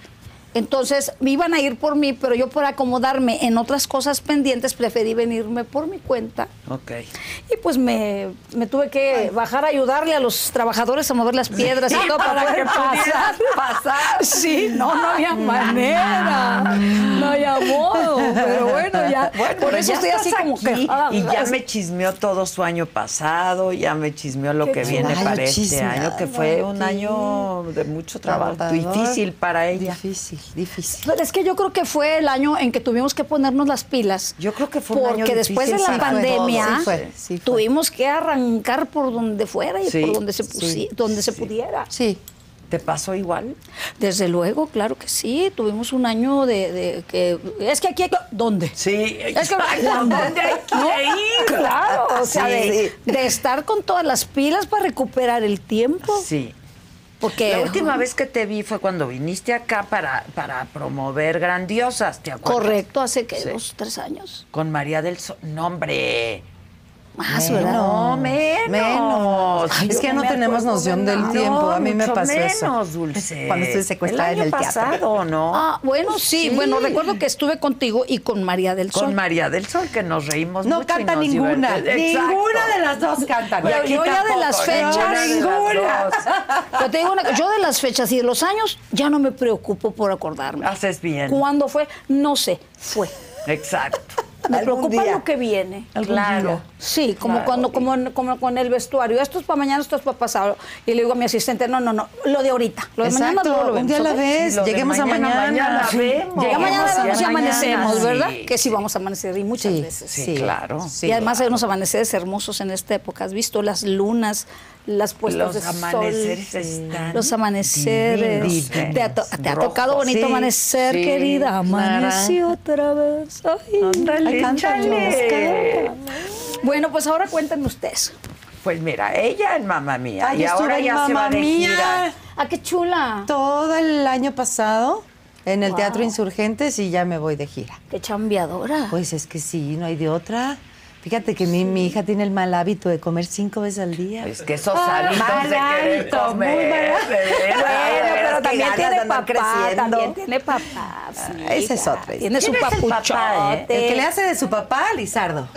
[SPEAKER 1] Entonces me iban a ir por mí, pero yo por acomodarme en otras cosas pendientes preferí venirme por mi cuenta.
[SPEAKER 2] Ok.
[SPEAKER 1] Y pues me, me tuve que bajar a ayudarle a los trabajadores a mover las piedras y todo para,
[SPEAKER 2] para
[SPEAKER 1] poder
[SPEAKER 2] que pudieras pasar.
[SPEAKER 1] Sí, no, no había manera. No había modo. Pero bueno, ya.
[SPEAKER 2] Bueno,
[SPEAKER 1] por
[SPEAKER 2] pero
[SPEAKER 1] eso
[SPEAKER 2] ya
[SPEAKER 1] estoy así
[SPEAKER 2] estás
[SPEAKER 1] como
[SPEAKER 2] aquí,
[SPEAKER 1] que. ah,
[SPEAKER 2] y ya
[SPEAKER 1] es-
[SPEAKER 2] me chismeó todo su año pasado, ya me chismeó lo
[SPEAKER 1] Qué
[SPEAKER 2] que viene
[SPEAKER 3] chulo.
[SPEAKER 2] para
[SPEAKER 3] Ay,
[SPEAKER 2] este
[SPEAKER 3] chismeada
[SPEAKER 2] año, que fue
[SPEAKER 3] de
[SPEAKER 2] un
[SPEAKER 3] ti.
[SPEAKER 2] año de mucho trabajo,
[SPEAKER 3] Agotador.
[SPEAKER 2] difícil para ella.
[SPEAKER 3] Difícil, difícil.
[SPEAKER 1] Pero es que yo creo que fue el año en que tuvimos que ponernos las pilas.
[SPEAKER 2] Yo creo que fue un
[SPEAKER 1] Porque
[SPEAKER 2] año
[SPEAKER 1] después de
[SPEAKER 2] difícil
[SPEAKER 1] la
[SPEAKER 2] para
[SPEAKER 1] pandemia
[SPEAKER 3] todos. Sí fue, sí fue.
[SPEAKER 1] tuvimos que arrancar por donde fuera y
[SPEAKER 2] Sí,
[SPEAKER 1] por donde se pusi-
[SPEAKER 3] sí,
[SPEAKER 1] donde se
[SPEAKER 2] sí.
[SPEAKER 1] pudiera.
[SPEAKER 3] Sí.
[SPEAKER 2] ¿Te pasó igual?
[SPEAKER 1] Desde luego, claro que sí. Tuvimos un año de, de que es que aquí hay que- ¿dónde?
[SPEAKER 2] Sí,
[SPEAKER 1] Es que ¿dónde?
[SPEAKER 2] ¿Dónde hay que
[SPEAKER 1] No,
[SPEAKER 2] ir?
[SPEAKER 1] Claro, o sea,
[SPEAKER 2] Sí.
[SPEAKER 1] de, de estar con todas las pilas para recuperar el tiempo.
[SPEAKER 2] Sí.
[SPEAKER 1] Porque
[SPEAKER 2] La última vez que te vi fue cuando viniste acá para, para promover Grandiosas, ¿te acuerdas?
[SPEAKER 1] Correcto, hace que
[SPEAKER 2] Sí.
[SPEAKER 1] dos, tres años.
[SPEAKER 2] Con María del Sol. No, hombre.
[SPEAKER 1] Más,
[SPEAKER 3] Menos.
[SPEAKER 1] ¿verdad?
[SPEAKER 2] No, menos.
[SPEAKER 3] Menos.
[SPEAKER 2] Ay,
[SPEAKER 3] es
[SPEAKER 2] yo
[SPEAKER 3] que no
[SPEAKER 2] me
[SPEAKER 3] tenemos
[SPEAKER 2] acuerdo
[SPEAKER 3] noción
[SPEAKER 2] de
[SPEAKER 3] del
[SPEAKER 2] nada.
[SPEAKER 3] tiempo. A mí me
[SPEAKER 2] mucho
[SPEAKER 3] pasó
[SPEAKER 2] menos,
[SPEAKER 3] eso.
[SPEAKER 2] Dulce.
[SPEAKER 3] Cuando estuve secuestrada
[SPEAKER 2] el
[SPEAKER 3] en
[SPEAKER 2] año
[SPEAKER 3] el teatro.
[SPEAKER 2] pasado, ¿no?
[SPEAKER 1] Ah, bueno, sí,
[SPEAKER 2] Sí.
[SPEAKER 1] bueno, recuerdo que estuve contigo y con María del Sol.
[SPEAKER 2] Con María del Sol, que nos reímos
[SPEAKER 3] No
[SPEAKER 2] mucho. y
[SPEAKER 3] canta
[SPEAKER 2] nos
[SPEAKER 3] ninguna.
[SPEAKER 2] divertimos. Exacto.
[SPEAKER 3] Ninguna de las dos cantan.
[SPEAKER 2] Y
[SPEAKER 1] Yo-
[SPEAKER 2] aquí
[SPEAKER 1] yo ya de
[SPEAKER 2] tampoco,
[SPEAKER 1] las fechas,
[SPEAKER 2] ninguna de las
[SPEAKER 3] ninguna.
[SPEAKER 2] dos.
[SPEAKER 1] Pero te digo una cosa, yo de las fechas y de los años ya no me preocupo por acordarme.
[SPEAKER 2] Haces bien.
[SPEAKER 1] ¿Cuándo fue? No sé, fue.
[SPEAKER 2] Exacto.
[SPEAKER 1] Me
[SPEAKER 3] Algún
[SPEAKER 1] preocupa
[SPEAKER 3] día.
[SPEAKER 1] lo que viene.
[SPEAKER 3] Algún
[SPEAKER 2] Claro.
[SPEAKER 3] día.
[SPEAKER 1] Sí, como
[SPEAKER 2] Claro.
[SPEAKER 1] cuando, como, en- como con el vestuario. Esto es para mañana, esto es para pasado. Y le digo a mi asistente, no, no, no, lo de ahorita. Lo de mañana
[SPEAKER 3] Exacto,
[SPEAKER 1] luego lo vemos.
[SPEAKER 3] un día a la
[SPEAKER 1] ¿ok?
[SPEAKER 3] vez.
[SPEAKER 2] Lo de
[SPEAKER 3] Lleguemos a
[SPEAKER 2] mañana,
[SPEAKER 3] mañana.
[SPEAKER 2] mañana
[SPEAKER 3] Sí.
[SPEAKER 2] vemos.
[SPEAKER 1] Ya mañana
[SPEAKER 3] Lleguemos a
[SPEAKER 1] vemos y
[SPEAKER 3] mañana.
[SPEAKER 1] amanecemos,
[SPEAKER 2] sí.
[SPEAKER 1] ¿verdad? Que sí vamos a amanecer y muchas
[SPEAKER 3] Sí,
[SPEAKER 1] veces.
[SPEAKER 3] sí,
[SPEAKER 2] claro.
[SPEAKER 3] Sí.
[SPEAKER 1] Y además hay unos amaneceres hermosos en esta época. ¿Has visto las lunas, las puestas
[SPEAKER 2] Los
[SPEAKER 1] de sol?
[SPEAKER 2] amaneceres están
[SPEAKER 1] Los amaneceres.
[SPEAKER 2] divinos,
[SPEAKER 1] ¿Te ha, to- te ha
[SPEAKER 2] rojos.
[SPEAKER 1] tocado bonito
[SPEAKER 3] Sí,
[SPEAKER 1] amanecer,
[SPEAKER 2] sí,
[SPEAKER 1] querida? Amaneció otra vez. Ay.
[SPEAKER 2] Ándale,
[SPEAKER 3] Ay, cántanos,
[SPEAKER 2] échale.
[SPEAKER 1] Bueno, pues ahora cuéntenme ustedes.
[SPEAKER 2] Pues mira, ella en Mamma Mía.
[SPEAKER 3] Ay,
[SPEAKER 2] y
[SPEAKER 3] yo estuve
[SPEAKER 2] ahora
[SPEAKER 3] en
[SPEAKER 2] ya se va
[SPEAKER 3] Mamma
[SPEAKER 2] de
[SPEAKER 3] Mía.
[SPEAKER 2] gira.
[SPEAKER 1] ¡Ah, qué chula!
[SPEAKER 3] Todo el año pasado en el
[SPEAKER 1] Wow.
[SPEAKER 3] Teatro Insurgentes y ya me voy de gira.
[SPEAKER 1] ¡Qué chambeadora!
[SPEAKER 3] Pues es que sí, no hay de otra. Fíjate que mi, mi hija tiene el mal hábito de comer cinco veces al día.
[SPEAKER 2] Es que esos
[SPEAKER 3] Ah,
[SPEAKER 2] hábitos
[SPEAKER 3] mal
[SPEAKER 2] de querer
[SPEAKER 3] hábito, muy
[SPEAKER 2] comer.
[SPEAKER 3] mal hábito.
[SPEAKER 2] de veras,
[SPEAKER 1] Bueno,
[SPEAKER 2] de veras,
[SPEAKER 1] pero
[SPEAKER 2] qué
[SPEAKER 1] también
[SPEAKER 2] ganas
[SPEAKER 1] tiene
[SPEAKER 2] de andar
[SPEAKER 1] papá,
[SPEAKER 2] creciendo.
[SPEAKER 1] también tiene papá. sí,
[SPEAKER 3] esa es
[SPEAKER 1] hija.
[SPEAKER 3] otra historia.
[SPEAKER 1] Tiene su
[SPEAKER 2] ¿Quién es el
[SPEAKER 1] papuchote.
[SPEAKER 2] papá, eh?
[SPEAKER 3] El que le hace de su papá, Lizardo.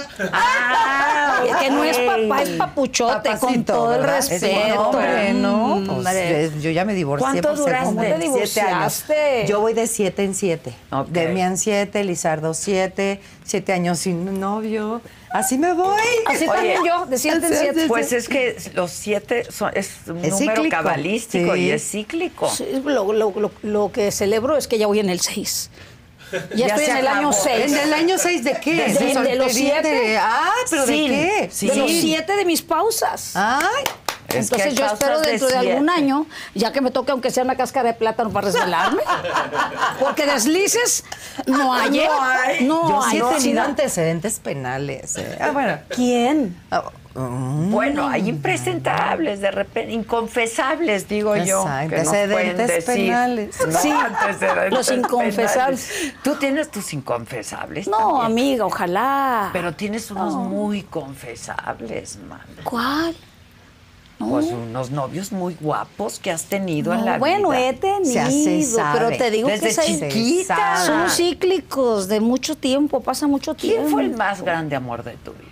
[SPEAKER 2] Ah,
[SPEAKER 1] Es que no es
[SPEAKER 2] ok.
[SPEAKER 1] papá, es papuchote, con
[SPEAKER 3] Papacito,
[SPEAKER 1] todo el
[SPEAKER 3] ¿verdad? Es
[SPEAKER 1] respeto.
[SPEAKER 3] buen hombre, ¿no?
[SPEAKER 1] Mm,
[SPEAKER 3] Pues,
[SPEAKER 1] hombre.
[SPEAKER 3] es- yo ya me divorcié
[SPEAKER 2] ¿Cuánto
[SPEAKER 3] por
[SPEAKER 2] duraste?
[SPEAKER 3] como
[SPEAKER 2] ¿Cómo te
[SPEAKER 3] veintisiete años.
[SPEAKER 1] divorciaste?
[SPEAKER 3] Yo voy de siete en siete.
[SPEAKER 2] Ok.
[SPEAKER 3] Demian siete, Lizardo siete, siete años sin novio. Así me voy.
[SPEAKER 1] Así también yo, de siete en
[SPEAKER 3] Sí,
[SPEAKER 1] siete.
[SPEAKER 3] sí,
[SPEAKER 2] Pues es que los siete son, es un
[SPEAKER 3] Es
[SPEAKER 2] número
[SPEAKER 3] cíclico.
[SPEAKER 2] cabalístico
[SPEAKER 3] Sí.
[SPEAKER 2] y es cíclico.
[SPEAKER 1] Sí, lo, lo- lo- lo que celebro es que ya voy en el seis. Ya,
[SPEAKER 2] Ya
[SPEAKER 1] estoy
[SPEAKER 2] se
[SPEAKER 1] en el año
[SPEAKER 2] acabó.
[SPEAKER 1] seis.
[SPEAKER 3] ¿En el año seis de qué?
[SPEAKER 1] De- de- de los
[SPEAKER 3] solterita?
[SPEAKER 1] siete.
[SPEAKER 3] Ah, pero
[SPEAKER 2] Sí,
[SPEAKER 3] ¿de qué?
[SPEAKER 2] sí.
[SPEAKER 1] De los siete de mis pausas.
[SPEAKER 3] Ay,
[SPEAKER 2] Es que hay
[SPEAKER 1] Entonces yo espero
[SPEAKER 2] pausas de
[SPEAKER 1] dentro de, algún
[SPEAKER 2] siete.
[SPEAKER 1] año, ya que me toque aunque sea una cáscara de plátano para resbalarme, porque deslices no hay. ¿eh?
[SPEAKER 2] No hay.
[SPEAKER 1] No
[SPEAKER 3] yo
[SPEAKER 1] hay.
[SPEAKER 3] sí he
[SPEAKER 1] no,
[SPEAKER 3] tenido
[SPEAKER 1] sí.
[SPEAKER 3] antecedentes penales. eh. Ah, bueno.
[SPEAKER 1] ¿Quién?
[SPEAKER 3] Ah, mm.
[SPEAKER 2] Bueno, hay impresentables, de repente, inconfesables, digo yo.
[SPEAKER 3] Exacto,
[SPEAKER 2] que nos pueden
[SPEAKER 3] antecedentes
[SPEAKER 2] decir.
[SPEAKER 3] penales.
[SPEAKER 2] No,
[SPEAKER 1] Sí,
[SPEAKER 2] antecedentes
[SPEAKER 1] los inconfesables.
[SPEAKER 2] penales. Tú tienes tus inconfesables
[SPEAKER 1] No,
[SPEAKER 2] también.
[SPEAKER 1] amiga, ojalá.
[SPEAKER 2] Pero tienes unos muy confesables, man.
[SPEAKER 1] ¿Cuál?
[SPEAKER 2] Pues unos novios muy guapos que has tenido en la
[SPEAKER 1] No, bueno,
[SPEAKER 2] vida.
[SPEAKER 1] he tenido,
[SPEAKER 3] Se hace, sabe.
[SPEAKER 1] pero te digo
[SPEAKER 2] Desde
[SPEAKER 1] que se-
[SPEAKER 2] chiquita.
[SPEAKER 1] son cíclicos de mucho tiempo, pasa mucho tiempo.
[SPEAKER 2] ¿Quién fue el más grande amor de tu vida?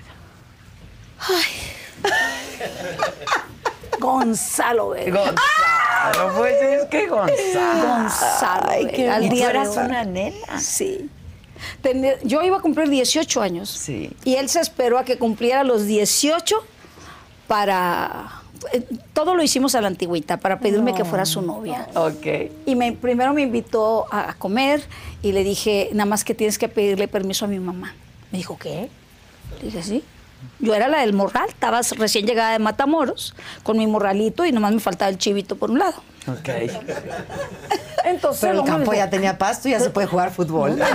[SPEAKER 1] Gonzalo Vega.
[SPEAKER 2] Gonzalo, pues es que Gonzalo.
[SPEAKER 1] Gonzalo
[SPEAKER 2] Ay,
[SPEAKER 1] Vega,
[SPEAKER 2] qué
[SPEAKER 1] al
[SPEAKER 2] y tú
[SPEAKER 1] día de
[SPEAKER 2] eras
[SPEAKER 1] hoy.
[SPEAKER 2] una nena.
[SPEAKER 1] Sí. Tenía- yo iba a cumplir dieciocho años.
[SPEAKER 2] Sí.
[SPEAKER 1] Y él se esperó a que cumpliera los dieciocho para... eh, Todo lo hicimos a la antigüita, para pedirme que fuera su novia.
[SPEAKER 2] Ok.
[SPEAKER 1] Y me, primero me invitó a, a comer y le dije, nada más que tienes que pedirle permiso a mi mamá. Me dijo, ¿qué? Le dije, sí. Yo era la del morral, estaba recién llegada de Matamoros, con mi morralito y nomás me faltaba el chivito por un lado.
[SPEAKER 2] Ok.
[SPEAKER 1] Entonces,
[SPEAKER 3] Pero el
[SPEAKER 1] hombre,
[SPEAKER 3] campo
[SPEAKER 1] me
[SPEAKER 3] ya
[SPEAKER 1] dijo,
[SPEAKER 3] tenía pasto y ya se puede jugar fútbol.
[SPEAKER 2] No,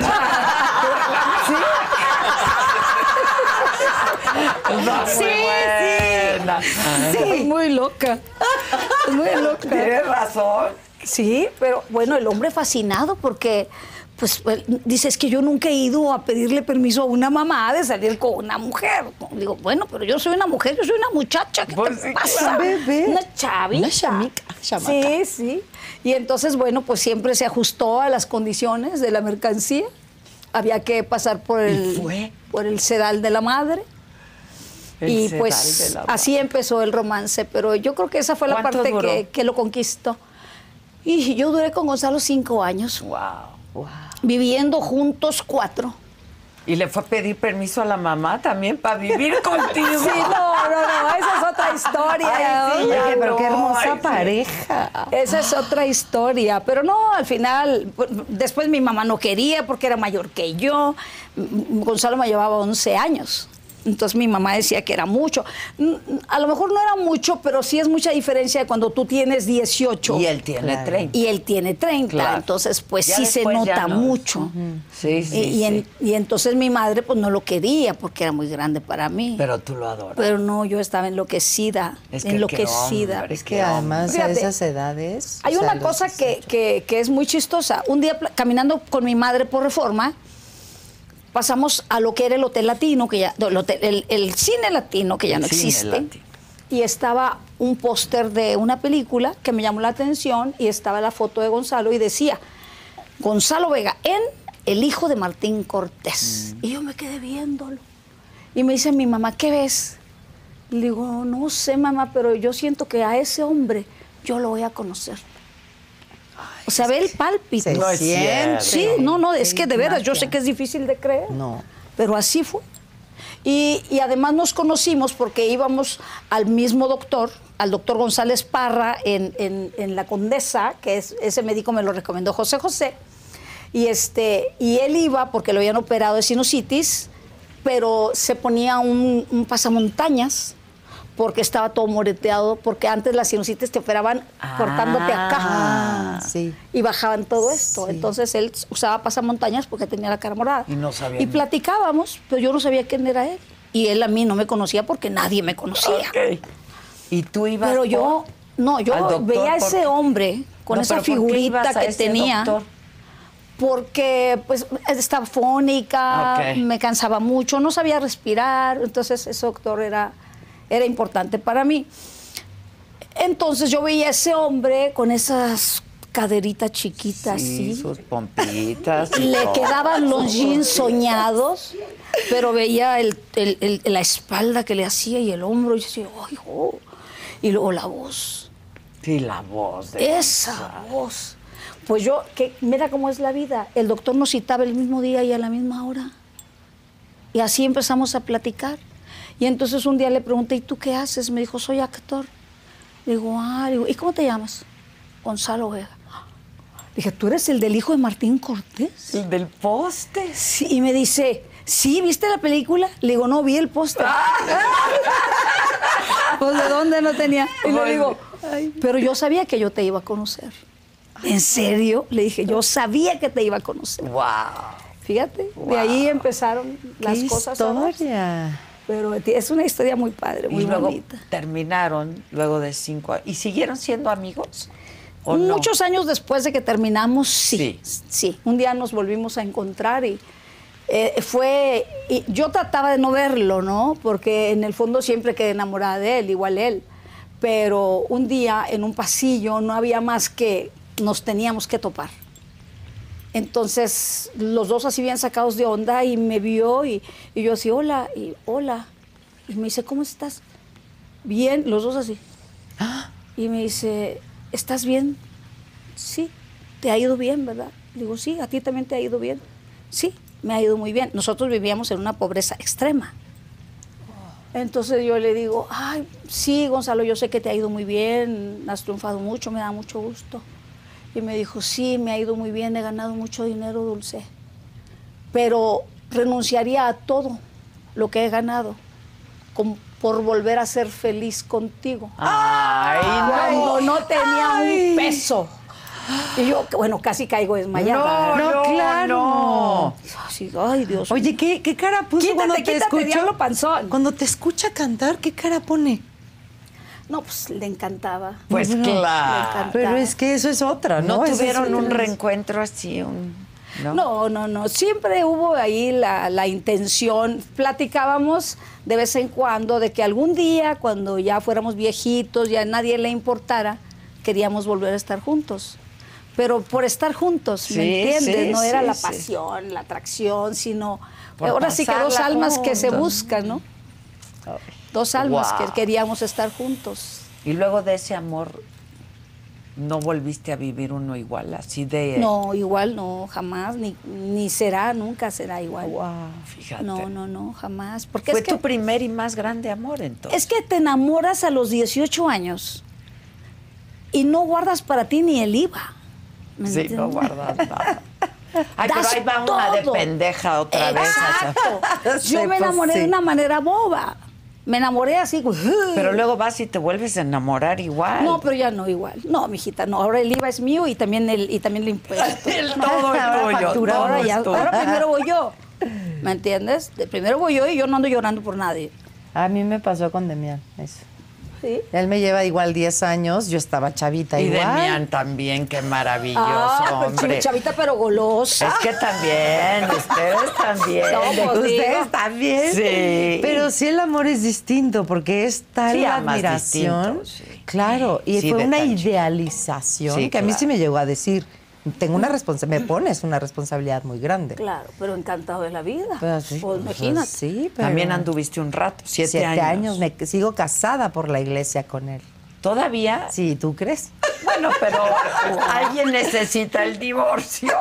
[SPEAKER 1] Sí,
[SPEAKER 2] muy buena.
[SPEAKER 1] sí, muy loca. Muy loca.
[SPEAKER 2] Tienes razón.
[SPEAKER 1] Sí, pero bueno, el hombre fascinado porque pues, pues, dice, es que yo nunca he ido a pedirle permiso a una mamá de salir con una mujer. Digo, bueno, pero yo soy una mujer, yo soy una muchacha, ¿qué
[SPEAKER 2] pues
[SPEAKER 1] te
[SPEAKER 2] sí,
[SPEAKER 1] pasa?
[SPEAKER 3] Un bebé.
[SPEAKER 1] Una chavita.
[SPEAKER 3] Una chamica, chamaca.
[SPEAKER 1] Sí, sí. Y entonces, bueno, pues siempre se ajustó a las condiciones de la mercancía. Había que pasar por el,
[SPEAKER 2] fue?
[SPEAKER 1] por el sedal de la madre.
[SPEAKER 2] El
[SPEAKER 1] y
[SPEAKER 2] sedal
[SPEAKER 1] pues
[SPEAKER 2] de la madre.
[SPEAKER 1] así empezó el romance, pero yo creo que esa fue la
[SPEAKER 2] ¿Cuánto
[SPEAKER 1] parte
[SPEAKER 2] duró?
[SPEAKER 1] que, que lo conquistó. Y yo duré con Gonzalo cinco años,
[SPEAKER 2] Wow, wow.
[SPEAKER 1] viviendo juntos cuatro.
[SPEAKER 2] ¿Y le fue a pedir permiso a la mamá también para vivir contigo?
[SPEAKER 1] Sí, no, no, no, esa es otra historia.
[SPEAKER 2] Ay, sí,
[SPEAKER 1] Oye,
[SPEAKER 2] ya
[SPEAKER 3] pero qué
[SPEAKER 2] no,
[SPEAKER 3] hermosa
[SPEAKER 2] ay, sí.
[SPEAKER 3] pareja.
[SPEAKER 1] Esa es otra historia, pero no, al final, pues, después mi mamá no quería porque era mayor que yo. M- Gonzalo me llevaba once años. Entonces mi mamá decía que era mucho. Mm, A lo mejor no era mucho, pero sí es mucha diferencia de cuando tú tienes dieciocho
[SPEAKER 2] Y él tiene
[SPEAKER 3] Claro.
[SPEAKER 2] treinta.
[SPEAKER 1] y él tiene treinta.
[SPEAKER 2] Claro.
[SPEAKER 1] Entonces, pues
[SPEAKER 2] Ya
[SPEAKER 1] sí se
[SPEAKER 2] después ya
[SPEAKER 1] nota
[SPEAKER 2] no.
[SPEAKER 1] mucho.
[SPEAKER 2] Sí, sí,
[SPEAKER 1] y, y
[SPEAKER 2] sí.
[SPEAKER 1] en- y entonces mi madre pues no lo quería porque era muy grande para mí.
[SPEAKER 2] Pero tú lo adoras.
[SPEAKER 1] Pero no, yo estaba enloquecida,
[SPEAKER 2] Es que qué
[SPEAKER 1] enloquecida.
[SPEAKER 2] hombre,
[SPEAKER 3] Es que además a
[SPEAKER 1] Fíjate,
[SPEAKER 3] esas edades...
[SPEAKER 1] Hay
[SPEAKER 3] o sea,
[SPEAKER 1] una
[SPEAKER 3] los
[SPEAKER 1] cosa que,
[SPEAKER 3] dieciocho.
[SPEAKER 1] que- que es muy chistosa. Un día pla- caminando con mi madre por Reforma, pasamos a lo que era el Hotel Latino, que ya, no, el, hotel- el- el cine latino, que ya no
[SPEAKER 2] Cine
[SPEAKER 1] existe.
[SPEAKER 2] Latino.
[SPEAKER 1] Y estaba un póster de una película que me llamó la atención y estaba la foto de Gonzalo y decía, Gonzalo Vega en El hijo de Martín Cortés. Y yo me quedé viéndolo. Y me dice mi mamá, ¿qué ves? Le digo, no sé, mamá, pero yo siento que a ese hombre yo lo voy a conocer. O sea, ve el pálpito.
[SPEAKER 3] se
[SPEAKER 2] No es
[SPEAKER 3] siente.
[SPEAKER 1] Sí, no, no, es que de veras, yo
[SPEAKER 3] magia.
[SPEAKER 1] sé que es difícil de creer.
[SPEAKER 3] No.
[SPEAKER 1] Pero así fue. Y, y además nos conocimos porque íbamos al mismo doctor, al doctor González Parra, en, en- en La Condesa, que es, ese médico me lo recomendó José José. Y, este, y él iba porque lo habían operado de sinusitis, pero se ponía un, un pasamontañas porque estaba todo moreteado, porque antes las sinusitis te operaban
[SPEAKER 2] Ah.
[SPEAKER 1] cortándote acá
[SPEAKER 3] Ah, sí.
[SPEAKER 1] y bajaban todo esto.
[SPEAKER 3] Sí.
[SPEAKER 1] Entonces él usaba pasamontañas porque tenía la cara morada.
[SPEAKER 2] Y no sabía
[SPEAKER 1] Y
[SPEAKER 2] ni-
[SPEAKER 1] platicábamos, pero yo no sabía quién era él. Y él a mí no me conocía porque nadie me conocía.
[SPEAKER 2] Ok. ¿Y tú ibas
[SPEAKER 1] Pero
[SPEAKER 2] por-
[SPEAKER 1] yo, no,
[SPEAKER 2] al
[SPEAKER 1] yo
[SPEAKER 2] doctor
[SPEAKER 1] veía a
[SPEAKER 2] por-
[SPEAKER 1] ese hombre con
[SPEAKER 2] No,
[SPEAKER 1] esa
[SPEAKER 2] pero ¿por qué ibas
[SPEAKER 1] figurita
[SPEAKER 2] a
[SPEAKER 1] que
[SPEAKER 2] ese
[SPEAKER 1] tenía.
[SPEAKER 2] doctor?
[SPEAKER 1] Porque pues estaba fónica,
[SPEAKER 2] Ok.
[SPEAKER 1] me cansaba mucho, no sabía respirar, entonces ese doctor era, era importante para mí. Entonces yo veía a ese hombre con esas caderitas chiquitas,
[SPEAKER 2] Sí,
[SPEAKER 1] así.
[SPEAKER 2] sus pompitas. y
[SPEAKER 1] Le
[SPEAKER 2] todo.
[SPEAKER 1] quedaban los jeans soñados, pero veía el- el- el- la espalda que le hacía y el hombro, y yo decía, ¡ay, jo! Y luego la voz,
[SPEAKER 2] Sí, la voz de
[SPEAKER 1] esa voz. Pues yo, que mira cómo es la vida, el doctor nos citaba el mismo día y a la misma hora. Y así empezamos a platicar. Y entonces un día le pregunté, ¿y tú qué haces? Me dijo, soy actor. Le digo, ah, le digo, ¿y cómo te llamas? Gonzalo Vega. Dije, ¿tú eres el del hijo de Martín Cortés?
[SPEAKER 2] El del poste.
[SPEAKER 1] Sí, y me dice, ¿sí viste la película? Le digo, no, vi el póster. Pues de dónde no tenía. Y le
[SPEAKER 2] Ay,
[SPEAKER 1] digo, pero yo sabía que yo te iba a conocer. ¿En serio? Le dije, yo sabía que te iba a conocer.
[SPEAKER 2] Wow.
[SPEAKER 1] Fíjate, de ahí empezaron las
[SPEAKER 3] ¡Qué
[SPEAKER 1] cosas. a dar.
[SPEAKER 3] historia!
[SPEAKER 1] Pero es una historia muy padre, muy
[SPEAKER 2] y luego
[SPEAKER 1] bonita.
[SPEAKER 2] terminaron luego de cinco años. ¿Y siguieron siendo amigos? ¿O no?
[SPEAKER 1] Muchos años después de que terminamos, sí,
[SPEAKER 2] Sí.
[SPEAKER 1] sí. Un día nos volvimos a encontrar y eh, fue... y yo trataba de no verlo, ¿no? Porque en el fondo siempre quedé enamorada de él, igual él. Pero un día en un pasillo no había más que nos teníamos que topar. Entonces los dos así bien sacados de onda y me vio y, y yo así, hola, y hola. Y me dice, ¿cómo estás? Bien, los dos así. Y me dice, ¿estás bien? Sí, te ha ido bien, ¿verdad? Digo, sí, a ti también te ha ido bien. Sí, me ha ido muy bien. Nosotros vivíamos en una pobreza extrema. Entonces yo le digo, ay, sí, Gonzalo, yo sé que te ha ido muy bien, has triunfado mucho, me da mucho gusto. Y me dijo, sí, me ha ido muy bien, he ganado mucho dinero, Dulce. Pero renunciaría a todo lo que he ganado con- por volver a ser feliz contigo.
[SPEAKER 2] Ay,
[SPEAKER 1] Cuando
[SPEAKER 2] no.
[SPEAKER 1] no tenía
[SPEAKER 3] Ay.
[SPEAKER 1] un peso. Y yo, bueno, casi caigo desmayada.
[SPEAKER 2] No,
[SPEAKER 3] No, claro.
[SPEAKER 2] no.
[SPEAKER 1] Así, ay, Dios.
[SPEAKER 3] Oye, ¿qué, qué cara puso
[SPEAKER 1] Quítate,
[SPEAKER 3] cuando te
[SPEAKER 1] quítate,
[SPEAKER 3] escuchó?
[SPEAKER 1] diablo panzón.
[SPEAKER 3] Cuando te escucha cantar, ¿qué cara pone?
[SPEAKER 1] No, pues le encantaba.
[SPEAKER 2] Pues
[SPEAKER 3] No, no,
[SPEAKER 2] claro.
[SPEAKER 1] le encantaba.
[SPEAKER 3] Pero es que eso es otra, ¿no?
[SPEAKER 2] ¿No
[SPEAKER 3] Eso es
[SPEAKER 2] tuvieron un
[SPEAKER 3] otra.
[SPEAKER 2] reencuentro así? Un... ¿no?
[SPEAKER 1] No, no, no. Siempre hubo ahí la, la intención. Platicábamos de vez en cuando de que algún día, cuando ya fuéramos viejitos, ya a nadie le importara, queríamos volver a estar juntos. Pero por estar juntos,
[SPEAKER 2] Sí,
[SPEAKER 1] ¿me entiendes?
[SPEAKER 2] sí,
[SPEAKER 1] no era
[SPEAKER 2] sí,
[SPEAKER 1] la
[SPEAKER 2] sí.
[SPEAKER 1] pasión, la atracción, sino
[SPEAKER 2] Por
[SPEAKER 1] ahora sí que dos
[SPEAKER 2] pasarla
[SPEAKER 1] almas que se
[SPEAKER 2] juntos.
[SPEAKER 1] buscan, ¿no? Dos almas
[SPEAKER 2] Wow.
[SPEAKER 1] que queríamos estar juntos.
[SPEAKER 2] Y luego de ese amor, ¿no volviste a vivir uno igual? Así de...
[SPEAKER 1] No, igual no, jamás, ni, ni será, nunca será igual.
[SPEAKER 2] Wow, fíjate.
[SPEAKER 1] No, no, no, jamás. Porque
[SPEAKER 2] Fue
[SPEAKER 1] es que,
[SPEAKER 2] tu primer y más grande amor, entonces.
[SPEAKER 1] es que te enamoras a los dieciocho años y no guardas para ti ni el I V A. ¿me
[SPEAKER 2] Sí,
[SPEAKER 1] entiendes?
[SPEAKER 2] no guardas nada. Ay,
[SPEAKER 1] Das
[SPEAKER 2] pero ahí va una de
[SPEAKER 1] todo.
[SPEAKER 2] pendeja otra
[SPEAKER 1] Exacto.
[SPEAKER 2] vez.
[SPEAKER 1] Yo
[SPEAKER 3] Sí,
[SPEAKER 1] me
[SPEAKER 3] pues,
[SPEAKER 1] enamoré
[SPEAKER 3] sí.
[SPEAKER 1] de una manera boba. Me enamoré así. Pues,
[SPEAKER 2] Pero luego vas y te vuelves a enamorar igual.
[SPEAKER 1] no, pero ya no igual. No, mijita, no. Ahora el I V A es mío y también el, y también el impuesto.
[SPEAKER 2] El
[SPEAKER 1] No,
[SPEAKER 2] todo es
[SPEAKER 3] ahora
[SPEAKER 2] tuyo.
[SPEAKER 3] facturamos
[SPEAKER 2] todo
[SPEAKER 1] ahora,
[SPEAKER 2] es
[SPEAKER 1] ya,
[SPEAKER 2] tuyo.
[SPEAKER 1] ahora primero voy yo. ¿Me entiendes? De primero voy yo y yo no ando llorando por nadie.
[SPEAKER 3] A mí me pasó con Demián, eso.
[SPEAKER 1] ¿Sí?
[SPEAKER 3] Él me lleva igual diez años, yo estaba chavita
[SPEAKER 2] Y
[SPEAKER 3] igual.
[SPEAKER 2] Demián también, qué maravilloso,
[SPEAKER 1] Ah, pues,
[SPEAKER 2] hombre.
[SPEAKER 1] chavita pero golosa.
[SPEAKER 2] Es que también, ustedes también.
[SPEAKER 1] No, pues,
[SPEAKER 3] Ustedes
[SPEAKER 1] digo.
[SPEAKER 3] también.
[SPEAKER 2] Sí.
[SPEAKER 3] Pero sí el amor es distinto porque es tal
[SPEAKER 2] Sí,
[SPEAKER 3] la
[SPEAKER 2] amas
[SPEAKER 3] admiración.
[SPEAKER 2] distinto, sí.
[SPEAKER 3] Claro, y
[SPEAKER 2] Sí,
[SPEAKER 3] fue una
[SPEAKER 2] detalle.
[SPEAKER 3] idealización
[SPEAKER 2] Sí,
[SPEAKER 3] que a mí
[SPEAKER 2] claro.
[SPEAKER 3] sí me llegó a decir, tengo una responsabilidad, me pones una responsabilidad muy grande.
[SPEAKER 1] Claro, pero encantado de la vida.
[SPEAKER 3] Pues sí,
[SPEAKER 1] Pues,
[SPEAKER 3] pues
[SPEAKER 1] imagínate.
[SPEAKER 3] sí, pero
[SPEAKER 2] También anduviste un rato, siete,
[SPEAKER 3] siete
[SPEAKER 2] años.
[SPEAKER 3] años. Me sigo casada por la iglesia con él.
[SPEAKER 2] ¿Todavía?
[SPEAKER 3] Sí, ¿tú crees?
[SPEAKER 2] Bueno, pero alguien necesita el divorcio.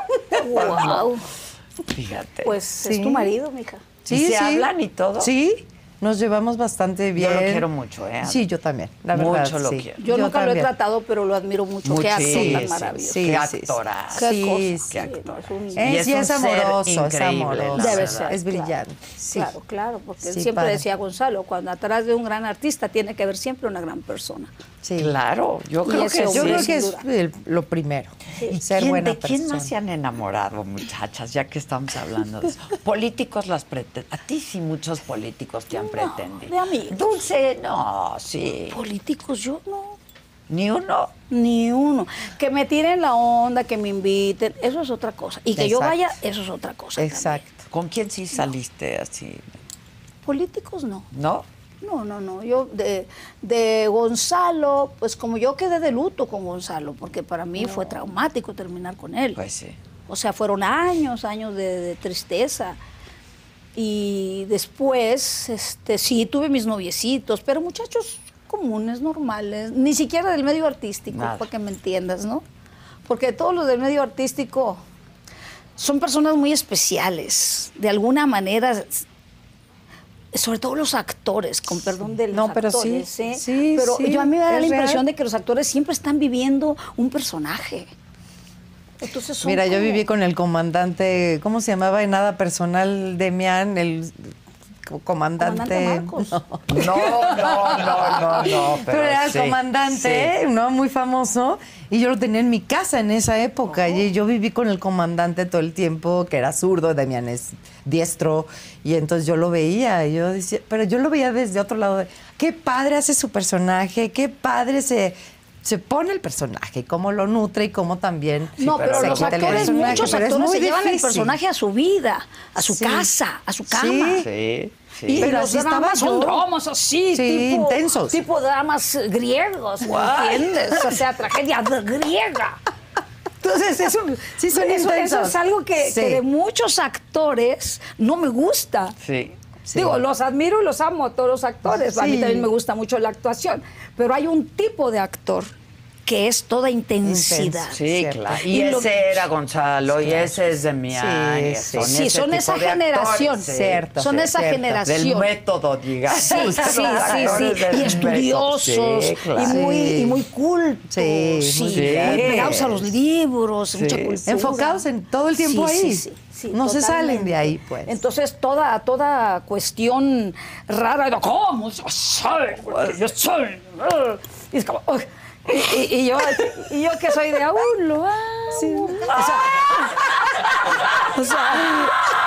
[SPEAKER 1] Wow.
[SPEAKER 2] Fíjate.
[SPEAKER 1] Pues
[SPEAKER 3] Sí.
[SPEAKER 1] es tu marido, mija.
[SPEAKER 2] ¿Y se hablan y todo?
[SPEAKER 3] Sí, nos llevamos bastante bien.
[SPEAKER 2] Yo lo quiero mucho, ¿eh?
[SPEAKER 3] Sí, yo también, la
[SPEAKER 2] Mucho
[SPEAKER 3] verdad,
[SPEAKER 2] lo
[SPEAKER 3] sí.
[SPEAKER 2] quiero.
[SPEAKER 1] Yo, nunca lo he
[SPEAKER 3] también.
[SPEAKER 1] tratado, pero lo admiro mucho. Qué actor
[SPEAKER 2] Muchísimo.
[SPEAKER 1] tan maravilloso.
[SPEAKER 3] Sí,
[SPEAKER 2] Qué
[SPEAKER 3] sí, sí.
[SPEAKER 2] actorazo.
[SPEAKER 1] Qué
[SPEAKER 3] Sí,
[SPEAKER 1] cosa.
[SPEAKER 3] sí.
[SPEAKER 1] Sí,
[SPEAKER 2] Qué actor.
[SPEAKER 1] es un-
[SPEAKER 2] Y
[SPEAKER 3] Es,
[SPEAKER 2] es
[SPEAKER 3] y
[SPEAKER 2] un
[SPEAKER 3] es
[SPEAKER 2] ser
[SPEAKER 3] amoroso, es
[SPEAKER 2] increíble,
[SPEAKER 3] amoroso.
[SPEAKER 2] la
[SPEAKER 1] Debe
[SPEAKER 2] verdad.
[SPEAKER 1] ser.
[SPEAKER 3] Es
[SPEAKER 1] claro.
[SPEAKER 3] brillante. Sí.
[SPEAKER 1] Claro, claro, porque él
[SPEAKER 3] Sí,
[SPEAKER 1] siempre
[SPEAKER 3] padre.
[SPEAKER 1] decía Gonzalo, cuando atrás de un gran artista tiene que haber siempre una gran persona.
[SPEAKER 3] Sí.
[SPEAKER 2] Claro, yo
[SPEAKER 1] Y
[SPEAKER 2] creo
[SPEAKER 1] ese
[SPEAKER 2] que
[SPEAKER 1] hombre
[SPEAKER 3] Yo
[SPEAKER 2] sí.
[SPEAKER 3] creo
[SPEAKER 1] sin
[SPEAKER 3] que es
[SPEAKER 1] duda.
[SPEAKER 3] el- lo primero,
[SPEAKER 2] ¿Y
[SPEAKER 3] ser
[SPEAKER 2] quién-
[SPEAKER 3] buena
[SPEAKER 2] ¿De quién
[SPEAKER 3] persona.
[SPEAKER 2] más se han enamorado, muchachas, ya que estamos hablando de eso? Políticos las pretenden. A ti sí muchos políticos te han pretendido.
[SPEAKER 1] de amigos.
[SPEAKER 2] Dulce, no, sí.
[SPEAKER 1] Políticos, yo no.
[SPEAKER 2] Ni uno.
[SPEAKER 1] Ni uno. Que me tiren la onda, que me inviten, eso es otra cosa. Y que yo
[SPEAKER 3] Exacto.
[SPEAKER 1] vaya, eso es otra cosa. también.
[SPEAKER 3] Exacto.
[SPEAKER 2] ¿Con quién sí saliste así?
[SPEAKER 1] Políticos no.
[SPEAKER 2] ¿No?
[SPEAKER 1] No, no, no. Yo de, de Gonzalo, pues como yo quedé de luto con Gonzalo, porque para mí fue traumático terminar con él.
[SPEAKER 2] Pues sí.
[SPEAKER 1] O sea, fueron años, años de, de tristeza. Y después, este, sí, tuve mis noviecitos, pero muchachos comunes, normales, ni siquiera del medio artístico,
[SPEAKER 2] Nada.
[SPEAKER 1] para que me entiendas, ¿no? Porque todos los del medio artístico son personas muy especiales, de alguna manera, sobre todo los actores, con perdón de los
[SPEAKER 3] No, pero sí,
[SPEAKER 1] actores, ¿eh?
[SPEAKER 3] sí,
[SPEAKER 1] Pero
[SPEAKER 3] sí,
[SPEAKER 1] yo a mí me da la
[SPEAKER 3] es
[SPEAKER 1] impresión
[SPEAKER 3] real.
[SPEAKER 1] de que los actores siempre están viviendo un personaje. Entonces son
[SPEAKER 3] Mira, yo
[SPEAKER 1] como-
[SPEAKER 3] viví con el comandante, ¿cómo se llamaba? En nada personal, Demián, el co- comandante.
[SPEAKER 1] Comandante Marcos.
[SPEAKER 3] No.
[SPEAKER 2] No, no, no, no, no. Pero,
[SPEAKER 3] Pero era el
[SPEAKER 2] sí,
[SPEAKER 3] comandante,
[SPEAKER 2] sí.
[SPEAKER 3] ¿no? Muy famoso. Y yo lo tenía en mi casa en esa época. Y yo viví con el comandante todo el tiempo, que era zurdo, Demián es diestro. Y entonces yo lo veía. Y yo decía, pero yo lo veía desde otro lado. de, qué padre hace su personaje, qué padre se, se pone el personaje, cómo lo nutre y cómo también.
[SPEAKER 1] No,
[SPEAKER 2] pero
[SPEAKER 1] pero,
[SPEAKER 2] se
[SPEAKER 1] los
[SPEAKER 2] quita el
[SPEAKER 1] actores,
[SPEAKER 3] personaje,
[SPEAKER 1] muchos
[SPEAKER 3] pero es
[SPEAKER 1] actores
[SPEAKER 3] muy
[SPEAKER 1] se llevan el
[SPEAKER 3] difícil.
[SPEAKER 1] personaje a su vida, a su
[SPEAKER 3] Sí.
[SPEAKER 1] casa, a su cama.
[SPEAKER 3] Sí.
[SPEAKER 2] Sí, sí.
[SPEAKER 1] Y
[SPEAKER 3] Pero
[SPEAKER 1] los
[SPEAKER 3] así estaba
[SPEAKER 1] dramas son
[SPEAKER 3] yo.
[SPEAKER 1] dramas así,
[SPEAKER 3] Sí,
[SPEAKER 1] tipo,
[SPEAKER 3] intensos.
[SPEAKER 1] tipo dramas griegos, ¿me entiendes? O sea, tragedia griega. Entonces, eso,
[SPEAKER 3] Sí, son
[SPEAKER 1] eso, eso
[SPEAKER 3] intensos.
[SPEAKER 1] es algo que,
[SPEAKER 3] Sí.
[SPEAKER 1] que de muchos actores no me gusta.
[SPEAKER 2] Sí.
[SPEAKER 3] Sí.
[SPEAKER 1] Digo, los admiro y los amo a todos los actores. A mí
[SPEAKER 3] Sí.
[SPEAKER 1] también me gusta mucho la actuación. Pero hay un tipo de actor que es toda intensidad.
[SPEAKER 3] Intenso.
[SPEAKER 2] Sí,
[SPEAKER 3] Cierto.
[SPEAKER 2] claro. Y,
[SPEAKER 1] Y lo-
[SPEAKER 2] ese era Gonzalo, y ese es de mi
[SPEAKER 3] Sí, sí.
[SPEAKER 1] Sí,
[SPEAKER 2] ese
[SPEAKER 1] son
[SPEAKER 2] tipo
[SPEAKER 1] esa
[SPEAKER 2] de actores,
[SPEAKER 1] generación.
[SPEAKER 2] sí.
[SPEAKER 3] Cierto.
[SPEAKER 1] Son esa
[SPEAKER 3] cierto.
[SPEAKER 1] generación.
[SPEAKER 2] Del método, digamos.
[SPEAKER 1] Sí, sí,
[SPEAKER 2] Los
[SPEAKER 1] sí,
[SPEAKER 2] actores
[SPEAKER 1] sí.
[SPEAKER 2] del
[SPEAKER 1] Y
[SPEAKER 2] método.
[SPEAKER 1] estudiosos,
[SPEAKER 2] Sí, claro.
[SPEAKER 1] y, muy,
[SPEAKER 3] Sí.
[SPEAKER 1] y muy cultos.
[SPEAKER 3] Sí,
[SPEAKER 1] Sí,
[SPEAKER 3] muy
[SPEAKER 2] bien.
[SPEAKER 1] pegados a los libros, mucha cultura.
[SPEAKER 3] Enfocados en todo el tiempo
[SPEAKER 1] Sí,
[SPEAKER 3] ahí.
[SPEAKER 1] sí, sí, sí,
[SPEAKER 3] No se salen
[SPEAKER 1] totalmente.
[SPEAKER 3] de ahí, pues.
[SPEAKER 1] Entonces, toda, toda cuestión rara, de, ¿cómo? Yo soy, yo soy. Y es como, uy, y, y- y yo, y yo que soy de aún lo amo. O sea, o sea,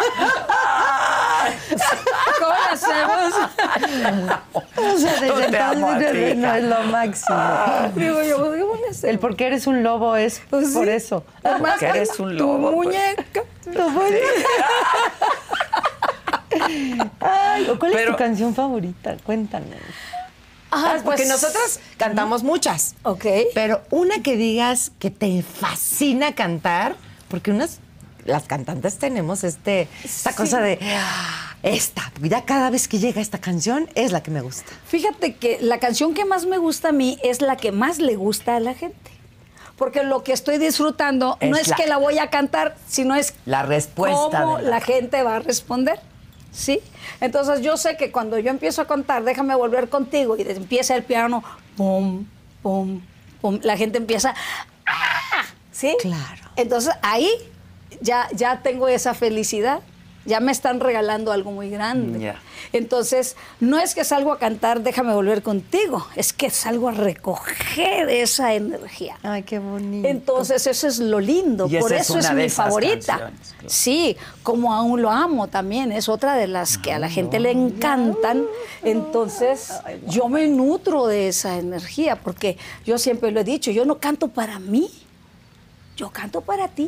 [SPEAKER 1] ¿cómo lo hacemos?
[SPEAKER 3] O sea, desde
[SPEAKER 2] Yo te amo a ti,
[SPEAKER 3] entonces no
[SPEAKER 2] hija.
[SPEAKER 3] es lo máximo.
[SPEAKER 1] Digo yo, ¿qué voy a hacer?
[SPEAKER 3] El por qué eres un lobo es
[SPEAKER 1] Pues sí.
[SPEAKER 3] por eso.
[SPEAKER 1] Además,
[SPEAKER 2] Porque eres un
[SPEAKER 1] tu
[SPEAKER 2] lobo, pues.
[SPEAKER 1] muñeca
[SPEAKER 3] Ay, ¿cuál
[SPEAKER 2] Pero-
[SPEAKER 3] es tu canción favorita? Cuéntanos.
[SPEAKER 1] Ah,
[SPEAKER 3] Porque
[SPEAKER 1] pues,
[SPEAKER 3] nosotras cantamos muchas.
[SPEAKER 1] Ok.
[SPEAKER 3] Pero una que digas que te fascina cantar, porque unas, las cantantes tenemos este, esta
[SPEAKER 1] Sí.
[SPEAKER 3] cosa de, "Ah, esta, ya cada vez que llega esta canción es la que me gusta".
[SPEAKER 1] Fíjate que la canción que más me gusta a mí es la que más le gusta a la gente. Porque lo que estoy disfrutando no
[SPEAKER 2] Es
[SPEAKER 1] es
[SPEAKER 2] la-
[SPEAKER 1] que la voy a cantar, sino es
[SPEAKER 2] La respuesta
[SPEAKER 1] cómo
[SPEAKER 2] de la-
[SPEAKER 1] la gente va a responder. ¿Sí? Entonces yo sé que cuando yo empiezo a contar, déjame volver contigo, y empieza el piano, pum, pum, pum, la gente empieza, ¡ah! ¿Sí?
[SPEAKER 3] Claro.
[SPEAKER 1] Entonces ahí ya, ya tengo esa felicidad. Ya me están regalando algo muy grande.
[SPEAKER 2] Ya.
[SPEAKER 1] Entonces, no es que salgo a cantar, déjame volver contigo, es que salgo a recoger esa energía.
[SPEAKER 3] Ay, qué bonito.
[SPEAKER 1] Entonces, eso es lo lindo,
[SPEAKER 2] Y
[SPEAKER 1] por
[SPEAKER 2] esa es
[SPEAKER 1] eso es,
[SPEAKER 2] una de
[SPEAKER 1] mi
[SPEAKER 2] esas
[SPEAKER 1] favorita.
[SPEAKER 2] canciones, claro.
[SPEAKER 1] Sí, como aún lo amo también, es otra de las que a la gente le encantan. Entonces, yo me nutro de esa energía, porque yo siempre lo he dicho, yo no canto para mí, yo canto para ti.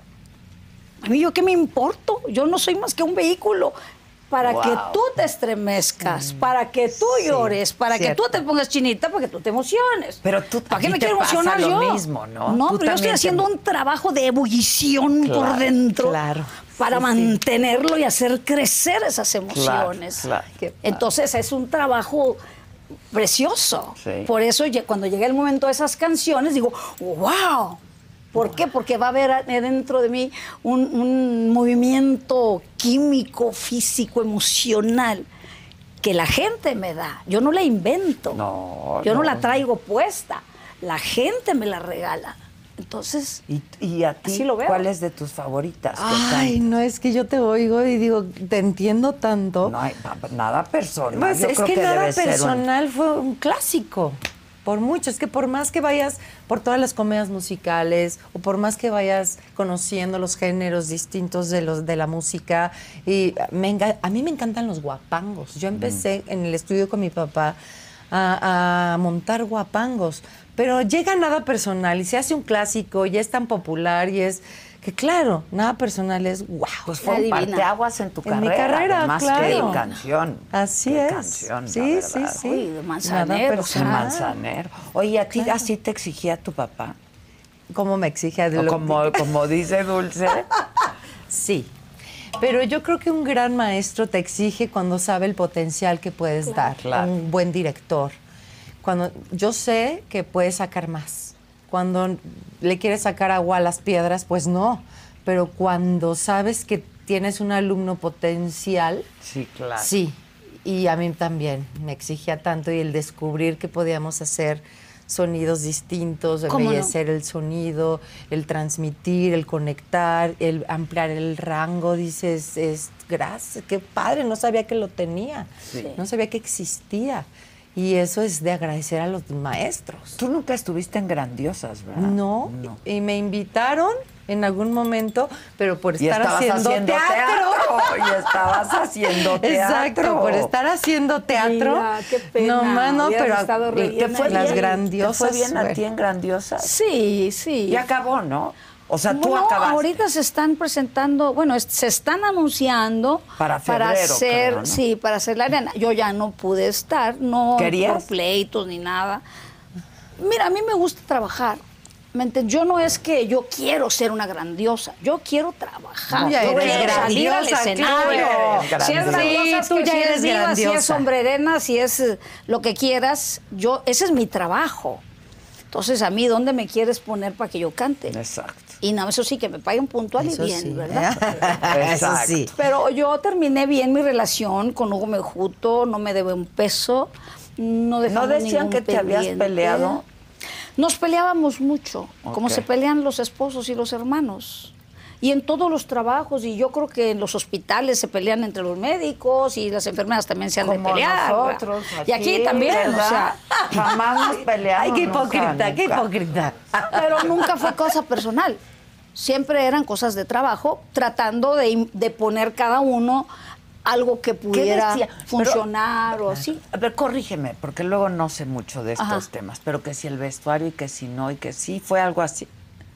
[SPEAKER 1] A mí, ¿yo qué me importo? Yo no soy más que un vehículo para
[SPEAKER 2] Wow.
[SPEAKER 1] que tú te estremezcas, para que tú
[SPEAKER 3] Sí,
[SPEAKER 1] llores, para
[SPEAKER 3] cierto.
[SPEAKER 1] que tú te pongas chinita, para que tú te emociones.
[SPEAKER 2] Pero tú-
[SPEAKER 1] ¿para
[SPEAKER 2] a
[SPEAKER 1] qué
[SPEAKER 2] ti
[SPEAKER 1] me
[SPEAKER 2] te
[SPEAKER 1] quiero
[SPEAKER 2] pasa
[SPEAKER 1] emocionar
[SPEAKER 2] lo
[SPEAKER 1] yo?
[SPEAKER 2] mismo, ¿no?
[SPEAKER 1] No,
[SPEAKER 2] Tú
[SPEAKER 1] pero yo estoy
[SPEAKER 2] también te-
[SPEAKER 1] haciendo un trabajo de ebullición
[SPEAKER 2] Claro,
[SPEAKER 1] por dentro
[SPEAKER 3] claro.
[SPEAKER 1] para
[SPEAKER 3] Sí, sí.
[SPEAKER 1] mantenerlo y hacer crecer esas emociones.
[SPEAKER 2] claro.
[SPEAKER 3] Qué padre.
[SPEAKER 1] Entonces es un trabajo precioso.
[SPEAKER 2] Sí.
[SPEAKER 1] Por eso lle- cuando llega el momento de esas canciones digo, wow. ¿Por qué? Porque va a haber a- dentro de mí un, un movimiento químico, físico, emocional que la gente me da. Yo no la invento.
[SPEAKER 2] No,
[SPEAKER 1] Yo no,
[SPEAKER 2] no.
[SPEAKER 1] la traigo puesta. La gente me la regala. Entonces,
[SPEAKER 2] ¿Y, y a ti
[SPEAKER 1] Así lo veo.
[SPEAKER 2] cuál es de tus favoritas? que
[SPEAKER 3] Ay,
[SPEAKER 2] cantas?
[SPEAKER 3] no, es que yo te oigo y digo, te entiendo tanto.
[SPEAKER 2] No hay pa- nada personal.
[SPEAKER 3] Pues
[SPEAKER 2] Yo
[SPEAKER 3] es
[SPEAKER 2] creo
[SPEAKER 3] que, nada
[SPEAKER 2] debe ser un-
[SPEAKER 3] personal fue un clásico. Por mucho, es que por más que vayas por todas las comedias musicales o por más que vayas conociendo los géneros distintos de los de la música, y me enga- a mí me encantan los guapangos. Yo empecé en el estudio con mi papá a, a montar guapangos, pero llega nada personal y se hace un clásico y es tan popular y es que claro, nada personal es wow.
[SPEAKER 2] Pues fue un
[SPEAKER 1] Adivina.
[SPEAKER 2] parteaguas en tu
[SPEAKER 3] En mi
[SPEAKER 2] carrera.
[SPEAKER 3] carrera,
[SPEAKER 2] más
[SPEAKER 3] claro.
[SPEAKER 2] que canción.
[SPEAKER 3] Así
[SPEAKER 2] Qué
[SPEAKER 3] es.
[SPEAKER 2] canción,
[SPEAKER 3] Sí,
[SPEAKER 2] la
[SPEAKER 3] sí,
[SPEAKER 2] verdad.
[SPEAKER 3] sí.
[SPEAKER 1] uy, de
[SPEAKER 3] Nada
[SPEAKER 1] manzanero.
[SPEAKER 2] De
[SPEAKER 3] personal.
[SPEAKER 2] Manzanero. Oye, ¿a ti
[SPEAKER 3] Claro.
[SPEAKER 2] así te exigía tu papá?
[SPEAKER 3] ¿Cómo me exige? de
[SPEAKER 2] O
[SPEAKER 3] lo-
[SPEAKER 2] como, como dice Dulce.
[SPEAKER 3] Sí, pero yo creo que un gran maestro te exige cuando sabe el potencial que puedes dar,
[SPEAKER 2] Claro.
[SPEAKER 3] un buen director. Cuando yo sé que puedes sacar más. Cuando le quieres sacar agua a las piedras, pues no. Pero cuando sabes que tienes un alumno potencial,
[SPEAKER 2] Sí, claro.
[SPEAKER 3] sí. Y a mí también me exigía tanto y el descubrir que podíamos hacer sonidos distintos,
[SPEAKER 1] ¿Cómo no?
[SPEAKER 3] embellecer el sonido, el transmitir, el conectar, el ampliar el rango, dices, es gracias, qué padre, no sabía que lo tenía,
[SPEAKER 2] Sí.
[SPEAKER 3] no sabía que existía. Y eso es de agradecer a los maestros.
[SPEAKER 2] Tú nunca estuviste en Grandiosas, ¿verdad?
[SPEAKER 3] No,
[SPEAKER 2] No.
[SPEAKER 3] y me invitaron en algún momento, pero por
[SPEAKER 2] Y
[SPEAKER 3] estar
[SPEAKER 2] estabas
[SPEAKER 3] haciendo,
[SPEAKER 2] haciendo teatro. Y estabas haciendo teatro.
[SPEAKER 3] Exacto, por estar haciendo teatro.
[SPEAKER 1] Mira, qué pena.
[SPEAKER 3] No más, no,
[SPEAKER 1] Hubieras
[SPEAKER 3] pero
[SPEAKER 1] estado re
[SPEAKER 3] te
[SPEAKER 1] bien
[SPEAKER 3] fue
[SPEAKER 1] ahí.
[SPEAKER 3] las
[SPEAKER 2] bien,
[SPEAKER 3] grandiosas.
[SPEAKER 2] ¿Te fue bien a
[SPEAKER 3] bueno.
[SPEAKER 2] ti en Grandiosas?
[SPEAKER 1] Sí, sí.
[SPEAKER 2] Y acabó, ¿no? O sea, tú
[SPEAKER 1] Bueno,
[SPEAKER 2] acabaste.
[SPEAKER 1] ahorita se están presentando, bueno, es- se están anunciando
[SPEAKER 2] Para febrero,
[SPEAKER 1] hacer,
[SPEAKER 2] creo, ¿no?
[SPEAKER 1] sí, para hacer la arena. Yo ya no pude estar, no
[SPEAKER 2] ¿Querías?
[SPEAKER 1] por pleitos ni nada. Mira, a mí me gusta trabajar. ¿Me entiendes? Yo no es que yo quiero ser una grandiosa, yo quiero trabajar.
[SPEAKER 3] Tú ya
[SPEAKER 1] yo
[SPEAKER 3] eres
[SPEAKER 1] quiero salir al
[SPEAKER 3] grandiosa,
[SPEAKER 1] escenario.
[SPEAKER 2] claro.
[SPEAKER 1] Si es grandiosa,
[SPEAKER 3] Sí,
[SPEAKER 1] es
[SPEAKER 3] tú
[SPEAKER 1] que
[SPEAKER 3] ya
[SPEAKER 1] si
[SPEAKER 3] eres
[SPEAKER 1] es diva, si
[SPEAKER 3] grandiosa.
[SPEAKER 1] es sombrerena, si es eh, lo que quieras, yo, ese es mi trabajo. Entonces, a mí, ¿dónde me quieres poner para que yo cante?
[SPEAKER 2] Exacto.
[SPEAKER 1] Y no, eso sí, que me paguen puntual
[SPEAKER 3] Eso
[SPEAKER 1] y bien,
[SPEAKER 3] sí.
[SPEAKER 1] ¿verdad?
[SPEAKER 3] Eso sí.
[SPEAKER 1] Pero yo terminé bien mi relación con Hugo Mejuto, no me debe un peso, no dejamos
[SPEAKER 2] ¿No decían
[SPEAKER 1] ningún
[SPEAKER 2] que te habías
[SPEAKER 1] pendiente.
[SPEAKER 2] peleado?
[SPEAKER 1] Nos peleábamos mucho, como
[SPEAKER 2] Ok.
[SPEAKER 1] se pelean los esposos y los hermanos. Y en todos los trabajos, y yo creo que en los hospitales se pelean entre los médicos y las enfermeras también se han de
[SPEAKER 2] Como
[SPEAKER 1] pelear.
[SPEAKER 2] nosotros.
[SPEAKER 1] Y aquí también,
[SPEAKER 2] ¿verdad?
[SPEAKER 1] o sea,
[SPEAKER 2] Jamás nos peleamos.
[SPEAKER 3] Ay, qué
[SPEAKER 2] nunca,
[SPEAKER 3] hipócrita, qué
[SPEAKER 2] nunca.
[SPEAKER 3] hipócrita.
[SPEAKER 1] pero nunca fue cosa personal. Siempre eran cosas de trabajo, tratando de, im- de poner cada uno algo que pudiera
[SPEAKER 2] decía?
[SPEAKER 1] funcionar o así.
[SPEAKER 2] A ver, corrígeme, porque luego no sé mucho de estos
[SPEAKER 1] Ajá.
[SPEAKER 2] temas, pero que si el vestuario y que si no, y que sí, fue algo así.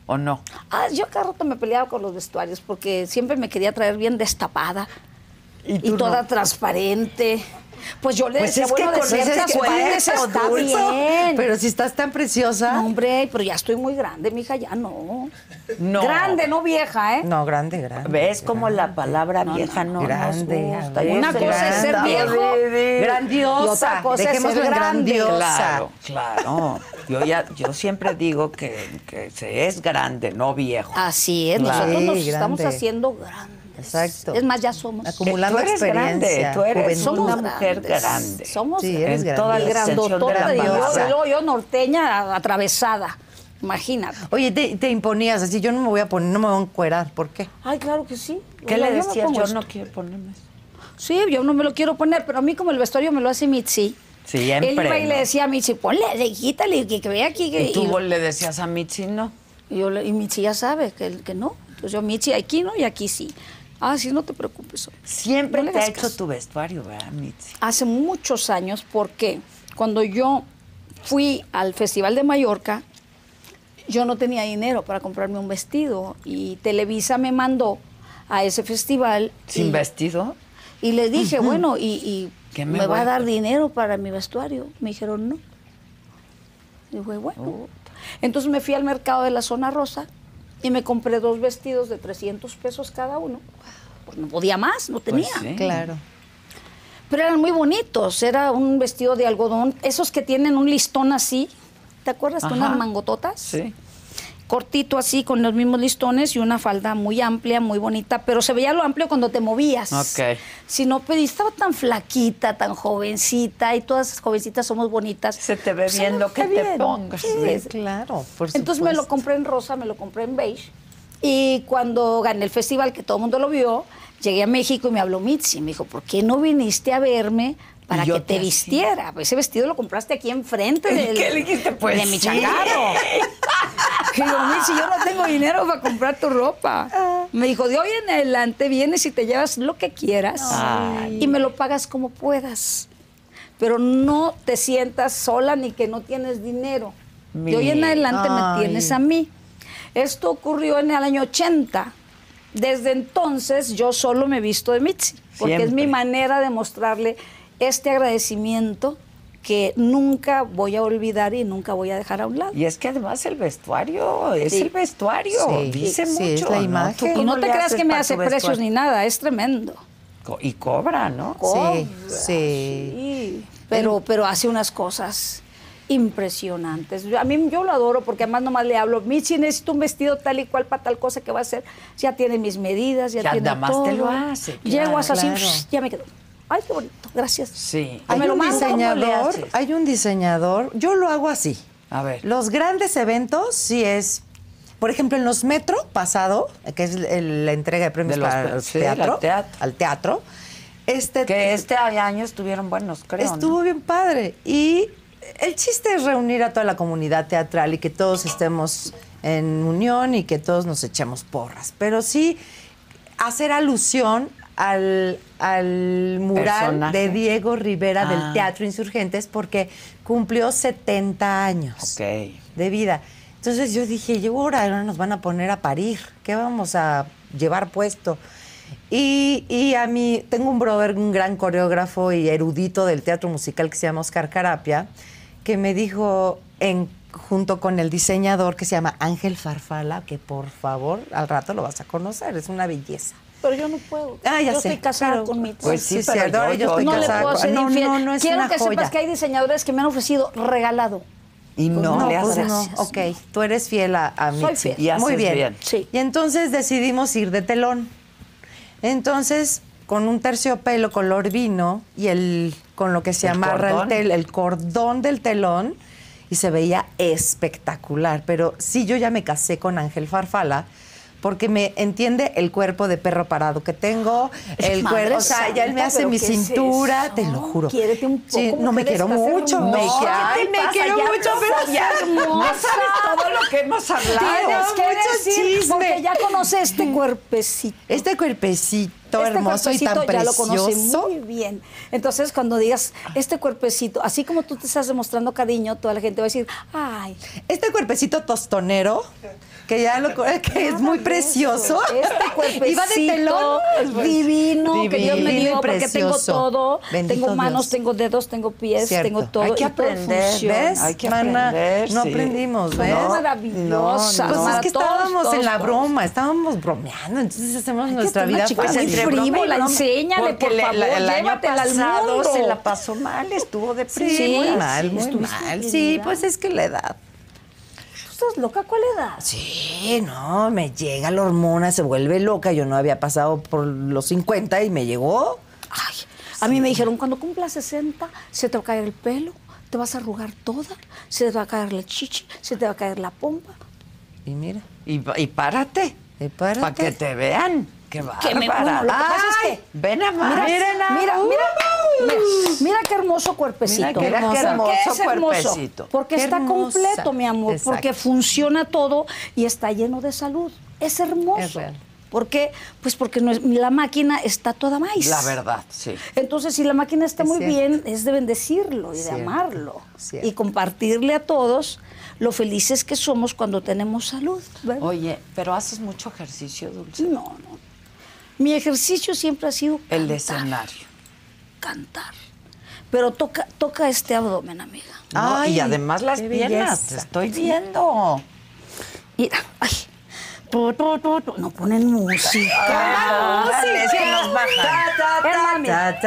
[SPEAKER 2] ¿O no?
[SPEAKER 1] Ah, yo cada rato me peleaba con los vestuarios porque siempre me quería traer bien destapada y,
[SPEAKER 2] tú
[SPEAKER 1] toda
[SPEAKER 2] no?
[SPEAKER 1] transparente. Pues yo le
[SPEAKER 3] Pues
[SPEAKER 1] decía,
[SPEAKER 3] es que
[SPEAKER 1] bueno, de
[SPEAKER 3] con
[SPEAKER 1] ser
[SPEAKER 3] ese
[SPEAKER 1] transparente
[SPEAKER 3] cuerpo
[SPEAKER 1] está
[SPEAKER 3] dulce,
[SPEAKER 1] bien.
[SPEAKER 3] pero si estás tan preciosa.
[SPEAKER 1] No, hombre, pero ya estoy muy grande, mija, ya no.
[SPEAKER 2] No.
[SPEAKER 1] Grande, no vieja, ¿eh?
[SPEAKER 3] No, grande, grande.
[SPEAKER 2] ¿Ves cómo la palabra vieja no,
[SPEAKER 3] grande,
[SPEAKER 2] nos gusta?
[SPEAKER 3] grande.
[SPEAKER 1] Una
[SPEAKER 2] Ese
[SPEAKER 1] cosa es ser
[SPEAKER 2] grande.
[SPEAKER 1] viejo
[SPEAKER 3] Grandiosa.
[SPEAKER 1] y otra cosa es
[SPEAKER 3] Dejémoslo
[SPEAKER 1] ser
[SPEAKER 3] en
[SPEAKER 1] grande.
[SPEAKER 3] grandiosa.
[SPEAKER 2] Claro, claro. Yo ya, yo siempre digo que, que se es grande, no viejo.
[SPEAKER 1] Así es,
[SPEAKER 2] Claro.
[SPEAKER 1] nosotros nos
[SPEAKER 3] Sí,
[SPEAKER 1] estamos
[SPEAKER 3] grande.
[SPEAKER 1] haciendo grandes.
[SPEAKER 3] Exacto.
[SPEAKER 1] Es más, ya somos.
[SPEAKER 3] Acumulando
[SPEAKER 2] Tú eres
[SPEAKER 3] experiencia.
[SPEAKER 2] grande, tú eres
[SPEAKER 3] juventud.
[SPEAKER 1] Somos
[SPEAKER 2] una mujer
[SPEAKER 1] grandes.
[SPEAKER 2] grande.
[SPEAKER 1] Somos
[SPEAKER 3] Sí,
[SPEAKER 1] grandes.
[SPEAKER 3] eres
[SPEAKER 2] En toda la
[SPEAKER 3] grandiosa.
[SPEAKER 2] extensión de la
[SPEAKER 1] Grandotota, y yo,
[SPEAKER 2] palabra.
[SPEAKER 1] y luego yo norteña atravesada. Imagínate.
[SPEAKER 3] Oye, te, te imponías así, yo no me voy a poner, no me voy a encuerar, ¿por qué?
[SPEAKER 1] Ay, claro que sí.
[SPEAKER 2] ¿Qué
[SPEAKER 1] Oiga,
[SPEAKER 2] le
[SPEAKER 1] yo me
[SPEAKER 2] decías?
[SPEAKER 1] pongo
[SPEAKER 2] Yo
[SPEAKER 1] esto.
[SPEAKER 2] no quiero ponerme eso.
[SPEAKER 1] Sí, yo no me lo quiero poner, pero a mí como el vestuario me lo hace Mitzi.
[SPEAKER 2] Siempre,
[SPEAKER 1] Él iba y
[SPEAKER 2] ¿no?
[SPEAKER 1] le decía a Mitzi, ponle, le- quítale, que, que vea aquí. Que,
[SPEAKER 2] Y tú le decías a Mitzi, no.
[SPEAKER 1] y, yo, le- y Mitzi ya sabe que, que no. Entonces yo, Mitzi, aquí no y aquí sí. Ah, sí, no te preocupes.
[SPEAKER 2] Siempre
[SPEAKER 1] No le
[SPEAKER 2] te ha
[SPEAKER 1] hagas
[SPEAKER 2] hecho
[SPEAKER 1] caso.
[SPEAKER 2] tu vestuario, ¿verdad, Mitzi?
[SPEAKER 1] Hace muchos años, porque cuando yo fui al Festival de Mallorca, yo no tenía dinero para comprarme un vestido y Televisa me mandó a ese festival.
[SPEAKER 2] ¿Sin
[SPEAKER 1] y,
[SPEAKER 2] vestido?
[SPEAKER 1] Y les dije, bueno, ¿y, y
[SPEAKER 2] ¿Qué
[SPEAKER 1] me,
[SPEAKER 2] me
[SPEAKER 1] va a
[SPEAKER 2] voy a
[SPEAKER 1] dar
[SPEAKER 2] poner?
[SPEAKER 1] dinero para mi vestuario? Me dijeron, no. Y dije, bueno. Entonces me fui al mercado de la Zona Rosa y me compré dos vestidos de trescientos pesos cada uno. Pues no podía más, no tenía.
[SPEAKER 2] Pues sí.
[SPEAKER 3] Claro.
[SPEAKER 1] Pero eran muy bonitos. Era un vestido de algodón, esos que tienen un listón así. ¿Te acuerdas? Con
[SPEAKER 2] Ajá.
[SPEAKER 1] unas mangototas.
[SPEAKER 2] Sí.
[SPEAKER 1] Cortito así, con los mismos listones y una falda muy amplia, muy bonita. Pero se veía lo amplio cuando te movías.
[SPEAKER 2] Ok.
[SPEAKER 1] Si no, pero estaba tan flaquita, tan jovencita, y todas las jovencitas somos bonitas.
[SPEAKER 2] Se te ve
[SPEAKER 1] Pues,
[SPEAKER 2] bien
[SPEAKER 1] se
[SPEAKER 2] lo
[SPEAKER 1] me
[SPEAKER 2] que
[SPEAKER 1] ve
[SPEAKER 2] te
[SPEAKER 1] bien.
[SPEAKER 2] pongas.
[SPEAKER 1] Sí,
[SPEAKER 2] Sí.
[SPEAKER 1] es-
[SPEAKER 3] Claro, por
[SPEAKER 1] Entonces me lo
[SPEAKER 3] supuesto.
[SPEAKER 1] compré en rosa, me lo compré en beige. Y cuando gané el festival, que todo el mundo lo vio, llegué a México y me habló Mitzi. Me dijo, ¿por qué no viniste a verme para
[SPEAKER 2] Y yo
[SPEAKER 1] que
[SPEAKER 2] te
[SPEAKER 1] te vistiera? Ese vestido lo compraste aquí enfrente
[SPEAKER 2] ¿Y
[SPEAKER 1] del,
[SPEAKER 2] qué le dijiste? Pues
[SPEAKER 1] de mi
[SPEAKER 2] sí.
[SPEAKER 1] changarro. Y digo, Mitzi, yo no tengo dinero para comprar tu ropa. Me dijo, de hoy en adelante vienes y te llevas lo que quieras
[SPEAKER 2] Ay.
[SPEAKER 1] y me lo pagas como puedas. Pero no te sientas sola ni que no tienes dinero. De hoy en
[SPEAKER 2] Mira.
[SPEAKER 1] adelante
[SPEAKER 3] Ay.
[SPEAKER 1] me tienes a mí. Esto ocurrió en el año ochenta. Desde entonces yo solo me visto de Mitzi, porque es
[SPEAKER 2] Siempre.
[SPEAKER 1] mi manera de mostrarle este agradecimiento que nunca voy a olvidar y nunca voy a dejar a un lado.
[SPEAKER 2] Y es que además el vestuario, es
[SPEAKER 1] Sí.
[SPEAKER 2] el vestuario,
[SPEAKER 3] Sí,
[SPEAKER 2] dice
[SPEAKER 3] sí,
[SPEAKER 2] mucho,
[SPEAKER 3] es la
[SPEAKER 2] ¿no?
[SPEAKER 3] imagen.
[SPEAKER 2] ¿Tú
[SPEAKER 1] Y
[SPEAKER 2] cómo
[SPEAKER 1] no te
[SPEAKER 2] le
[SPEAKER 1] creas
[SPEAKER 2] haces
[SPEAKER 1] que me
[SPEAKER 2] para
[SPEAKER 1] hace
[SPEAKER 2] tu
[SPEAKER 1] precios
[SPEAKER 2] vestuario?
[SPEAKER 1] ni nada, es tremendo.
[SPEAKER 2] Co- Y cobra, ¿no?
[SPEAKER 3] Sí,
[SPEAKER 1] Cobra,
[SPEAKER 3] sí.
[SPEAKER 1] sí. Pero, pero hace unas cosas impresionantes. Yo- A mí yo lo adoro porque además nomás le hablo, Mitzi, necesito un vestido tal y cual para tal cosa que va a hacer. Ya tiene mis medidas, ya,
[SPEAKER 2] Ya
[SPEAKER 1] tiene
[SPEAKER 2] nada más
[SPEAKER 1] todo.
[SPEAKER 2] te lo hace,
[SPEAKER 1] Llego
[SPEAKER 2] claro,
[SPEAKER 1] hasta así,
[SPEAKER 3] claro.
[SPEAKER 1] ya me quedo. Ay, qué bonito, gracias.
[SPEAKER 2] Sí.
[SPEAKER 1] Ah,
[SPEAKER 3] Hay
[SPEAKER 1] me lo
[SPEAKER 3] un
[SPEAKER 1] manda,
[SPEAKER 2] ¿cómo le
[SPEAKER 3] diseñador,
[SPEAKER 2] haces?
[SPEAKER 3] hay un diseñador, yo lo hago así.
[SPEAKER 2] A ver.
[SPEAKER 3] Los grandes eventos sí es, por ejemplo, en los Metro pasado, que es el- la entrega de premios
[SPEAKER 2] De los
[SPEAKER 3] para
[SPEAKER 2] pre-
[SPEAKER 3] el
[SPEAKER 2] sí,
[SPEAKER 3] teatro,
[SPEAKER 2] al teatro.
[SPEAKER 3] al teatro, este
[SPEAKER 2] Que este año estuvieron buenos, creo,
[SPEAKER 3] estuvo
[SPEAKER 2] ¿no?
[SPEAKER 3] bien padre. Y el chiste es reunir a toda la comunidad teatral y que todos estemos en unión y que todos nos echemos porras. Pero sí hacer alusión al, al mural
[SPEAKER 2] Personaje.
[SPEAKER 3] de Diego Rivera
[SPEAKER 2] Ah.
[SPEAKER 3] del Teatro Insurgentes porque cumplió setenta años
[SPEAKER 2] Ok.
[SPEAKER 3] de vida. Entonces yo dije, yo ahora ahora nos van a poner a parir. ¿Qué vamos a llevar puesto? Y, y a mí, tengo un brother, un gran coreógrafo y erudito del teatro musical que se llama Oscar Carapia, que me dijo, en, junto con el diseñador que se llama Ángel Farfala, que por favor, al rato lo vas a conocer, es una belleza.
[SPEAKER 1] Pero yo no puedo.
[SPEAKER 3] Ah, ya
[SPEAKER 1] yo
[SPEAKER 3] sé,
[SPEAKER 1] estoy casada
[SPEAKER 3] claro.
[SPEAKER 1] con mi
[SPEAKER 2] Pues sí,
[SPEAKER 3] Sí,
[SPEAKER 2] pero
[SPEAKER 3] cierto,
[SPEAKER 2] yo-
[SPEAKER 3] yo
[SPEAKER 2] yo-
[SPEAKER 3] estoy
[SPEAKER 1] no le
[SPEAKER 3] casada
[SPEAKER 1] puedo
[SPEAKER 3] con-
[SPEAKER 1] ser
[SPEAKER 3] no,
[SPEAKER 1] infiel.
[SPEAKER 3] no, no es
[SPEAKER 1] Quiero
[SPEAKER 3] una
[SPEAKER 1] que
[SPEAKER 3] joya.
[SPEAKER 1] sepas que hay diseñadores que me han ofrecido regalado.
[SPEAKER 2] Y no,
[SPEAKER 3] No,
[SPEAKER 2] le
[SPEAKER 3] pues
[SPEAKER 2] haces.
[SPEAKER 3] no.
[SPEAKER 1] Gracias.
[SPEAKER 3] Ok, tú eres fiel a, a
[SPEAKER 1] Soy
[SPEAKER 3] Mitzi.
[SPEAKER 1] fiel.
[SPEAKER 2] Y haces
[SPEAKER 3] Muy bien.
[SPEAKER 2] bien.
[SPEAKER 1] Sí.
[SPEAKER 3] Y entonces decidimos ir de telón. Entonces, con un terciopelo color vino y el con lo que se
[SPEAKER 2] ¿El
[SPEAKER 3] amarra el,
[SPEAKER 2] cordón?
[SPEAKER 3] tel- el cordón del telón, y se veía espectacular. Pero sí, yo ya me casé con Ángel Farfala porque me entiende el cuerpo de perro parado que tengo, el
[SPEAKER 1] Madre
[SPEAKER 3] cuerpo, o sea, ya él me
[SPEAKER 1] santa,
[SPEAKER 3] hace
[SPEAKER 1] ¿pero
[SPEAKER 3] mi
[SPEAKER 1] qué es
[SPEAKER 3] cintura,
[SPEAKER 1] eso?
[SPEAKER 3] te lo juro.
[SPEAKER 1] Quiérete un
[SPEAKER 3] Sí,
[SPEAKER 1] poco,
[SPEAKER 3] no me
[SPEAKER 1] mujer,
[SPEAKER 3] quiero
[SPEAKER 1] estás
[SPEAKER 3] mucho, me,
[SPEAKER 1] hermosa.
[SPEAKER 3] quiero-
[SPEAKER 1] ¿Qué te
[SPEAKER 3] me
[SPEAKER 1] pasa?
[SPEAKER 3] quiero
[SPEAKER 1] Ya
[SPEAKER 3] mucho,
[SPEAKER 1] no
[SPEAKER 3] pero
[SPEAKER 1] sabías, hermosa.
[SPEAKER 2] No sabes todo lo que hemos hablado.
[SPEAKER 1] Tienes que
[SPEAKER 3] mucho
[SPEAKER 1] decir,
[SPEAKER 3] chisme.
[SPEAKER 1] porque ya conoce este cuerpecito.
[SPEAKER 3] Este cuerpecito
[SPEAKER 1] Este
[SPEAKER 3] hermoso y tan
[SPEAKER 1] cuerpecito ya lo conoce
[SPEAKER 3] precioso.
[SPEAKER 1] muy bien. Entonces, cuando digas este cuerpecito, así como tú te estás demostrando cariño, toda la gente va a decir, ay,
[SPEAKER 3] Este cuerpecito tostonero que ya lo que es muy precioso.
[SPEAKER 1] Este cuerpecito
[SPEAKER 3] iba de telón.
[SPEAKER 1] divino, divino, que Dios me
[SPEAKER 3] divino
[SPEAKER 1] dio,
[SPEAKER 3] y
[SPEAKER 1] porque tengo
[SPEAKER 3] precioso.
[SPEAKER 1] todo.
[SPEAKER 3] Bendito
[SPEAKER 1] tengo manos,
[SPEAKER 3] Dios.
[SPEAKER 1] tengo dedos, tengo pies,
[SPEAKER 3] Cierto.
[SPEAKER 1] tengo todo.
[SPEAKER 2] Hay que
[SPEAKER 1] y todo
[SPEAKER 2] aprender,
[SPEAKER 1] funciona.
[SPEAKER 3] ¿Ves?
[SPEAKER 2] Hay que
[SPEAKER 3] Mana,
[SPEAKER 2] aprender,
[SPEAKER 3] no
[SPEAKER 2] sí.
[SPEAKER 3] aprendimos,
[SPEAKER 1] Son
[SPEAKER 3] ¿ves?
[SPEAKER 1] maravillosas.
[SPEAKER 3] Pues
[SPEAKER 1] para
[SPEAKER 3] es que
[SPEAKER 1] todos,
[SPEAKER 3] estábamos
[SPEAKER 1] todos,
[SPEAKER 3] en la
[SPEAKER 1] todos.
[SPEAKER 3] broma, estábamos bromeando, entonces hacemos
[SPEAKER 1] Ay, que
[SPEAKER 3] nuestra
[SPEAKER 1] está una
[SPEAKER 3] vida
[SPEAKER 1] chica
[SPEAKER 3] fácil.
[SPEAKER 1] muy
[SPEAKER 2] entre broma y
[SPEAKER 1] frívola,
[SPEAKER 2] broma,
[SPEAKER 1] enséñale,
[SPEAKER 2] porque
[SPEAKER 1] por
[SPEAKER 2] le-
[SPEAKER 1] favor,
[SPEAKER 2] la- el año
[SPEAKER 1] llévatela al
[SPEAKER 2] pasado
[SPEAKER 1] mundo.
[SPEAKER 2] se la pasó mal, estuvo
[SPEAKER 3] Sí,
[SPEAKER 2] deprimido.
[SPEAKER 3] muy
[SPEAKER 1] Sí,
[SPEAKER 3] mal,
[SPEAKER 1] sí,
[SPEAKER 3] muy
[SPEAKER 1] estuviste
[SPEAKER 3] mal. Sí,
[SPEAKER 1] deprimida.
[SPEAKER 3] pues es que la edad.
[SPEAKER 1] ¿Tú estás loca? ¿Cuál edad?
[SPEAKER 3] Sí, no, me llega la hormona, se vuelve loca. Yo no había pasado por los cincuenta y me llegó.
[SPEAKER 1] Ay, a mí me dijeron, cuando cumplas sesenta, se te va a caer el pelo, te vas a arrugar toda, se te va a caer la chichi, se te va a caer la pompa.
[SPEAKER 3] Y mira,
[SPEAKER 2] Y, y párate.
[SPEAKER 3] y párate.
[SPEAKER 2] Para que te vean. Qué
[SPEAKER 1] Que me-
[SPEAKER 2] bárbara.
[SPEAKER 1] bueno, lo que pasa es
[SPEAKER 2] Ay,
[SPEAKER 1] que-
[SPEAKER 2] ven a más.
[SPEAKER 1] Mira,
[SPEAKER 2] Miren a-
[SPEAKER 1] mira,
[SPEAKER 2] Uh,
[SPEAKER 1] mira, mira, mira qué hermoso cuerpecito.
[SPEAKER 3] Mira qué
[SPEAKER 2] Mira qué
[SPEAKER 3] hermosa.
[SPEAKER 2] hermoso
[SPEAKER 1] ¿Por qué es hermoso?
[SPEAKER 2] cuerpecito.
[SPEAKER 1] Porque
[SPEAKER 3] Qué
[SPEAKER 1] está
[SPEAKER 3] hermosa.
[SPEAKER 1] completo, mi amor,
[SPEAKER 3] Exacto.
[SPEAKER 1] porque funciona todo y está lleno de salud. Es hermoso.
[SPEAKER 3] Es real.
[SPEAKER 1] ¿Por qué? Pues porque no es- la máquina está toda maíz.
[SPEAKER 2] La verdad, sí.
[SPEAKER 1] Entonces, si la máquina está
[SPEAKER 3] Es
[SPEAKER 1] muy
[SPEAKER 3] cierto.
[SPEAKER 1] bien, es de bendecirlo y de
[SPEAKER 3] Cierto,
[SPEAKER 1] amarlo.
[SPEAKER 3] cierto.
[SPEAKER 1] Y compartirle a todos lo felices que somos cuando tenemos salud. ¿verdad?
[SPEAKER 2] Oye, pero haces mucho ejercicio, Dulce.
[SPEAKER 1] No, no. Mi ejercicio siempre ha sido
[SPEAKER 2] El
[SPEAKER 1] cantar,
[SPEAKER 2] escenario.
[SPEAKER 1] cantar. Pero toca, toca este abdomen, amiga.
[SPEAKER 2] No,
[SPEAKER 3] Ay,
[SPEAKER 2] y además las
[SPEAKER 3] qué
[SPEAKER 2] piernas, te
[SPEAKER 3] belleza.
[SPEAKER 2] estoy viendo.
[SPEAKER 1] Mira, ay. Tu, tu, tu, tu. No ponen música.
[SPEAKER 2] Dale, es que nos bajan.
[SPEAKER 1] Hermano, mira.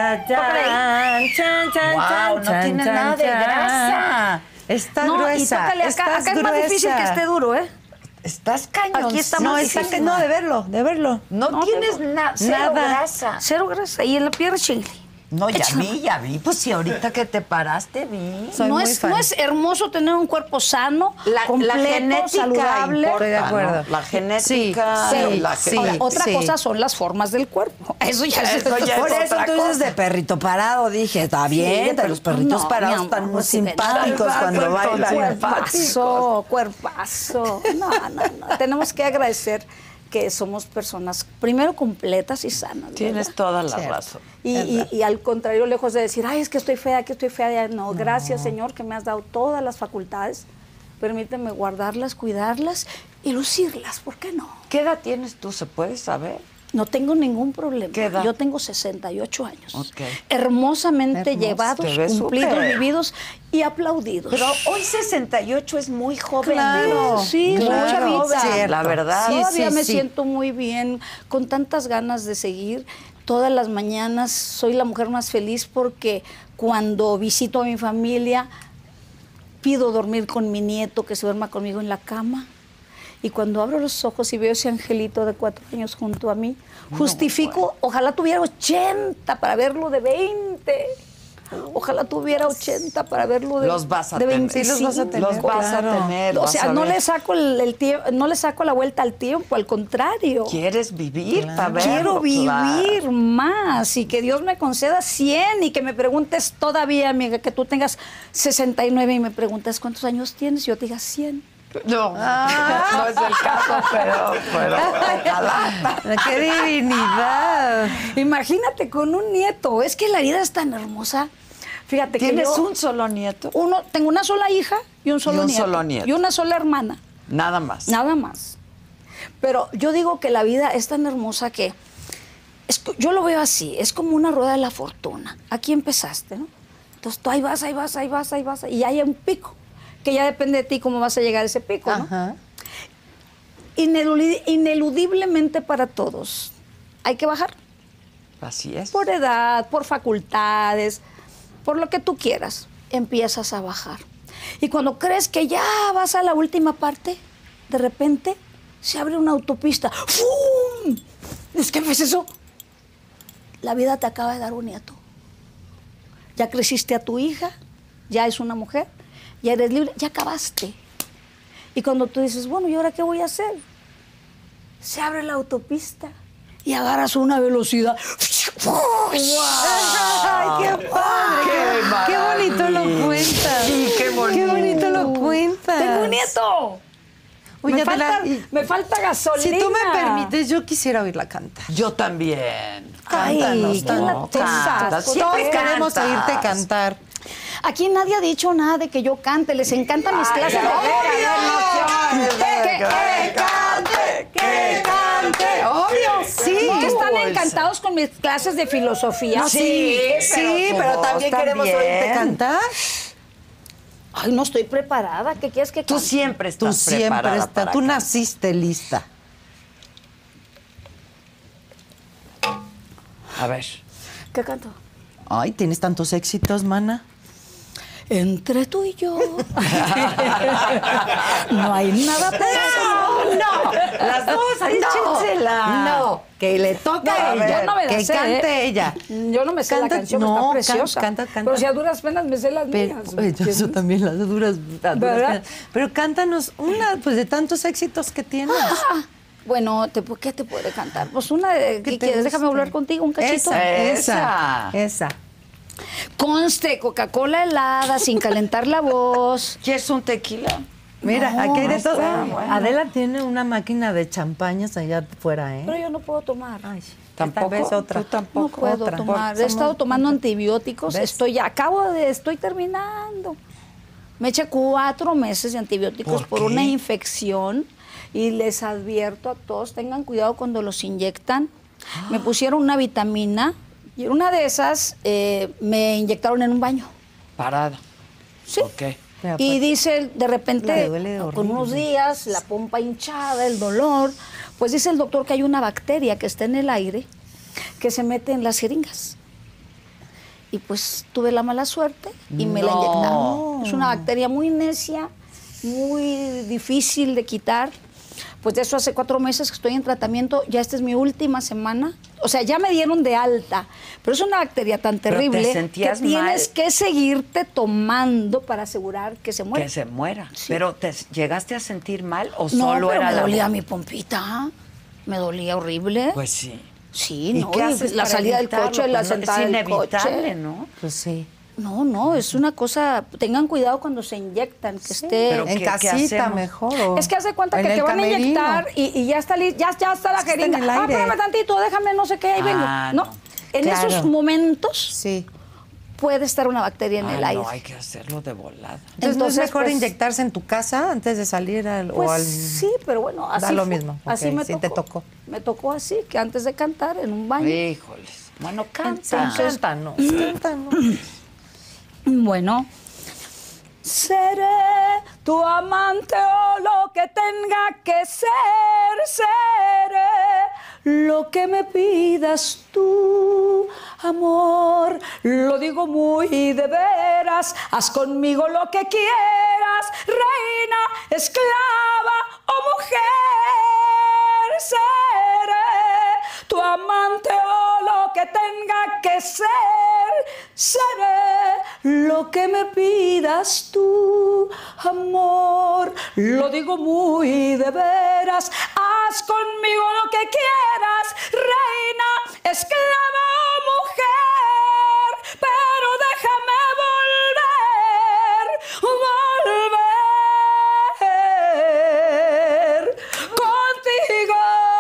[SPEAKER 2] Guau, no tiene nada de grasa.
[SPEAKER 3] Está
[SPEAKER 1] No,
[SPEAKER 3] gruesa.
[SPEAKER 1] y tócale acá.
[SPEAKER 3] estás
[SPEAKER 1] Acá es más difícil que
[SPEAKER 3] gruesa.
[SPEAKER 1] esté duro, ¿eh?
[SPEAKER 2] Estás cañón.
[SPEAKER 1] Aquí está
[SPEAKER 3] No,
[SPEAKER 1] más
[SPEAKER 3] está,
[SPEAKER 1] difícil.
[SPEAKER 3] no, de verlo, de verlo.
[SPEAKER 2] No,
[SPEAKER 1] No,
[SPEAKER 2] tienes
[SPEAKER 1] pero-
[SPEAKER 2] na- cero
[SPEAKER 3] nada.
[SPEAKER 2] grasa.
[SPEAKER 1] Cero grasa. Y en la pierna chile.
[SPEAKER 2] No, ya
[SPEAKER 1] Échame.
[SPEAKER 2] vi, ya vi. Pues si ahorita que te paraste, vi.
[SPEAKER 3] Soy
[SPEAKER 1] no,
[SPEAKER 3] muy
[SPEAKER 1] es,
[SPEAKER 3] fan.
[SPEAKER 1] no es hermoso tener un cuerpo sano,
[SPEAKER 2] La,
[SPEAKER 1] completo,
[SPEAKER 2] la genética
[SPEAKER 1] saludable.
[SPEAKER 2] importa,
[SPEAKER 3] Estoy de acuerdo.
[SPEAKER 2] ¿no? La genética.
[SPEAKER 3] Sí,
[SPEAKER 2] la
[SPEAKER 3] sí,
[SPEAKER 1] Ahora,
[SPEAKER 2] ge-
[SPEAKER 1] otra
[SPEAKER 3] sí.
[SPEAKER 1] cosa son las formas del cuerpo. Eso ya es,
[SPEAKER 2] Eso ya es
[SPEAKER 3] Por eso
[SPEAKER 2] otra
[SPEAKER 3] tú dices
[SPEAKER 2] cosa.
[SPEAKER 3] de perrito parado, dije, está bien,
[SPEAKER 1] de
[SPEAKER 3] los perritos
[SPEAKER 1] no,
[SPEAKER 3] parados
[SPEAKER 1] mi
[SPEAKER 3] están
[SPEAKER 1] amor,
[SPEAKER 3] muy
[SPEAKER 1] sí, de-
[SPEAKER 3] simpáticos
[SPEAKER 2] Exacto,
[SPEAKER 3] cuando
[SPEAKER 2] exacto,
[SPEAKER 3] bailan.
[SPEAKER 1] Cuerpazo, cuerpazo. No, no, no. Tenemos que agradecer que somos personas, primero, completas y sanas.
[SPEAKER 2] Tienes
[SPEAKER 1] ¿verdad?
[SPEAKER 2] toda la
[SPEAKER 3] Cierto.
[SPEAKER 2] razón.
[SPEAKER 1] Y, y- y al contrario, lejos de decir, ay, es que estoy fea, que estoy fea, ya no, gracias, Señor, que me has dado todas las facultades. Permíteme guardarlas, cuidarlas y lucirlas, ¿por qué no?
[SPEAKER 2] ¿Qué edad tienes tú? ¿Se puede saber?
[SPEAKER 1] No tengo ningún problema.
[SPEAKER 2] ¿Qué edad?
[SPEAKER 1] Yo tengo sesenta y ocho años.
[SPEAKER 2] Ok.
[SPEAKER 1] Hermosamente
[SPEAKER 3] Hermoso.
[SPEAKER 1] llevados,
[SPEAKER 2] Te ves
[SPEAKER 1] cumplidos,
[SPEAKER 2] súper.
[SPEAKER 1] vividos y aplaudidos.
[SPEAKER 2] Pero hoy sesenta y ocho es muy joven.
[SPEAKER 3] Claro,
[SPEAKER 1] Sí, muy
[SPEAKER 3] claro,
[SPEAKER 1] chavita.
[SPEAKER 3] cierto.
[SPEAKER 2] La verdad.
[SPEAKER 3] Sí,
[SPEAKER 1] Todavía
[SPEAKER 3] sí,
[SPEAKER 1] me
[SPEAKER 3] sí.
[SPEAKER 1] siento muy bien, con tantas ganas de seguir. Todas las mañanas soy la mujer más feliz porque cuando visito a mi familia, pido dormir con mi nieto que se duerma conmigo en la cama. Y cuando abro los ojos y veo ese angelito de cuatro años junto a mí, justifico, ojalá tuviera ochenta para verlo de veinte. Ojalá tuviera ochenta para verlo de,
[SPEAKER 2] Los vas a
[SPEAKER 1] de
[SPEAKER 2] tener.
[SPEAKER 1] veinticinco.
[SPEAKER 3] Sí, los vas a tener,
[SPEAKER 2] Los vas
[SPEAKER 3] claro.
[SPEAKER 2] a tener.
[SPEAKER 1] O
[SPEAKER 2] vas
[SPEAKER 1] sea,
[SPEAKER 2] a
[SPEAKER 1] no
[SPEAKER 2] ver.
[SPEAKER 1] le saco el, el tiempo, no le saco la vuelta al tiempo, al contrario.
[SPEAKER 2] ¿Quieres vivir
[SPEAKER 3] Claro.
[SPEAKER 2] para verlo?
[SPEAKER 1] Quiero vivir
[SPEAKER 2] Claro.
[SPEAKER 1] más y que Dios me conceda cien y que me preguntes todavía, amiga, que tú tengas sesenta y nueve y me preguntas cuántos años tienes y yo te diga cien.
[SPEAKER 2] No, no es el caso, pero, pero ojalá.
[SPEAKER 3] ¡Qué divinidad!
[SPEAKER 1] Imagínate con un nieto, es que la vida es tan hermosa. Fíjate que
[SPEAKER 2] ¿Tienes
[SPEAKER 1] yo,
[SPEAKER 2] un solo nieto?
[SPEAKER 1] uno, tengo una sola hija y un solo
[SPEAKER 2] un
[SPEAKER 1] nieto.
[SPEAKER 2] solo nieto.
[SPEAKER 1] Y una sola hermana.
[SPEAKER 2] Nada más.
[SPEAKER 1] Nada más. Pero yo digo que la vida es tan hermosa que es co- yo lo veo así, es como una rueda de la fortuna. Aquí empezaste, ¿no? Entonces tú ahí vas, ahí vas, ahí vas, ahí vas, y hay un pico, que ya depende de ti cómo vas a llegar a ese pico, ¿no?
[SPEAKER 3] Ajá.
[SPEAKER 1] Ineludi- ineludiblemente para todos. Hay que bajar
[SPEAKER 2] Así es.
[SPEAKER 1] por edad, por facultades, por lo que tú quieras. Empiezas a bajar. Y cuando crees que ya vas a la última parte, de repente se abre una autopista. ¡Fum! Es que ves eso. La vida te acaba de dar un nieto. Ya creciste a tu hija, ya es una mujer, ya eres libre, ya acabaste. Y cuando tú dices, bueno, ¿y ahora qué voy a hacer? Se abre la autopista y agarras una velocidad.
[SPEAKER 3] ¡Ay, qué padre!
[SPEAKER 2] ¡Qué
[SPEAKER 3] ¡Qué bonito lo cuentas!
[SPEAKER 2] Sí, qué bonito.
[SPEAKER 3] ¡Qué bonito lo cuentas!
[SPEAKER 1] ¡Tengo un nieto!
[SPEAKER 3] Oye,
[SPEAKER 1] me,
[SPEAKER 3] Adela,
[SPEAKER 1] falta,
[SPEAKER 3] y-
[SPEAKER 1] me falta gasolina.
[SPEAKER 3] Si tú me permites, yo quisiera oírla cantar.
[SPEAKER 2] Yo también.
[SPEAKER 1] Ay,
[SPEAKER 3] Cántanos,
[SPEAKER 1] ¿quién la
[SPEAKER 3] no,
[SPEAKER 1] tensa?
[SPEAKER 2] canta,
[SPEAKER 1] Todos
[SPEAKER 2] siempre
[SPEAKER 3] Todos queremos
[SPEAKER 2] cantas.
[SPEAKER 3] oírte cantar.
[SPEAKER 1] Aquí nadie ha dicho nada de que yo cante. Les encantan mis clases de
[SPEAKER 2] obvio.
[SPEAKER 1] ver, a ver, no, ¿qué?
[SPEAKER 3] ¡Que cante! ¡Que cante! Obvio, sí.
[SPEAKER 1] ¿No están
[SPEAKER 2] Bolsa.
[SPEAKER 1] encantados con mis clases de filosofía?
[SPEAKER 3] No, sí, sí,
[SPEAKER 2] tu
[SPEAKER 3] pero
[SPEAKER 2] voz
[SPEAKER 3] también queremos
[SPEAKER 2] también.
[SPEAKER 3] oírte cantar.
[SPEAKER 1] Ay, no estoy preparada. ¿Qué quieres que
[SPEAKER 2] Tú
[SPEAKER 1] cante?
[SPEAKER 2] siempre
[SPEAKER 3] Tú
[SPEAKER 2] estás
[SPEAKER 3] siempre
[SPEAKER 2] preparada
[SPEAKER 3] estás,
[SPEAKER 2] para
[SPEAKER 3] tú
[SPEAKER 2] cantar.
[SPEAKER 3] naciste lista.
[SPEAKER 2] A ver.
[SPEAKER 1] ¿Qué canto?
[SPEAKER 3] Ay, tienes tantos éxitos, mana.
[SPEAKER 1] Entre tú y yo no hay nada peor.
[SPEAKER 3] No,
[SPEAKER 2] Las dos, échensela.
[SPEAKER 3] No, que le toque
[SPEAKER 1] No,
[SPEAKER 3] a ella.
[SPEAKER 1] yo no me la
[SPEAKER 3] que
[SPEAKER 1] sé,
[SPEAKER 3] cante
[SPEAKER 1] ¿eh?
[SPEAKER 3] ella.
[SPEAKER 1] Yo no me sé
[SPEAKER 3] Canta-
[SPEAKER 1] la canción,
[SPEAKER 3] no,
[SPEAKER 1] está
[SPEAKER 3] can-
[SPEAKER 1] preciosa.
[SPEAKER 3] canta, canta.
[SPEAKER 1] Pero si a duras penas me sé las
[SPEAKER 3] Pero,
[SPEAKER 1] mías.
[SPEAKER 3] oye, yo eso también las duras, las duras
[SPEAKER 1] ¿Verdad?
[SPEAKER 3] penas. Pero cántanos una, pues de tantos éxitos que tienes.
[SPEAKER 1] Bueno, te, ¿qué te puede cantar? Pues una de,
[SPEAKER 3] ¿Qué
[SPEAKER 1] ¿qué
[SPEAKER 3] te
[SPEAKER 1] quieres? Déjame
[SPEAKER 3] guste?
[SPEAKER 1] hablar contigo un cachito.
[SPEAKER 3] Esa,
[SPEAKER 2] Esa.
[SPEAKER 3] esa, esa.
[SPEAKER 1] Conste, Coca-Cola helada, sin calentar la voz.
[SPEAKER 2] ¿Quieres un tequila?
[SPEAKER 3] Mira,
[SPEAKER 1] No,
[SPEAKER 3] aquí hay de
[SPEAKER 1] está
[SPEAKER 3] todo.
[SPEAKER 1] bueno.
[SPEAKER 3] Adela tiene una máquina de champañas allá afuera, ¿eh?
[SPEAKER 1] Pero yo no puedo tomar.
[SPEAKER 3] Ay,
[SPEAKER 2] ¿Tampoco?
[SPEAKER 3] Tal vez otra.
[SPEAKER 2] ¿Tú tampoco?
[SPEAKER 1] No puedo
[SPEAKER 3] Otra.
[SPEAKER 1] tomar.
[SPEAKER 3] Por-
[SPEAKER 1] He estado
[SPEAKER 3] somos-
[SPEAKER 1] tomando antibióticos.
[SPEAKER 3] ¿Ves?
[SPEAKER 1] Estoy, acabo de, estoy terminando. Me eché cuatro meses de antibióticos
[SPEAKER 2] ¿Por
[SPEAKER 1] por,
[SPEAKER 2] qué?
[SPEAKER 1] una infección y les advierto a todos, tengan cuidado cuando los inyectan. Me pusieron una vitamina y en una de esas eh, me inyectaron en un baño.
[SPEAKER 2] Parada.
[SPEAKER 1] Sí.
[SPEAKER 2] Ok.
[SPEAKER 3] Pero,
[SPEAKER 1] Y
[SPEAKER 3] pues,
[SPEAKER 1] dice, de repente,
[SPEAKER 3] le duele
[SPEAKER 1] con
[SPEAKER 3] horrible.
[SPEAKER 1] unos días, la pompa hinchada, el dolor, pues dice el doctor que hay una bacteria que está en el aire que se mete en las jeringas. Y pues tuve la mala suerte y me la
[SPEAKER 2] No.
[SPEAKER 1] inyectaron. Es una bacteria muy necia, muy difícil de quitar. Pues de eso hace cuatro meses que estoy en tratamiento, ya esta es mi última semana. O sea, ya me dieron de alta, pero es una bacteria tan
[SPEAKER 2] Pero te
[SPEAKER 1] terrible que
[SPEAKER 2] sentías
[SPEAKER 1] tienes
[SPEAKER 2] mal.
[SPEAKER 1] que seguirte tomando para asegurar que se muere.
[SPEAKER 2] Que se muera.
[SPEAKER 1] Sí.
[SPEAKER 2] Pero te llegaste a sentir mal o
[SPEAKER 1] No,
[SPEAKER 2] solo
[SPEAKER 1] pero
[SPEAKER 2] era
[SPEAKER 1] me
[SPEAKER 2] la
[SPEAKER 1] dolía
[SPEAKER 2] voz?
[SPEAKER 1] mi pompita, me dolía horrible.
[SPEAKER 2] Pues sí.
[SPEAKER 1] sí,
[SPEAKER 2] ¿Y
[SPEAKER 1] no,
[SPEAKER 2] qué
[SPEAKER 1] y
[SPEAKER 2] haces
[SPEAKER 1] la
[SPEAKER 2] para
[SPEAKER 1] salida del
[SPEAKER 2] evitarlo?
[SPEAKER 1] coche, la
[SPEAKER 2] Pues no,
[SPEAKER 1] sentada
[SPEAKER 2] es
[SPEAKER 1] del
[SPEAKER 2] inevitable,
[SPEAKER 1] coche.
[SPEAKER 2] ¿no?
[SPEAKER 3] Pues sí.
[SPEAKER 1] No, no, es una cosa, tengan cuidado cuando se inyectan, que esté...
[SPEAKER 2] Pero
[SPEAKER 3] En
[SPEAKER 2] ¿qué- qué
[SPEAKER 3] casita
[SPEAKER 2] hacemos?
[SPEAKER 3] mejor. o
[SPEAKER 1] Es que hace cuenta
[SPEAKER 3] en
[SPEAKER 1] que
[SPEAKER 3] el
[SPEAKER 1] te van a
[SPEAKER 3] camerino.
[SPEAKER 1] inyectar y, y ya está li- ya, ya está la
[SPEAKER 3] Es que está
[SPEAKER 1] jeringa.
[SPEAKER 3] en el
[SPEAKER 1] Ah,
[SPEAKER 3] aire.
[SPEAKER 1] espérame tantito, déjame no sé qué, ahí vengo.
[SPEAKER 2] Ah,
[SPEAKER 1] no.
[SPEAKER 2] no.
[SPEAKER 1] En
[SPEAKER 3] Claro.
[SPEAKER 1] esos momentos
[SPEAKER 3] Sí.
[SPEAKER 1] puede estar una bacteria en
[SPEAKER 2] Ah,
[SPEAKER 1] el aire.
[SPEAKER 2] no, hay que hacerlo de volada.
[SPEAKER 3] Entonces, ¿no es
[SPEAKER 1] Entonces,
[SPEAKER 3] mejor
[SPEAKER 1] pues-
[SPEAKER 3] inyectarse en tu casa antes de salir al,
[SPEAKER 1] Pues
[SPEAKER 3] o al...
[SPEAKER 1] sí, pero bueno, así
[SPEAKER 3] Da lo
[SPEAKER 1] fue.
[SPEAKER 3] mismo,
[SPEAKER 1] Así
[SPEAKER 3] ok,
[SPEAKER 1] me
[SPEAKER 3] sí
[SPEAKER 1] tocó.
[SPEAKER 3] te tocó.
[SPEAKER 1] Me tocó así, que antes de cantar en un baño.
[SPEAKER 2] Híjoles. Bueno, canta.
[SPEAKER 3] Entonces, cántanos, cántanos.
[SPEAKER 1] Bueno, seré tu amante o lo que tenga que ser, seré lo que me pidas tú, amor. Lo digo muy de veras, haz conmigo lo que quieras, reina, esclava o mujer, seré tu amante o lo que tenga que ser, seré lo que me pidas tú, amor. Lo digo muy de veras, haz conmigo lo que quieras, reina, esclava o mujer, pero déjame volver, volver contigo.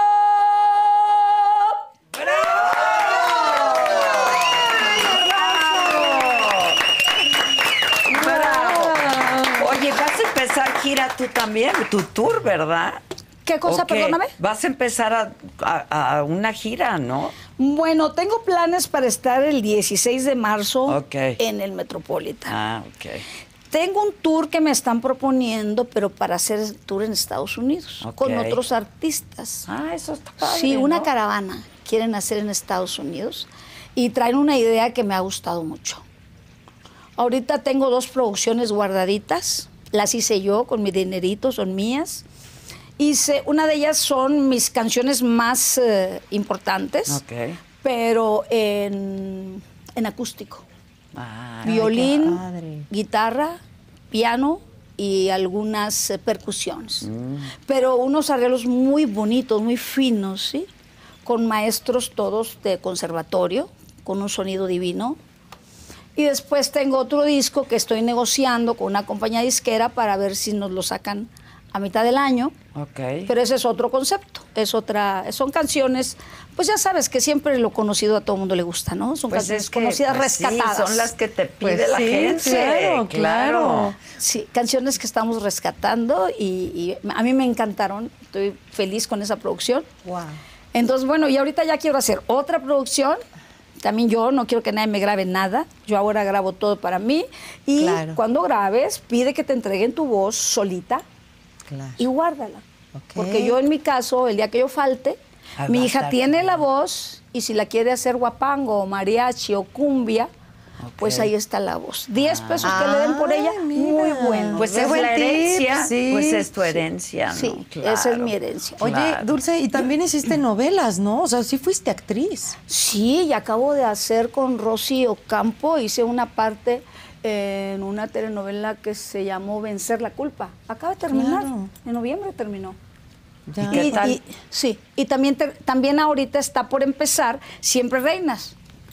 [SPEAKER 2] ¡Bravo! Oye, vas a empezar gira tú también, tu tour, ¿verdad?
[SPEAKER 1] ¿Qué cosa,
[SPEAKER 2] ¿O qué?
[SPEAKER 1] perdóname?
[SPEAKER 2] Vas a empezar a, a- a una gira, ¿no?
[SPEAKER 1] Bueno, tengo planes para estar el dieciséis de marzo
[SPEAKER 2] Ok.
[SPEAKER 1] en el Metropolitan.
[SPEAKER 2] Ah, ok.
[SPEAKER 1] Tengo un tour que me están proponiendo, pero para hacer el tour en Estados Unidos,
[SPEAKER 2] Ok.
[SPEAKER 1] con otros artistas.
[SPEAKER 2] Ah, eso está padre,
[SPEAKER 1] Sí, una
[SPEAKER 2] ¿no?
[SPEAKER 1] caravana quieren hacer en Estados Unidos y traen una idea que me ha gustado mucho. Ahorita tengo dos producciones guardaditas, las hice yo con mi dinerito, son mías. Hice, una de ellas son mis canciones más eh, importantes,
[SPEAKER 2] Ok.
[SPEAKER 1] pero en, en acústico.
[SPEAKER 2] Ah,
[SPEAKER 1] Violín,
[SPEAKER 3] qué padre.
[SPEAKER 1] guitarra, piano y algunas eh, percusiones.
[SPEAKER 2] Mm.
[SPEAKER 1] Pero unos arreglos muy bonitos, muy finos, ¿sí? Con maestros todos de conservatorio, con un sonido divino. Y después tengo otro disco que estoy negociando con una compañía disquera para ver si nos lo sacan a mitad del año.
[SPEAKER 2] Ok.
[SPEAKER 1] Pero ese es otro concepto, es otra, son canciones, pues ya sabes que siempre lo conocido a todo el mundo le gusta, ¿no? Son
[SPEAKER 2] Pues
[SPEAKER 1] canciones
[SPEAKER 2] es que,
[SPEAKER 1] conocidas,
[SPEAKER 2] pues sí,
[SPEAKER 1] rescatadas.
[SPEAKER 2] son las que te pide
[SPEAKER 3] Pues
[SPEAKER 2] la
[SPEAKER 3] sí,
[SPEAKER 2] gente.
[SPEAKER 3] claro, claro.
[SPEAKER 1] Sí, canciones que estamos rescatando y, y a mí me encantaron, estoy feliz con esa producción.
[SPEAKER 3] Wow.
[SPEAKER 1] Entonces, bueno, y ahorita ya quiero hacer otra producción. También yo no quiero que nadie me grabe nada. Yo ahora grabo todo para mí. Y
[SPEAKER 3] Claro.
[SPEAKER 1] cuando grabes, pide que te entreguen tu voz solita
[SPEAKER 3] Claro.
[SPEAKER 1] y guárdala.
[SPEAKER 3] Ok.
[SPEAKER 1] Porque yo, en mi caso, el día que yo falte,
[SPEAKER 2] Ah,
[SPEAKER 1] mi
[SPEAKER 2] va a
[SPEAKER 1] hija
[SPEAKER 2] estar
[SPEAKER 1] tiene
[SPEAKER 2] bien.
[SPEAKER 1] la voz y si la quiere hacer guapango o mariachi o cumbia, pues ahí está la voz. Diez pesos que le den por ella,
[SPEAKER 3] Ay, mira.
[SPEAKER 1] muy bueno.
[SPEAKER 2] Pues
[SPEAKER 3] Qué
[SPEAKER 2] es
[SPEAKER 3] buen
[SPEAKER 2] la
[SPEAKER 3] tip,
[SPEAKER 2] herencia.
[SPEAKER 3] sí.
[SPEAKER 2] Pues es tu herencia, ¿no?
[SPEAKER 1] Sí,
[SPEAKER 2] Claro.
[SPEAKER 1] esa es mi herencia.
[SPEAKER 3] Oye,
[SPEAKER 2] Claro.
[SPEAKER 3] Dulce, y también hiciste novelas, ¿no? O sea, sí fuiste actriz.
[SPEAKER 1] Sí, y acabo de hacer con Rosy Ocampo, hice una parte eh, en una telenovela que se llamó Vencer la culpa. Acaba de terminar,
[SPEAKER 3] Claro.
[SPEAKER 1] en noviembre terminó.
[SPEAKER 3] Ya.
[SPEAKER 2] ¿Y qué tal?
[SPEAKER 1] sí, y también, te- también ahorita está por empezar Siempre Reinas,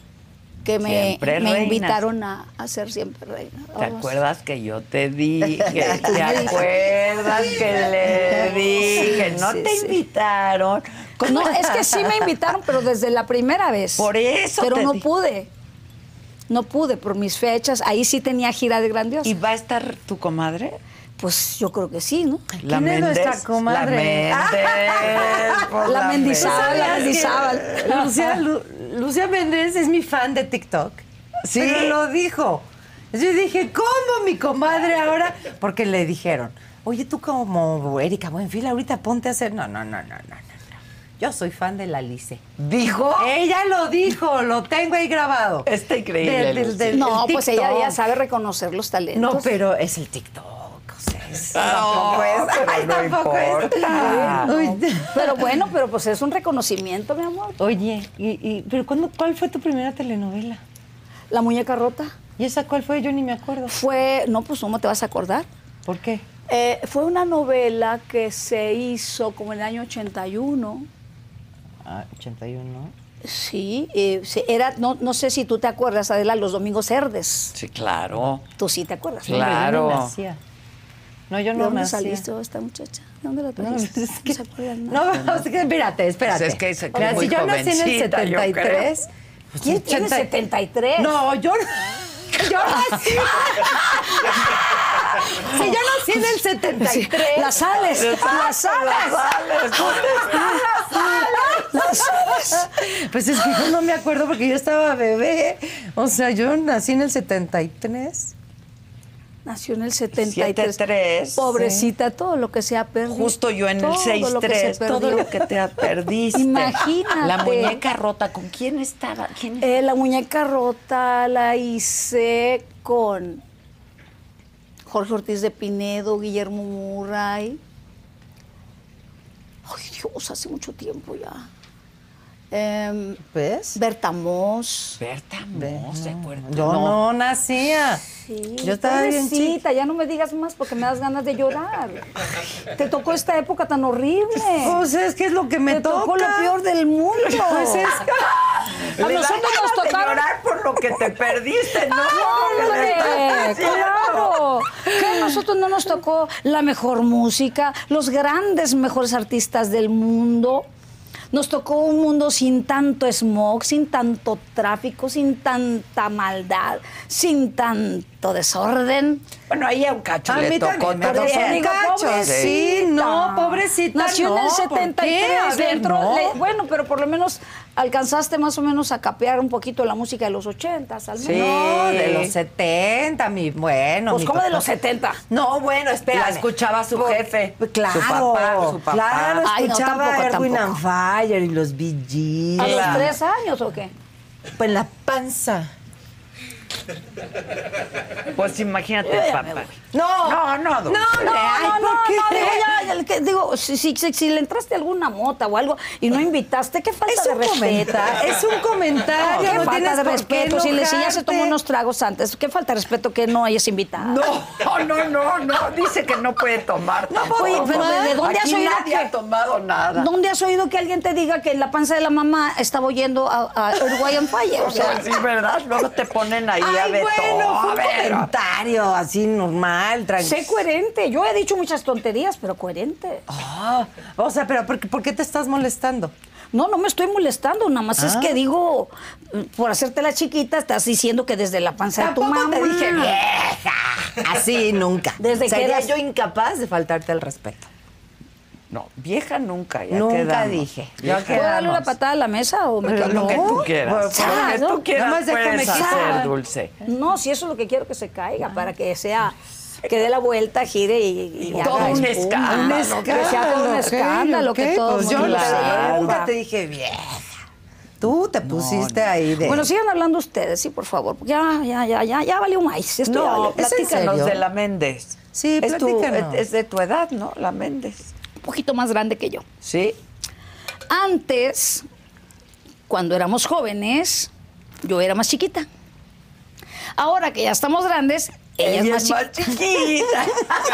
[SPEAKER 1] que me,
[SPEAKER 2] Siempre
[SPEAKER 1] me
[SPEAKER 2] Reinas.
[SPEAKER 1] invitaron a hacer Siempre Reinas.
[SPEAKER 2] ¿Te
[SPEAKER 1] Vamos.
[SPEAKER 2] acuerdas que yo te dije? ¿Te acuerdas que le dije? No
[SPEAKER 1] Sí,
[SPEAKER 2] te
[SPEAKER 1] sí.
[SPEAKER 2] invitaron.
[SPEAKER 1] No, es que sí me invitaron, pero desde la primera vez.
[SPEAKER 2] Por eso
[SPEAKER 1] Pero
[SPEAKER 2] te
[SPEAKER 1] no
[SPEAKER 2] di-
[SPEAKER 1] pude. No pude por mis fechas.Í sí tenía gira de grandiosa.
[SPEAKER 2] ¿Y va a estar tu comadre?
[SPEAKER 1] Pues yo creo que sí, ¿no?
[SPEAKER 2] La
[SPEAKER 3] ¿Quién es nuestra
[SPEAKER 2] Méndez,
[SPEAKER 3] comadre?
[SPEAKER 2] La Méndez, por
[SPEAKER 1] La Mendizábal, la
[SPEAKER 3] ¿Sabías que
[SPEAKER 1] Mendizábal.
[SPEAKER 3] Lucía, Lu- Lucía Méndez es mi fan de TikTok.
[SPEAKER 2] Sí.
[SPEAKER 3] Pero lo dijo. Yo dije, ¿cómo mi comadre ahora? Porque le dijeron, oye, tú como Erika Buenfil, ahorita ponte a hacer... No, no, no, no, no, no. Yo soy fan de la Lice.
[SPEAKER 2] ¿Dijo?
[SPEAKER 3] Ella lo dijo, lo tengo ahí grabado.
[SPEAKER 2] Está increíble,
[SPEAKER 3] Del- del-
[SPEAKER 2] Lucía.
[SPEAKER 3] del-
[SPEAKER 1] No,
[SPEAKER 3] el
[SPEAKER 1] pues ella,
[SPEAKER 3] TikTok.
[SPEAKER 1] ella sabe reconocer los talentos.
[SPEAKER 3] No, pero es el TikTok. O sea, es-
[SPEAKER 2] No,
[SPEAKER 3] tampoco es.
[SPEAKER 2] pero
[SPEAKER 3] Ay,
[SPEAKER 2] no
[SPEAKER 3] tampoco es.
[SPEAKER 2] importa.
[SPEAKER 3] Uy.
[SPEAKER 1] Pero bueno, pero pues es un reconocimiento, mi amor.
[SPEAKER 3] Oye, y, y- pero ¿cuándo, ¿cuál fue tu primera telenovela?
[SPEAKER 1] La muñeca rota
[SPEAKER 3] ¿Y esa cuál fue? Yo ni me acuerdo.
[SPEAKER 1] fue, no, pues ¿cómo te vas a acordar?
[SPEAKER 3] ¿Por qué?
[SPEAKER 1] Eh, fue una novela que se hizo como en el año ochenta y uno.
[SPEAKER 3] Ah, ochenta y uno.
[SPEAKER 1] Sí, eh, sí, era, no, no sé si tú te acuerdas, Adela, Los Domingos Verdes.
[SPEAKER 2] Sí, claro.
[SPEAKER 1] Tú sí te acuerdas, ¿no?
[SPEAKER 2] Claro.
[SPEAKER 3] Hombre, yo no nacía. No, yo
[SPEAKER 1] ¿De
[SPEAKER 3] no
[SPEAKER 1] dónde
[SPEAKER 3] nacía.
[SPEAKER 1] saliste esta muchacha? ¿De dónde la
[SPEAKER 3] No,
[SPEAKER 1] trajiste?
[SPEAKER 3] es que,
[SPEAKER 1] se acuerdan nada.
[SPEAKER 3] no, es que espérate, espérate.
[SPEAKER 2] Pues es que se-
[SPEAKER 3] Mira,
[SPEAKER 2] muy
[SPEAKER 3] si yo nací en el
[SPEAKER 2] jovencita, yo
[SPEAKER 3] setenta y tres... pues,
[SPEAKER 1] ¿Quién tiene
[SPEAKER 3] ochenta
[SPEAKER 1] setenta y tres?
[SPEAKER 3] No, yo... Yo nací... si yo nací en el setenta y tres...
[SPEAKER 1] Las sales, las sales. Las sales.
[SPEAKER 3] Pues es que yo no me acuerdo porque yo estaba bebé. O sea, yo nací en el setenta y tres.
[SPEAKER 1] Nació en el setenta y tres.
[SPEAKER 2] setenta y tres.
[SPEAKER 1] Pobrecita, todo lo que se ha perdido.
[SPEAKER 2] Justo yo en el
[SPEAKER 1] Todo
[SPEAKER 2] seis
[SPEAKER 1] lo que se
[SPEAKER 2] tres, todo
[SPEAKER 1] perdió.
[SPEAKER 2] lo que te perdiste.
[SPEAKER 1] Imagínate.
[SPEAKER 2] La muñeca rota, ¿con quién estaba? ¿Quién
[SPEAKER 1] Eh, la muñeca rota la hice con Jorge Ortiz de Pinedo, Guillermo Murray. Ay, Dios, hace mucho tiempo ya. Em,
[SPEAKER 3] ¿Ves?
[SPEAKER 1] Berta Moss.
[SPEAKER 2] Berta Moss, ¿se acuerdan?
[SPEAKER 3] Yo no, nacía.
[SPEAKER 1] Sí,
[SPEAKER 3] Yo estaba bien
[SPEAKER 1] pobrecita, ya no me digas más porque me das ganas de llorar. Te tocó esta época tan horrible.
[SPEAKER 3] Pues es que es lo que me
[SPEAKER 1] Te
[SPEAKER 3] toca.
[SPEAKER 1] tocó lo peor del mundo.
[SPEAKER 3] Pues es
[SPEAKER 1] A
[SPEAKER 2] Le
[SPEAKER 1] nosotros
[SPEAKER 2] dan ganas
[SPEAKER 1] nos
[SPEAKER 2] de
[SPEAKER 1] tocaron.
[SPEAKER 2] llorar por lo que te perdiste, ¿no?
[SPEAKER 1] ¡Hombre! ¡Claro! Que a nosotros no nos tocó la mejor música, los grandes, mejores artistas del mundo. Nos tocó un mundo sin tanto smog, sin tanto tráfico, sin tanta maldad, sin tanto desorden.
[SPEAKER 2] Bueno, ahí a un cacho
[SPEAKER 3] A
[SPEAKER 2] le
[SPEAKER 3] mí
[SPEAKER 2] tocó
[SPEAKER 3] también me
[SPEAKER 2] también.
[SPEAKER 3] tocó un
[SPEAKER 1] Digo,
[SPEAKER 3] cacho,
[SPEAKER 1] pobrecita.
[SPEAKER 3] sí, no, pobrecita,
[SPEAKER 1] Nació en
[SPEAKER 3] no,
[SPEAKER 1] el
[SPEAKER 3] ¿por
[SPEAKER 1] setenta y tres,
[SPEAKER 3] qué? A ver,
[SPEAKER 1] dentro,
[SPEAKER 3] no.
[SPEAKER 1] le- bueno, pero por lo menos alcanzaste más o menos a capear un poquito la música de los ochentas, al menos.
[SPEAKER 2] Sí.
[SPEAKER 3] No, de los setenta, mi bueno.
[SPEAKER 1] Pues
[SPEAKER 3] mi
[SPEAKER 1] como de
[SPEAKER 3] papá.
[SPEAKER 1] los setenta.
[SPEAKER 3] No, bueno, espera.
[SPEAKER 2] La escuchaba su jefe,
[SPEAKER 3] Claro,
[SPEAKER 2] su papá, su papá.
[SPEAKER 3] claro,
[SPEAKER 1] Ay, no,
[SPEAKER 3] escuchaba
[SPEAKER 1] tampoco,
[SPEAKER 3] Erwin
[SPEAKER 1] tampoco.
[SPEAKER 3] and Fire y los Bee Gees.
[SPEAKER 1] ¿A los
[SPEAKER 2] Claro.
[SPEAKER 1] tres años o qué?
[SPEAKER 3] Pues la panza.
[SPEAKER 2] Pues imagínate,
[SPEAKER 1] Yo ya me
[SPEAKER 2] papá.
[SPEAKER 1] voy.
[SPEAKER 3] No,
[SPEAKER 2] No, no, don-
[SPEAKER 3] no,
[SPEAKER 1] No,
[SPEAKER 3] ay,
[SPEAKER 1] no, no,
[SPEAKER 3] ¿por qué?
[SPEAKER 1] no, digo, ya, ya, que- digo, si, si, si, si le entraste alguna mota o algo y no invitaste, qué falta
[SPEAKER 3] Es
[SPEAKER 1] de
[SPEAKER 3] un
[SPEAKER 1] respeto.
[SPEAKER 3] comentario, es un comentario,
[SPEAKER 1] Qué
[SPEAKER 3] no
[SPEAKER 1] falta
[SPEAKER 3] tienes
[SPEAKER 1] de
[SPEAKER 3] por qué
[SPEAKER 1] respeto. Si, le, si ya se tomó
[SPEAKER 3] enojarte.
[SPEAKER 1] unos tragos antes, qué falta de respeto que no hayas invitado.
[SPEAKER 2] No, no, no, no. Dice que no puede tomar.
[SPEAKER 3] No
[SPEAKER 2] tampoco.
[SPEAKER 3] puede
[SPEAKER 1] Oye, pero ¿de, de dónde
[SPEAKER 2] Aquí
[SPEAKER 1] has oído
[SPEAKER 2] nadie
[SPEAKER 1] que
[SPEAKER 2] ha tomado nada.
[SPEAKER 1] ¿Dónde has oído que alguien te diga que en la panza de la mamá estaba oyendo a, a Uruguay on Fire? O sea,
[SPEAKER 2] sí, ¿verdad? Luego te ponen ahí había
[SPEAKER 3] Ay,
[SPEAKER 2] de
[SPEAKER 3] bueno,
[SPEAKER 2] todo.
[SPEAKER 3] fue un
[SPEAKER 2] A ver,
[SPEAKER 3] comentario así normal, tranquilo.
[SPEAKER 1] Sé coherente. Yo he dicho muchas tonterías, pero coherente.
[SPEAKER 3] Ah, o sea, pero ¿por qué, por qué te estás molestando?
[SPEAKER 1] No, no me estoy molestando, nada más es
[SPEAKER 3] Ah.
[SPEAKER 1] que digo, por hacerte la chiquita, estás diciendo que desde la panza de tu
[SPEAKER 3] Tampoco
[SPEAKER 1] mamá.
[SPEAKER 3] te dije vieja. Así nunca.
[SPEAKER 1] Desde que
[SPEAKER 3] Sería
[SPEAKER 1] eras-
[SPEAKER 3] yo incapaz de faltarte el respeto.
[SPEAKER 2] No, vieja nunca, ya
[SPEAKER 3] Nunca
[SPEAKER 2] quedamos.
[SPEAKER 3] dije.
[SPEAKER 2] Ya
[SPEAKER 3] Yo
[SPEAKER 1] ¿Puedo darle una
[SPEAKER 2] quedamos.
[SPEAKER 1] patada a la mesa o me
[SPEAKER 2] Pero
[SPEAKER 1] quedo?
[SPEAKER 2] lo que tú quieras.
[SPEAKER 3] Pues,
[SPEAKER 2] Lo que
[SPEAKER 1] ¿no?
[SPEAKER 2] tú quieras
[SPEAKER 3] Nada más déjame
[SPEAKER 2] puedes
[SPEAKER 3] quitar.
[SPEAKER 2] hacer, Dulce.
[SPEAKER 1] No, si eso es lo que quiero, que se caiga, para que sea, que dé la vuelta, gire y, y
[SPEAKER 2] Todo
[SPEAKER 1] haga
[SPEAKER 2] un
[SPEAKER 1] espuma.
[SPEAKER 2] escándalo.
[SPEAKER 1] Que sea todo un
[SPEAKER 3] ok,
[SPEAKER 1] escándalo,
[SPEAKER 3] ok,
[SPEAKER 1] que todo
[SPEAKER 3] pues
[SPEAKER 1] el
[SPEAKER 3] yo,
[SPEAKER 1] mundo
[SPEAKER 3] no-
[SPEAKER 1] sepa.
[SPEAKER 3] yo nunca te dije vieja. Tú te pusiste ahí de...
[SPEAKER 1] Bueno, sigan hablando ustedes, sí, por favor. porque Ya, ya, ya, ya, ya valió más. Esto ya
[SPEAKER 2] No,
[SPEAKER 1] valió.
[SPEAKER 3] ¿es en
[SPEAKER 2] platícanos
[SPEAKER 3] serio?
[SPEAKER 2] de la Méndez.
[SPEAKER 3] Sí,
[SPEAKER 2] es tu,
[SPEAKER 3] platícanos.
[SPEAKER 2] es de tu edad, ¿no? La Méndez.
[SPEAKER 1] Un poquito más grande que yo.
[SPEAKER 2] ¿Sí?
[SPEAKER 1] Antes, cuando éramos jóvenes, yo era más chiquita. Ahora que ya estamos grandes, ella, es más chiquita.
[SPEAKER 2] chiquita.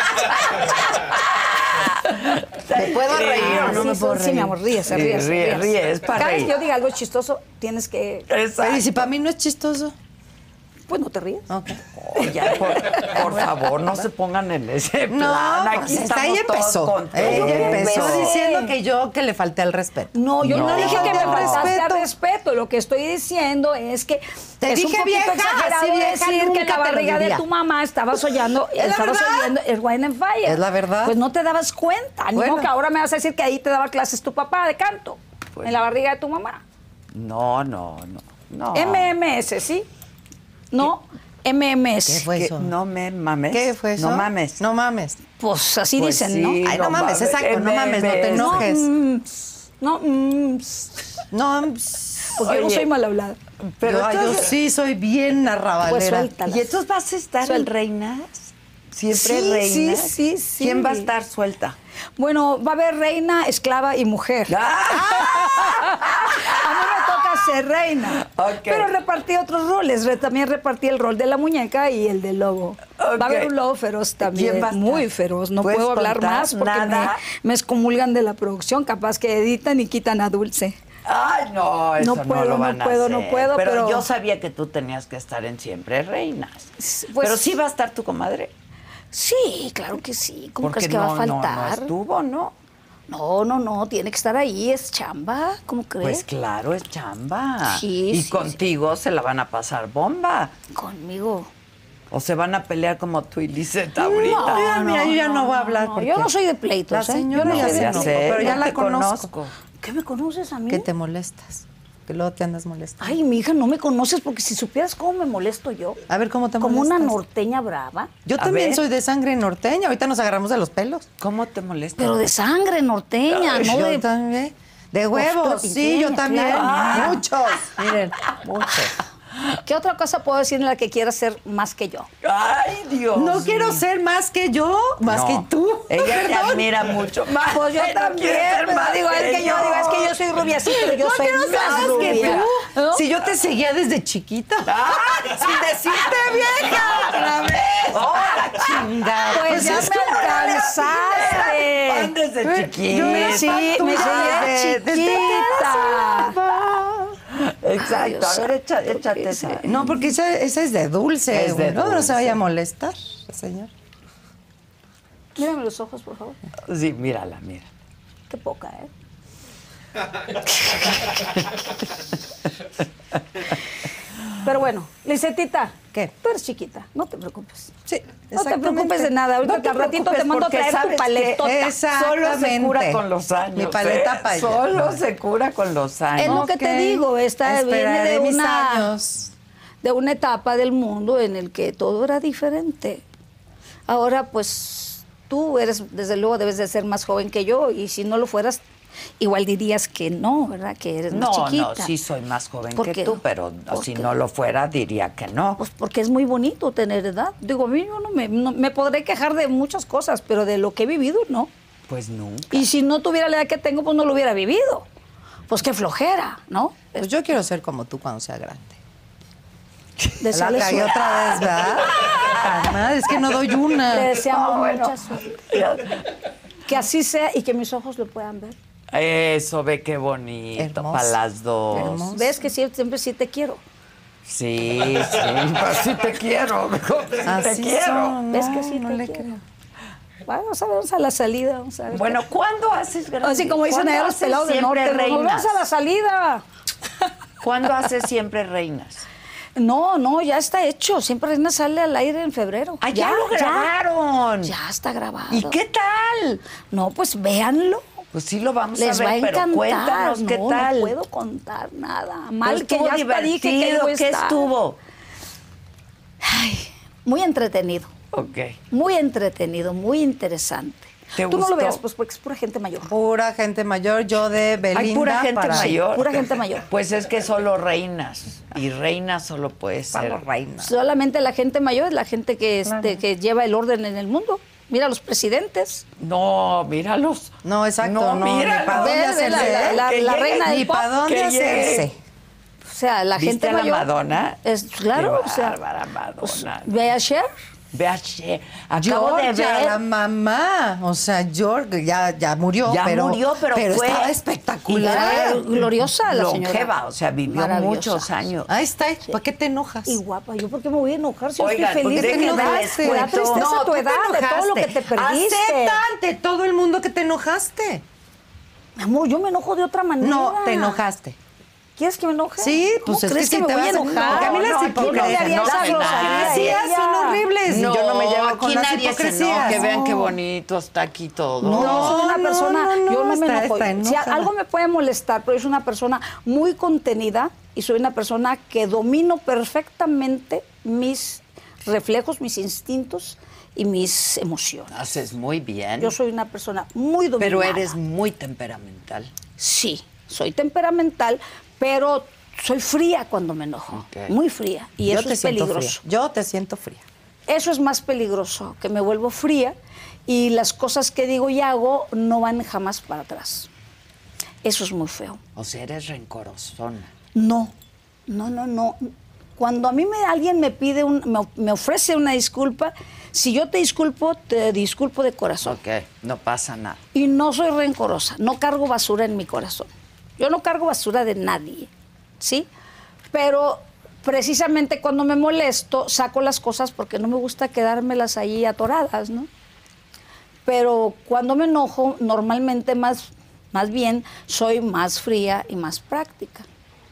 [SPEAKER 3] ¿Me puedo reír o
[SPEAKER 1] Ah,
[SPEAKER 3] no
[SPEAKER 1] sí,
[SPEAKER 3] me
[SPEAKER 1] sí,
[SPEAKER 3] puedo
[SPEAKER 1] sí,
[SPEAKER 3] reír?
[SPEAKER 1] mi amor, ríe, se
[SPEAKER 2] Sí,
[SPEAKER 1] ríe,
[SPEAKER 2] ríe, ríe, es para
[SPEAKER 1] Cada vez
[SPEAKER 2] reír.
[SPEAKER 1] que yo diga algo chistoso, tienes que...
[SPEAKER 2] Exacto.
[SPEAKER 3] Y si para mí no es chistoso.
[SPEAKER 1] Pues no te ríes.
[SPEAKER 3] Ok.
[SPEAKER 2] Oye, por, por favor, no se pongan en ese plan.
[SPEAKER 3] No,
[SPEAKER 2] Aquí
[SPEAKER 3] pues esta,
[SPEAKER 2] estamos
[SPEAKER 3] ella
[SPEAKER 2] todos
[SPEAKER 3] empezó.
[SPEAKER 2] contentos.
[SPEAKER 3] Ella empezó
[SPEAKER 1] empecé.
[SPEAKER 3] diciendo que yo que le falté el respeto.
[SPEAKER 1] No, yo no,
[SPEAKER 2] No.
[SPEAKER 1] dije que me
[SPEAKER 3] No.
[SPEAKER 1] faltaste al
[SPEAKER 3] Respeto.
[SPEAKER 1] respeto. Lo que estoy diciendo es que
[SPEAKER 3] Te
[SPEAKER 1] es un
[SPEAKER 3] dije
[SPEAKER 1] poquito
[SPEAKER 3] vieja,
[SPEAKER 1] exagerado
[SPEAKER 3] así vieja
[SPEAKER 1] decir que
[SPEAKER 3] nunca
[SPEAKER 1] en la
[SPEAKER 3] te lo
[SPEAKER 1] barriga de
[SPEAKER 3] diría.
[SPEAKER 1] tu mamá estabas oyendo,
[SPEAKER 3] ¿Es la
[SPEAKER 1] estabas
[SPEAKER 3] verdad?
[SPEAKER 1] oyendo el Wine and Fire.
[SPEAKER 3] Es la verdad.
[SPEAKER 1] Pues no te dabas cuenta. Ni
[SPEAKER 3] Bueno.
[SPEAKER 1] modo que ahora me vas a decir que ahí te daba clases tu papá de canto.
[SPEAKER 2] Pues
[SPEAKER 1] en la barriga de tu mamá.
[SPEAKER 2] No, no, no. no.
[SPEAKER 1] M M S, ¿sí? No, M M S.
[SPEAKER 3] ¿Qué fue
[SPEAKER 2] Que
[SPEAKER 3] eso?
[SPEAKER 2] no me mames.
[SPEAKER 3] ¿Qué fue eso?
[SPEAKER 2] No mames.
[SPEAKER 3] No mames.
[SPEAKER 1] Pues así
[SPEAKER 2] Pues
[SPEAKER 1] dicen,
[SPEAKER 2] sí.
[SPEAKER 1] ¿no?
[SPEAKER 3] Ay, no,
[SPEAKER 2] no
[SPEAKER 3] mames,
[SPEAKER 2] mames,
[SPEAKER 3] exacto, no mames, no te
[SPEAKER 2] M M S.
[SPEAKER 1] No,
[SPEAKER 3] enojes.
[SPEAKER 1] mm, no, mm,
[SPEAKER 3] No,
[SPEAKER 1] porque yo no
[SPEAKER 2] Oye.
[SPEAKER 1] soy mal hablada.
[SPEAKER 2] Pero
[SPEAKER 3] yo, ay, yo
[SPEAKER 2] entonces-
[SPEAKER 3] sí soy bien arrabalera.
[SPEAKER 1] Pues suéltala.
[SPEAKER 2] ¿Y entonces vas a estar en
[SPEAKER 1] Suelta.
[SPEAKER 2] Reinas? ¿Siempre
[SPEAKER 1] Sí,
[SPEAKER 2] Reinas?
[SPEAKER 1] sí, sí, sí.
[SPEAKER 2] ¿Quién va a estar suelta?
[SPEAKER 1] Bueno, va a haber reina, esclava y mujer. A mí me toca ser reina.
[SPEAKER 2] Ok.
[SPEAKER 1] Pero repartí otros roles. Re- también repartí el rol de la muñeca y el del lobo.
[SPEAKER 2] Ok.
[SPEAKER 1] Va a haber un lobo feroz también.
[SPEAKER 2] ¿Quién va a estar?
[SPEAKER 1] Muy feroz. No
[SPEAKER 2] ¿Puedes
[SPEAKER 1] puedo hablar
[SPEAKER 2] contar
[SPEAKER 1] más porque me,
[SPEAKER 2] nada?
[SPEAKER 1] me excomulgan de la producción. Capaz que editan y quitan a Dulce.
[SPEAKER 2] Ay, no, eso no,
[SPEAKER 1] No puedo,
[SPEAKER 2] lo
[SPEAKER 1] no
[SPEAKER 2] van a
[SPEAKER 1] puedo, no
[SPEAKER 2] hacer.
[SPEAKER 1] puedo, pero-
[SPEAKER 2] yo sabía que tú tenías que estar en Siempre Reinas.
[SPEAKER 1] Pues-
[SPEAKER 2] pero sí va a estar tu comadre.
[SPEAKER 1] Sí, claro que sí. ¿Cómo
[SPEAKER 2] Porque
[SPEAKER 1] crees que
[SPEAKER 2] no,
[SPEAKER 1] va a
[SPEAKER 2] no, no
[SPEAKER 1] faltar?
[SPEAKER 2] estuvo, ¿no?
[SPEAKER 1] No, no, no. Tiene que estar ahí. Es chamba. ¿Cómo crees?
[SPEAKER 2] Pues claro, es chamba.
[SPEAKER 1] Sí,
[SPEAKER 2] y
[SPEAKER 1] sí,
[SPEAKER 2] contigo se la van a pasar bomba.
[SPEAKER 1] Conmigo.
[SPEAKER 2] O se van a pelear como tú y Lisette ahorita.
[SPEAKER 3] No, mira, mira, yo ya no voy a hablar.
[SPEAKER 1] no,
[SPEAKER 3] porque
[SPEAKER 1] yo no soy de pleitos,
[SPEAKER 3] La
[SPEAKER 1] ¿eh?
[SPEAKER 3] señora
[SPEAKER 1] Yo no
[SPEAKER 3] ya
[SPEAKER 1] soy de
[SPEAKER 3] se
[SPEAKER 2] ya
[SPEAKER 3] enojó,
[SPEAKER 2] sé,
[SPEAKER 3] pero ya
[SPEAKER 2] ya
[SPEAKER 3] la
[SPEAKER 2] te
[SPEAKER 3] conozco.
[SPEAKER 2] conozco.
[SPEAKER 1] ¿Qué me conoces a mí?
[SPEAKER 3] Que te molestas. Que luego te andas molestando.
[SPEAKER 1] Ay, mi hija, no me conoces porque si supieras cómo me molesto yo.
[SPEAKER 3] A ver, ¿cómo te
[SPEAKER 1] Como una
[SPEAKER 3] molestas?
[SPEAKER 1] norteña brava.
[SPEAKER 3] Yo
[SPEAKER 2] A
[SPEAKER 3] también
[SPEAKER 2] ver.
[SPEAKER 3] soy de sangre norteña. Ahorita nos agarramos de los pelos.
[SPEAKER 2] ¿Cómo te molesta?
[SPEAKER 1] Pero de sangre norteña, no
[SPEAKER 3] yo
[SPEAKER 1] de...
[SPEAKER 3] también. De huevos,
[SPEAKER 1] Postura
[SPEAKER 3] sí, yo
[SPEAKER 1] pinteña,
[SPEAKER 3] también.
[SPEAKER 1] claro.
[SPEAKER 3] Muchos. Miren, muchos.
[SPEAKER 1] ¿Qué otra cosa puedo decir en la que quieras ser más que yo?
[SPEAKER 2] Ay, Dios.
[SPEAKER 3] No quiero ser más que yo, más
[SPEAKER 2] No.
[SPEAKER 3] que tú.
[SPEAKER 2] Ella te
[SPEAKER 3] Perdón.
[SPEAKER 2] admira mucho. Más.
[SPEAKER 1] Pues yo
[SPEAKER 2] Ella no
[SPEAKER 1] también,
[SPEAKER 2] quiere ser
[SPEAKER 1] pero
[SPEAKER 2] más
[SPEAKER 1] digo, es que yo, digo, es que yo soy rubia, sí, pero yo
[SPEAKER 3] No
[SPEAKER 1] soy
[SPEAKER 3] quiero ser
[SPEAKER 1] más
[SPEAKER 3] más que
[SPEAKER 1] rubia.
[SPEAKER 3] tú.
[SPEAKER 1] ¿No?
[SPEAKER 3] Si yo te seguía desde chiquita.
[SPEAKER 2] ¡Ay, sin decirte vieja! ¡Otra vez! ¡Hola,
[SPEAKER 3] Chingada.
[SPEAKER 1] Pues ya
[SPEAKER 3] es
[SPEAKER 1] me
[SPEAKER 3] que-
[SPEAKER 1] alcanzaste.
[SPEAKER 2] Fan desde
[SPEAKER 3] Yo
[SPEAKER 2] chiquita.
[SPEAKER 3] era
[SPEAKER 1] Sí,
[SPEAKER 3] fan
[SPEAKER 1] me
[SPEAKER 3] tuya
[SPEAKER 1] seguía
[SPEAKER 3] desde- desde que
[SPEAKER 1] chiquita.
[SPEAKER 2] Exacto. A ver, echa- échate esa.
[SPEAKER 3] No, porque esa, esa es de dulce.
[SPEAKER 2] Es de
[SPEAKER 3] no, no se
[SPEAKER 2] dulce.
[SPEAKER 3] vaya a molestar, señor.
[SPEAKER 1] Mírame los ojos, por favor.
[SPEAKER 2] Sí, mírala, mira.
[SPEAKER 1] Qué poca, ¿eh? Pero bueno, Lisetita,
[SPEAKER 3] ¿Qué?
[SPEAKER 1] tú eres chiquita, no te preocupes.
[SPEAKER 3] Sí,
[SPEAKER 1] No te preocupes de nada. Ahorita
[SPEAKER 2] No te
[SPEAKER 1] al ratito
[SPEAKER 2] preocupes
[SPEAKER 1] te mando a
[SPEAKER 2] porque
[SPEAKER 1] traer tu
[SPEAKER 2] sabes que
[SPEAKER 1] paletota.
[SPEAKER 3] esa-
[SPEAKER 2] Solo se
[SPEAKER 3] Exactamente.
[SPEAKER 2] cura con los años.
[SPEAKER 3] Mi paleta
[SPEAKER 2] ¿eh?
[SPEAKER 3] pa' allá.
[SPEAKER 2] Solo se cura con los años.
[SPEAKER 1] Es lo que te
[SPEAKER 3] Ok.
[SPEAKER 1] digo, esta viene
[SPEAKER 3] Esperaré
[SPEAKER 1] de
[SPEAKER 3] mis
[SPEAKER 1] una,
[SPEAKER 3] años.
[SPEAKER 1] de una etapa del mundo en el que todo era diferente. Ahora, pues, tú eres, desde luego, debes de ser más joven que yo, y si no lo fueras, igual dirías que no, ¿verdad? Que eres más
[SPEAKER 2] No,
[SPEAKER 1] chiquita.
[SPEAKER 2] no, sí soy más joven
[SPEAKER 1] ¿Por
[SPEAKER 2] que
[SPEAKER 1] qué?
[SPEAKER 2] tú, pero
[SPEAKER 1] ¿Por
[SPEAKER 2] si
[SPEAKER 1] qué?
[SPEAKER 2] no lo fuera diría que no.
[SPEAKER 1] Pues porque es muy bonito tener edad. Digo, a mí yo no me, no- me podré quejar de muchas cosas, pero de lo que he vivido, no.
[SPEAKER 2] Pues nunca.
[SPEAKER 1] Y si no tuviera la edad que tengo, pues no lo hubiera vivido. Pues qué flojera, ¿no?
[SPEAKER 3] Pues yo quiero ser como tú cuando sea grande. La
[SPEAKER 1] Desearle
[SPEAKER 3] cagué
[SPEAKER 1] suerte.
[SPEAKER 3] otra vez, ¿verdad? Además, es que no doy una.
[SPEAKER 1] Le deseamos
[SPEAKER 2] Ah, bueno.
[SPEAKER 1] mucha suerte. Que así sea y que mis ojos lo puedan ver.
[SPEAKER 2] Eso, ve qué bonito,
[SPEAKER 3] Hermoso.
[SPEAKER 2] para las dos.
[SPEAKER 3] Hermoso.
[SPEAKER 1] ¿Ves que sí, siempre sí te quiero?
[SPEAKER 2] Sí, sí, pues sí te quiero, mejor, sí
[SPEAKER 3] Así
[SPEAKER 2] te quiero.
[SPEAKER 3] son,
[SPEAKER 1] ¿Ves
[SPEAKER 3] no,
[SPEAKER 1] que sí
[SPEAKER 3] no
[SPEAKER 1] te
[SPEAKER 3] le
[SPEAKER 1] quiero?
[SPEAKER 3] creo.
[SPEAKER 1] Vamos a ver, vamos a la salida, vamos a ver.
[SPEAKER 2] Bueno, ¿cuándo haces grande?
[SPEAKER 1] Así como dicen
[SPEAKER 2] ¿Cuándo
[SPEAKER 1] allá los
[SPEAKER 2] haces
[SPEAKER 1] pelados del
[SPEAKER 2] siempre
[SPEAKER 1] norte, nos
[SPEAKER 2] reinas?
[SPEAKER 1] vemos a la salida.
[SPEAKER 2] ¿Cuándo haces siempre reinas?
[SPEAKER 1] No, no, ya está hecho. Siempre Reina sale al aire en febrero.
[SPEAKER 2] ¡Ah, ya, lo grabaron!
[SPEAKER 1] Ya está grabado.
[SPEAKER 2] ¿Y qué tal?
[SPEAKER 1] No, pues véanlo.
[SPEAKER 2] Pues sí lo vamos
[SPEAKER 1] Les
[SPEAKER 2] a ver,
[SPEAKER 1] va a encantar.
[SPEAKER 2] pero cuéntanos
[SPEAKER 1] no,
[SPEAKER 2] qué tal.
[SPEAKER 1] No puedo contar nada. Mal
[SPEAKER 2] Pues
[SPEAKER 1] que
[SPEAKER 2] estuvo
[SPEAKER 1] ya hasta dije que
[SPEAKER 2] divertido,
[SPEAKER 1] iba a
[SPEAKER 2] ¿qué
[SPEAKER 1] estar.
[SPEAKER 2] estuvo?
[SPEAKER 1] Ay, muy entretenido.
[SPEAKER 2] Ok.
[SPEAKER 1] Muy entretenido, muy interesante.
[SPEAKER 2] ¿Te
[SPEAKER 1] Tú no
[SPEAKER 2] gustó?
[SPEAKER 1] lo veas, pues porque es pura gente mayor.
[SPEAKER 3] Pura gente mayor, yo de Belinda.
[SPEAKER 2] Hay pura gente
[SPEAKER 3] para...
[SPEAKER 2] mayor.
[SPEAKER 1] Pura gente mayor.
[SPEAKER 2] Pues es que solo reinas. Y reinas solo puede ser.
[SPEAKER 3] Solo reinas.
[SPEAKER 1] Solamente la gente mayor es la gente que, este,
[SPEAKER 3] Claro.
[SPEAKER 1] que lleva el orden en el mundo. Mira los presidentes.
[SPEAKER 2] No, míralos.
[SPEAKER 3] No, exacto, no, ni
[SPEAKER 2] míralos.
[SPEAKER 3] pa' dónde
[SPEAKER 1] Ve, ve
[SPEAKER 3] hacerse,
[SPEAKER 1] la- la-
[SPEAKER 3] ¿eh?
[SPEAKER 1] la-
[SPEAKER 2] Que
[SPEAKER 1] la
[SPEAKER 2] llegue.
[SPEAKER 1] reina del
[SPEAKER 3] Ni
[SPEAKER 1] pop.
[SPEAKER 3] para dónde
[SPEAKER 2] que llegue.
[SPEAKER 3] hacerse.
[SPEAKER 1] O sea, la
[SPEAKER 2] ¿Viste
[SPEAKER 1] gente
[SPEAKER 2] a la
[SPEAKER 1] mayor.
[SPEAKER 2] Madonna?
[SPEAKER 1] Es, claro,
[SPEAKER 2] Qué
[SPEAKER 1] o sea.
[SPEAKER 2] bárbara Madonna.
[SPEAKER 1] Ve a Cher.
[SPEAKER 2] Ve a Cher. Acabo de
[SPEAKER 3] Georgia,
[SPEAKER 2] ver.
[SPEAKER 3] la mamá, o sea, George ya, ya murió,
[SPEAKER 2] Ya
[SPEAKER 3] pero,
[SPEAKER 2] murió, pero fue-
[SPEAKER 3] estaba
[SPEAKER 1] Era
[SPEAKER 3] espectacular.
[SPEAKER 1] gloriosa la señora.
[SPEAKER 2] Longeva, o sea, vivió
[SPEAKER 1] Maravillosa.
[SPEAKER 2] muchos años.
[SPEAKER 3] Ahí está, ¿para qué te enojas?
[SPEAKER 1] Y guapa, ¿yo por qué me voy a enojar? Si
[SPEAKER 2] Oigan,
[SPEAKER 1] yo estoy
[SPEAKER 2] pues
[SPEAKER 1] feliz de
[SPEAKER 2] déjenme
[SPEAKER 1] mi edad.
[SPEAKER 2] les
[SPEAKER 1] Me da
[SPEAKER 2] cuento.
[SPEAKER 1] tristeza
[SPEAKER 3] No,
[SPEAKER 1] tu
[SPEAKER 3] tú te
[SPEAKER 1] edad, de todo lo que te
[SPEAKER 3] enojaste.
[SPEAKER 1] perdiste.
[SPEAKER 3] Acepta ante todo el mundo que te enojaste.
[SPEAKER 1] Amor, yo me enojo de otra manera.
[SPEAKER 3] No, te enojaste.
[SPEAKER 1] ¿Quieres que me enoje?
[SPEAKER 3] Sí,
[SPEAKER 1] ¿Cómo
[SPEAKER 3] pues es
[SPEAKER 1] crees
[SPEAKER 3] que
[SPEAKER 1] que,
[SPEAKER 3] si
[SPEAKER 1] me
[SPEAKER 3] te
[SPEAKER 1] voy a
[SPEAKER 3] vas a-
[SPEAKER 1] enojar?
[SPEAKER 3] porque a mí las
[SPEAKER 1] No, no,
[SPEAKER 3] hipocresías-
[SPEAKER 1] ¿quién le haría
[SPEAKER 2] no
[SPEAKER 1] esa
[SPEAKER 2] se
[SPEAKER 1] grosería a
[SPEAKER 3] hipocresías
[SPEAKER 1] ella?
[SPEAKER 3] son horribles. y
[SPEAKER 2] No,
[SPEAKER 3] yo no me llevo con
[SPEAKER 2] aquí
[SPEAKER 3] las
[SPEAKER 2] nadie se
[SPEAKER 3] hipocresías.
[SPEAKER 2] enoje, vean qué
[SPEAKER 3] No.
[SPEAKER 2] bonito está aquí todo.
[SPEAKER 1] No, yo soy una
[SPEAKER 3] no,
[SPEAKER 1] persona,
[SPEAKER 3] no, no,
[SPEAKER 1] yo no me
[SPEAKER 3] está-
[SPEAKER 1] enojo.
[SPEAKER 3] está
[SPEAKER 1] Si
[SPEAKER 3] enojada.
[SPEAKER 1] algo me puede molestar, pero yo soy una persona muy contenida y soy una persona que domino perfectamente mis reflejos, mis instintos y mis emociones.
[SPEAKER 2] Haces muy bien.
[SPEAKER 1] Yo soy una persona muy dominada.
[SPEAKER 2] Pero eres muy temperamental.
[SPEAKER 1] Sí, soy temperamental, pero soy fría cuando me enojo.
[SPEAKER 2] Ok.
[SPEAKER 1] Muy fría. Y
[SPEAKER 3] Yo
[SPEAKER 1] eso
[SPEAKER 3] te
[SPEAKER 1] es
[SPEAKER 3] siento
[SPEAKER 1] peligroso.
[SPEAKER 3] fría. Yo te siento fría.
[SPEAKER 1] Eso es más peligroso, que me vuelvo fría y las cosas que digo y hago no van jamás para atrás. Eso es muy feo.
[SPEAKER 2] O sea, eres rencorosona.
[SPEAKER 1] No, no, no, no. Cuando a mí me, alguien me pide, un, me, me ofrece una disculpa, si yo te disculpo, te disculpo de corazón.
[SPEAKER 2] Ok, no pasa nada.
[SPEAKER 1] Y no soy rencorosa, no cargo basura en mi corazón. Yo no cargo basura de nadie, ¿sí? Pero precisamente cuando me molesto, saco las cosas porque no me gusta quedármelas ahí atoradas, ¿no? Pero cuando me enojo, normalmente más, más bien soy más fría y más práctica.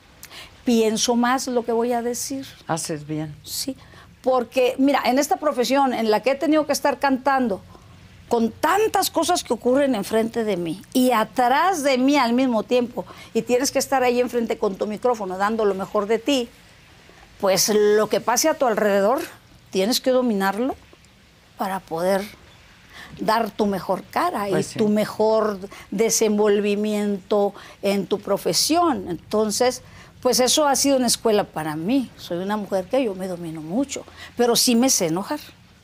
[SPEAKER 1] Pienso más lo que voy a decir.
[SPEAKER 2] Haces bien.
[SPEAKER 1] Sí, porque mira, en esta profesión en la que he tenido que estar cantando con tantas cosas que ocurren enfrente de mí y atrás de mí al mismo tiempo y tienes que estar ahí enfrente con tu micrófono dando lo mejor de ti, pues lo que pase a tu alrededor tienes que dominarlo para poder dar tu mejor cara
[SPEAKER 2] Pues
[SPEAKER 1] y
[SPEAKER 2] sí.
[SPEAKER 1] tu mejor desenvolvimiento en tu profesión. Entonces, pues eso ha sido una escuela para mí. Soy una mujer que yo me domino mucho, pero sí me sé enojar.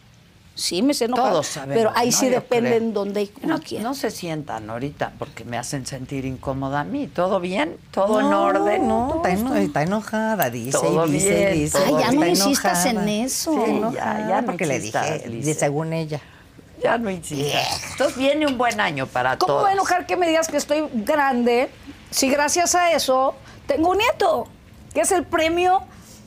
[SPEAKER 1] Sí me sé enojar.
[SPEAKER 2] Todos sabemos,
[SPEAKER 1] pero ahí
[SPEAKER 2] ¿no?
[SPEAKER 1] sí
[SPEAKER 2] Yo
[SPEAKER 1] depende
[SPEAKER 2] creo.
[SPEAKER 1] en dónde y cómo
[SPEAKER 2] No,
[SPEAKER 1] quiera.
[SPEAKER 2] no se sientan ahorita porque me hacen sentir incómoda a mí. ¿Todo bien? ¿Todo en
[SPEAKER 3] No,
[SPEAKER 2] orden?
[SPEAKER 3] No,
[SPEAKER 2] Todo
[SPEAKER 3] está, eno-
[SPEAKER 2] está-
[SPEAKER 3] está enojada, dice
[SPEAKER 2] Todo
[SPEAKER 3] y dice
[SPEAKER 2] bien,
[SPEAKER 3] y dice.
[SPEAKER 2] todo
[SPEAKER 1] Ay, ya
[SPEAKER 2] bien.
[SPEAKER 1] no
[SPEAKER 3] Está
[SPEAKER 1] insistas en
[SPEAKER 3] enojada.
[SPEAKER 1] eso.
[SPEAKER 3] Sí,
[SPEAKER 1] Sí,
[SPEAKER 3] enojada,
[SPEAKER 2] ya, ya no
[SPEAKER 3] porque le
[SPEAKER 2] insistas,
[SPEAKER 3] dije,
[SPEAKER 2] Lice.
[SPEAKER 3] según ella.
[SPEAKER 2] Ya no insistas. Entonces viene un buen año para
[SPEAKER 1] ¿Cómo
[SPEAKER 2] todos.
[SPEAKER 1] voy a enojar que me digas que estoy grande si gracias a eso tengo un nieto? Que es el premio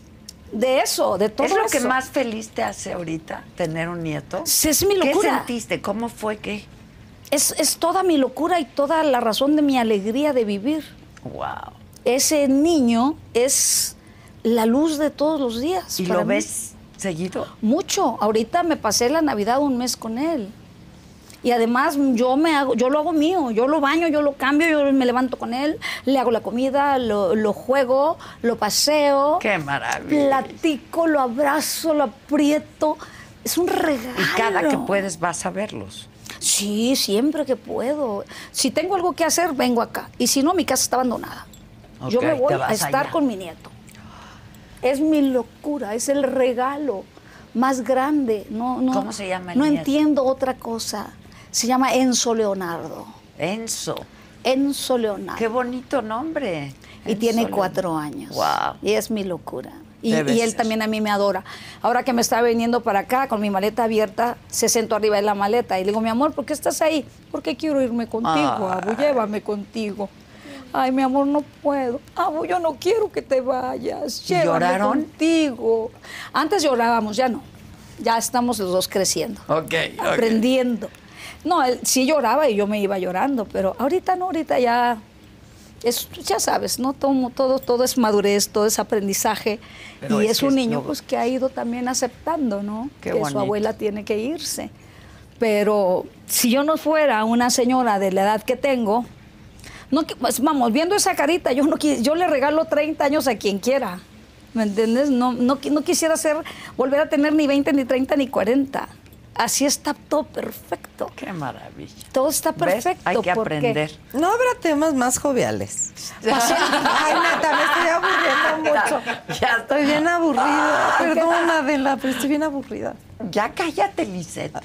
[SPEAKER 1] de eso, de todo
[SPEAKER 2] ¿Es lo
[SPEAKER 1] eso.
[SPEAKER 2] que más feliz te hace ahorita, tener un nieto?
[SPEAKER 1] Sí, es mi locura.
[SPEAKER 2] ¿Qué sentiste? ¿Cómo fue que?
[SPEAKER 1] Es, es toda mi locura y toda la razón de mi alegría de vivir.
[SPEAKER 2] Wow.
[SPEAKER 1] Ese niño es la luz de todos los días.
[SPEAKER 2] ¿Y
[SPEAKER 1] para
[SPEAKER 2] lo
[SPEAKER 1] mí.
[SPEAKER 2] ves seguido?
[SPEAKER 1] Mucho. Ahorita me pasé la Navidad un mes con él. Y además yo me hago, yo lo hago mío, yo lo baño, yo lo cambio, yo me levanto con él, le hago la comida, lo, lo juego, lo paseo.
[SPEAKER 2] ¡Qué maravilla!
[SPEAKER 1] Platico, lo abrazo, lo aprieto. Es un regalo.
[SPEAKER 2] Y cada que puedes vas a verlos.
[SPEAKER 1] Sí, siempre que puedo. Si tengo algo que hacer, vengo acá. Y si no, mi casa está abandonada. Yo
[SPEAKER 2] Ok,
[SPEAKER 1] me voy
[SPEAKER 2] te
[SPEAKER 1] a
[SPEAKER 2] vas
[SPEAKER 1] estar
[SPEAKER 2] allá.
[SPEAKER 1] con mi nieto. Es mi locura, es el regalo más grande. No, no,
[SPEAKER 2] ¿Cómo se llama el
[SPEAKER 1] No
[SPEAKER 2] nieto?
[SPEAKER 1] entiendo otra cosa. Se llama Enzo Leonardo.
[SPEAKER 2] Enzo.
[SPEAKER 1] Enzo Leonardo.
[SPEAKER 2] Qué bonito nombre.
[SPEAKER 1] Y
[SPEAKER 2] Enzo
[SPEAKER 1] tiene
[SPEAKER 2] Leonardo.
[SPEAKER 1] cuatro años.
[SPEAKER 2] Wow.
[SPEAKER 1] Y es mi locura. Y,
[SPEAKER 2] Debe
[SPEAKER 1] y él
[SPEAKER 2] ser.
[SPEAKER 1] también a mí me adora. Ahora que me está viniendo para acá con mi maleta abierta, se sentó arriba de la maleta y le digo, mi amor, ¿por qué estás ahí? Porque quiero irme contigo,
[SPEAKER 2] Ay.
[SPEAKER 1] Abu, llévame contigo. Ay, mi amor, no puedo. Ah, yo no quiero que te vayas. Llévame
[SPEAKER 2] ¿Lloraron?
[SPEAKER 1] contigo. Antes llorábamos, ya no. Ya estamos los dos creciendo.
[SPEAKER 2] Ok, ok.
[SPEAKER 1] Aprendiendo. No, él sí lloraba y yo me iba llorando, pero ahorita no, ahorita ya... Es, ya sabes, ¿no? Todo, todo, todo es madurez, todo es aprendizaje.
[SPEAKER 2] Pero
[SPEAKER 1] y
[SPEAKER 2] es
[SPEAKER 1] es,
[SPEAKER 2] que
[SPEAKER 1] un
[SPEAKER 2] es
[SPEAKER 1] niño
[SPEAKER 2] lo-
[SPEAKER 1] pues, que ha ido también aceptando, ¿no?
[SPEAKER 2] Qué
[SPEAKER 1] que
[SPEAKER 2] bonito.
[SPEAKER 1] su abuela tiene que irse. Pero si yo no fuera una señora de la edad que tengo, no, qui- pues, vamos, viendo esa carita, yo, no, qui- yo le regalo treinta años a quien quiera. ¿Me entiendes? No, no, qui- no quisiera ser, volver a tener ni veinte, ni treinta, ni cuarenta. Así está todo perfecto.
[SPEAKER 2] Qué maravilla.
[SPEAKER 1] Todo está
[SPEAKER 2] ¿Ves?
[SPEAKER 1] perfecto.
[SPEAKER 2] Hay que
[SPEAKER 1] porque-
[SPEAKER 2] aprender.
[SPEAKER 3] No habrá temas más joviales. Ay, neta, me estoy aburriendo mucho.
[SPEAKER 2] Ya
[SPEAKER 3] Estoy bien aburrida. Perdón, Adela, pero estoy bien aburrida.
[SPEAKER 2] Ya cállate, Lisette.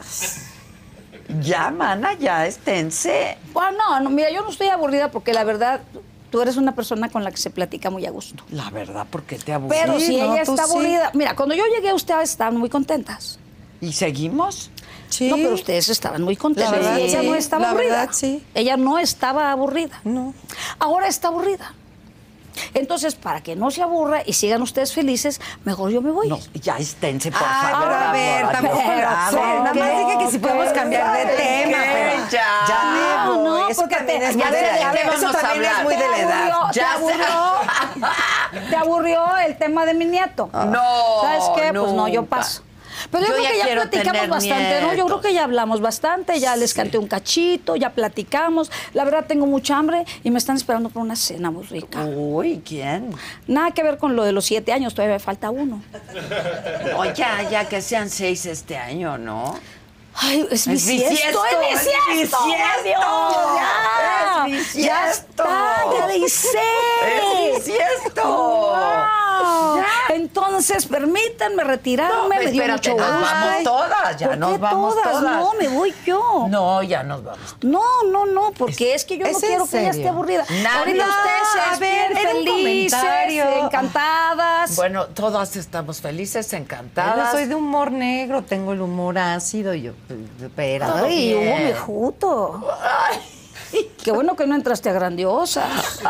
[SPEAKER 2] Ya, mana, ya esténse.
[SPEAKER 1] Bueno, no, no, mira, yo no estoy aburrida porque la verdad, tú eres una persona con la que se platica muy a gusto.
[SPEAKER 2] La verdad, ¿por qué te aburres?
[SPEAKER 1] Pero
[SPEAKER 3] Sí,
[SPEAKER 1] si
[SPEAKER 3] no,
[SPEAKER 1] ella
[SPEAKER 3] tú
[SPEAKER 1] está
[SPEAKER 3] sí.
[SPEAKER 1] aburrida, mira, cuando yo llegué ustedes estaban muy contentas.
[SPEAKER 2] ¿Y seguimos?
[SPEAKER 3] Sí.
[SPEAKER 1] No, pero ustedes estaban muy contentas.
[SPEAKER 3] La verdad,
[SPEAKER 1] y ella
[SPEAKER 3] sí,
[SPEAKER 1] no estaba
[SPEAKER 3] la
[SPEAKER 1] aburrida.
[SPEAKER 3] verdad, sí.
[SPEAKER 1] Ella no estaba aburrida.
[SPEAKER 3] No.
[SPEAKER 1] Ahora está aburrida. Entonces, para que no se aburra y sigan ustedes felices, mejor yo me voy.
[SPEAKER 2] No, ya esténse, por
[SPEAKER 3] Ay,
[SPEAKER 2] favor.
[SPEAKER 3] pero a ver,
[SPEAKER 2] amor,
[SPEAKER 3] tampoco
[SPEAKER 2] amor.
[SPEAKER 3] la
[SPEAKER 1] pero,
[SPEAKER 3] Nada más dije que si podemos cambiar de
[SPEAKER 2] ¿Qué?
[SPEAKER 3] tema. Pero
[SPEAKER 2] Ya.
[SPEAKER 3] ya me
[SPEAKER 1] No,
[SPEAKER 3] voy.
[SPEAKER 1] no,
[SPEAKER 3] Eso
[SPEAKER 1] porque
[SPEAKER 3] también
[SPEAKER 1] te-
[SPEAKER 3] es muy
[SPEAKER 1] ya
[SPEAKER 3] de
[SPEAKER 1] sé,
[SPEAKER 3] la
[SPEAKER 1] ya
[SPEAKER 3] edad.
[SPEAKER 1] sé,
[SPEAKER 3] Eso
[SPEAKER 2] vamos a
[SPEAKER 3] también es
[SPEAKER 2] hablar.
[SPEAKER 3] muy de la
[SPEAKER 1] ¿Te
[SPEAKER 3] edad.
[SPEAKER 1] aburrió?
[SPEAKER 2] Ya
[SPEAKER 1] ¿Te aburrió? ¿Te aburrió el tema de mi nieto?
[SPEAKER 2] No,
[SPEAKER 1] ¿Sabes qué? Pues no, yo
[SPEAKER 2] nunca.
[SPEAKER 1] paso. Pero yo,
[SPEAKER 2] Yo
[SPEAKER 1] creo
[SPEAKER 2] ya
[SPEAKER 1] que ya
[SPEAKER 2] quiero
[SPEAKER 1] platicamos
[SPEAKER 2] tener
[SPEAKER 1] bastante, ¿no? Yo creo
[SPEAKER 2] nietos.
[SPEAKER 1] que ya hablamos bastante, ya les canté un cachito, ya platicamos. La verdad tengo mucha hambre y me están esperando por una cena muy rica.
[SPEAKER 2] Uy, ¿quién?
[SPEAKER 1] Nada que ver con lo de los siete años, todavía me falta uno.
[SPEAKER 2] No, ya, ya que sean seis este año, ¿no?
[SPEAKER 1] Ay, es
[SPEAKER 2] Es
[SPEAKER 1] bisiesto,
[SPEAKER 2] bisiesto,
[SPEAKER 1] es
[SPEAKER 2] es
[SPEAKER 1] bisiesto,
[SPEAKER 2] bisiesto.
[SPEAKER 1] Dios, ya,
[SPEAKER 2] Es bisiesto.
[SPEAKER 1] ya está, ya le hice.
[SPEAKER 2] ¡Es bisiesto!
[SPEAKER 1] Wow.
[SPEAKER 2] Ya.
[SPEAKER 1] Entonces, permítanme retirarme,
[SPEAKER 2] No,
[SPEAKER 1] me dio
[SPEAKER 2] espérate,
[SPEAKER 1] mucho
[SPEAKER 2] nos
[SPEAKER 1] gusto.
[SPEAKER 2] vamos
[SPEAKER 1] Ay,
[SPEAKER 2] todas, ya
[SPEAKER 1] ¿por
[SPEAKER 2] nos
[SPEAKER 1] qué
[SPEAKER 2] vamos todas?
[SPEAKER 1] No, me voy yo.
[SPEAKER 2] No, ya nos vamos.
[SPEAKER 1] No, no, no, porque es, que yo no
[SPEAKER 3] ¿es en
[SPEAKER 1] quiero que ella
[SPEAKER 3] serio?
[SPEAKER 1] esté aburrida.
[SPEAKER 2] Nada.
[SPEAKER 1] Ahorita ustedes se
[SPEAKER 3] A ver,
[SPEAKER 1] despiden
[SPEAKER 3] era un
[SPEAKER 1] felices,
[SPEAKER 3] comentario.
[SPEAKER 1] encantadas.
[SPEAKER 2] Bueno, todas estamos felices,
[SPEAKER 3] Yo
[SPEAKER 2] encantadas.
[SPEAKER 3] soy de humor negro, tengo el humor ácido. Yo, espera.
[SPEAKER 1] Ay,
[SPEAKER 2] bien.
[SPEAKER 1] Hugo Mejuto. Qué bueno que no entraste a Grandiosa.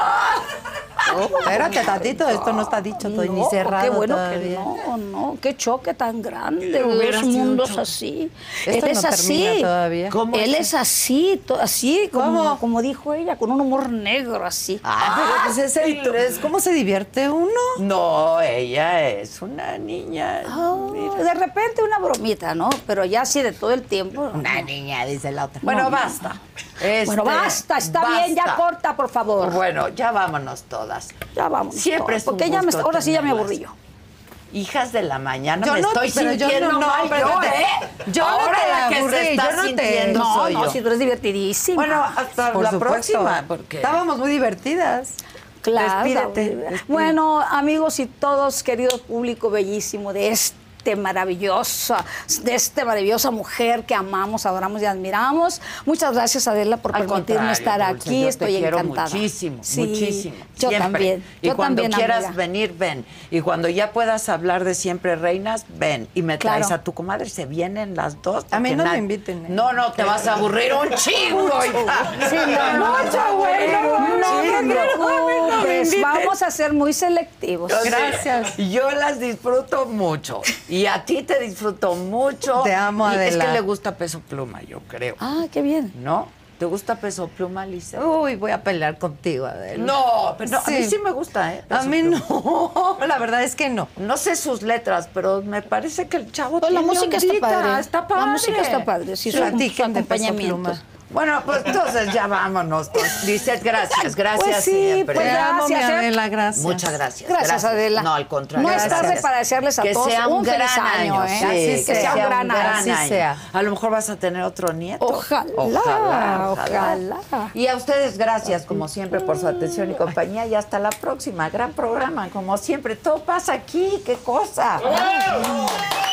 [SPEAKER 3] Espérate tantito, esto no está dicho, estoy ni
[SPEAKER 1] No,
[SPEAKER 3] cerrado
[SPEAKER 1] qué bueno
[SPEAKER 3] todavía.
[SPEAKER 1] que no, no, qué choque tan grande,
[SPEAKER 2] Hubiera
[SPEAKER 1] dos
[SPEAKER 2] sido un
[SPEAKER 1] mundos
[SPEAKER 2] choque.
[SPEAKER 1] así.
[SPEAKER 3] Esto
[SPEAKER 1] Él es
[SPEAKER 3] no
[SPEAKER 1] así.
[SPEAKER 3] termina todavía.
[SPEAKER 2] ¿Cómo
[SPEAKER 1] Él
[SPEAKER 2] es?
[SPEAKER 1] es así, to- así como,
[SPEAKER 3] ¿Cómo?
[SPEAKER 1] como dijo ella, con un humor negro así.
[SPEAKER 3] Ah, pero pues es el, es cómo se divierte uno.
[SPEAKER 2] No, ella es una niña.
[SPEAKER 1] Ah, de repente una bromita, ¿no? Pero ya así de todo el tiempo.
[SPEAKER 3] Una niña, dice la otra.
[SPEAKER 2] Bueno,
[SPEAKER 1] No, no,
[SPEAKER 2] basta. Este,
[SPEAKER 1] Bueno, basta, está bien, ya
[SPEAKER 2] basta.
[SPEAKER 1] corta, por favor.
[SPEAKER 2] Bueno, ya vámonos todas.
[SPEAKER 1] Ya vamos.
[SPEAKER 2] Siempre es un
[SPEAKER 1] Porque ya me,
[SPEAKER 2] gusto
[SPEAKER 1] ahora sí ya me
[SPEAKER 2] tenerlas.
[SPEAKER 1] aburrí yo.
[SPEAKER 2] Hijas de la mañana,
[SPEAKER 3] Yo
[SPEAKER 2] me
[SPEAKER 3] no,
[SPEAKER 2] estoy
[SPEAKER 3] pero yo
[SPEAKER 2] sintiendo
[SPEAKER 3] no, no,
[SPEAKER 2] mal yo,
[SPEAKER 3] espérate.
[SPEAKER 2] ¿eh?
[SPEAKER 3] Yo no
[SPEAKER 2] Ahora
[SPEAKER 3] te
[SPEAKER 2] la que
[SPEAKER 3] aburrí,
[SPEAKER 2] se está
[SPEAKER 3] yo no te-
[SPEAKER 2] sintiendo
[SPEAKER 1] No,
[SPEAKER 2] soy
[SPEAKER 1] no,
[SPEAKER 2] yo.
[SPEAKER 1] si tú eres divertidísima.
[SPEAKER 2] Bueno, hasta
[SPEAKER 3] Por
[SPEAKER 2] la
[SPEAKER 3] supuesto.
[SPEAKER 2] próxima, porque...
[SPEAKER 3] Estábamos muy divertidas.
[SPEAKER 1] Claro.
[SPEAKER 2] Despídete,
[SPEAKER 1] Gabriela.
[SPEAKER 2] despídete.
[SPEAKER 1] Bueno, amigos y todos, querido público bellísimo de este maravilloso, de esta maravillosa mujer que amamos, adoramos y admiramos. Muchas gracias, Adela, por
[SPEAKER 2] Al
[SPEAKER 1] permitirme
[SPEAKER 2] contrario,
[SPEAKER 1] estar
[SPEAKER 2] Dulce,
[SPEAKER 1] aquí.
[SPEAKER 2] yo
[SPEAKER 1] Estoy
[SPEAKER 2] te quiero
[SPEAKER 1] encantada.
[SPEAKER 2] muchísimo,
[SPEAKER 1] Sí,
[SPEAKER 2] muchísimo.
[SPEAKER 1] Yo
[SPEAKER 2] siempre.
[SPEAKER 1] también.
[SPEAKER 2] Y
[SPEAKER 1] yo
[SPEAKER 2] cuando
[SPEAKER 1] también,
[SPEAKER 2] quieras
[SPEAKER 1] amiga.
[SPEAKER 2] venir, ven. Y cuando ya puedas hablar de Siempre Reinas, ven. Y me traes
[SPEAKER 1] Claro.
[SPEAKER 2] a tu comadre, se vienen las dos.
[SPEAKER 3] A mí
[SPEAKER 2] porque
[SPEAKER 3] no me
[SPEAKER 2] na-
[SPEAKER 3] inviten, ¿eh?
[SPEAKER 2] No, no, te vas a aburrir un chingo, hija.
[SPEAKER 1] Sí, no, no,
[SPEAKER 2] Mucho, güey, no,
[SPEAKER 1] no, no te
[SPEAKER 2] chingo.
[SPEAKER 1] preocupes. Vamos a ser muy selectivos.
[SPEAKER 2] Yo sé,
[SPEAKER 3] Gracias.
[SPEAKER 2] Yo las disfruto mucho. Y a ti te disfruto mucho.
[SPEAKER 3] Te amo,
[SPEAKER 2] Y es
[SPEAKER 3] Adela.
[SPEAKER 2] que le gusta Peso Pluma, yo creo.
[SPEAKER 1] Ah, qué bien.
[SPEAKER 2] ¿No? ¿Te gusta Peso Pluma, Lisa?
[SPEAKER 3] Uy, voy a pelear contigo, Adela.
[SPEAKER 2] No, pero no, a mí
[SPEAKER 3] Sí.
[SPEAKER 2] sí me gusta, ¿eh?
[SPEAKER 3] A
[SPEAKER 2] Peso
[SPEAKER 3] mí
[SPEAKER 2] Pluma.
[SPEAKER 3] no, la verdad es que no.
[SPEAKER 2] No sé sus letras, pero me parece que el chavo
[SPEAKER 1] Pues la
[SPEAKER 2] tiene
[SPEAKER 1] música está
[SPEAKER 2] ondita,
[SPEAKER 1] padre.
[SPEAKER 2] está padre.
[SPEAKER 1] La música está padre. Sí, su,
[SPEAKER 3] Platiquen
[SPEAKER 1] su
[SPEAKER 3] de Peso
[SPEAKER 1] acompañamiento.
[SPEAKER 3] Pluma.
[SPEAKER 2] Bueno, pues entonces ya vámonos. Lisette, gracias, gracias
[SPEAKER 1] Pues sí,
[SPEAKER 2] siempre.
[SPEAKER 1] pues
[SPEAKER 3] Te amo, mi
[SPEAKER 1] gracias, ¿eh?
[SPEAKER 3] Adela, gracias.
[SPEAKER 2] Muchas gracias.
[SPEAKER 1] Gracias, Adela.
[SPEAKER 2] No, al contrario.
[SPEAKER 1] No es
[SPEAKER 2] gracias.
[SPEAKER 1] tarde para desearles a
[SPEAKER 2] que
[SPEAKER 1] todos
[SPEAKER 2] sea
[SPEAKER 1] un
[SPEAKER 2] un
[SPEAKER 1] feliz
[SPEAKER 2] gran
[SPEAKER 1] año,
[SPEAKER 2] año,
[SPEAKER 1] ¿eh?
[SPEAKER 2] sí,
[SPEAKER 3] Así
[SPEAKER 2] que
[SPEAKER 3] sea,
[SPEAKER 2] sea un
[SPEAKER 3] un
[SPEAKER 2] gran
[SPEAKER 3] gran
[SPEAKER 2] año.
[SPEAKER 3] así sea.
[SPEAKER 2] A lo mejor vas a tener otro nieto.
[SPEAKER 1] Ojalá,
[SPEAKER 2] ojalá,
[SPEAKER 1] ojalá.
[SPEAKER 2] Y a ustedes gracias como siempre por su atención y compañía y hasta la próxima. Gran programa, como siempre. Todo pasa aquí, qué cosa.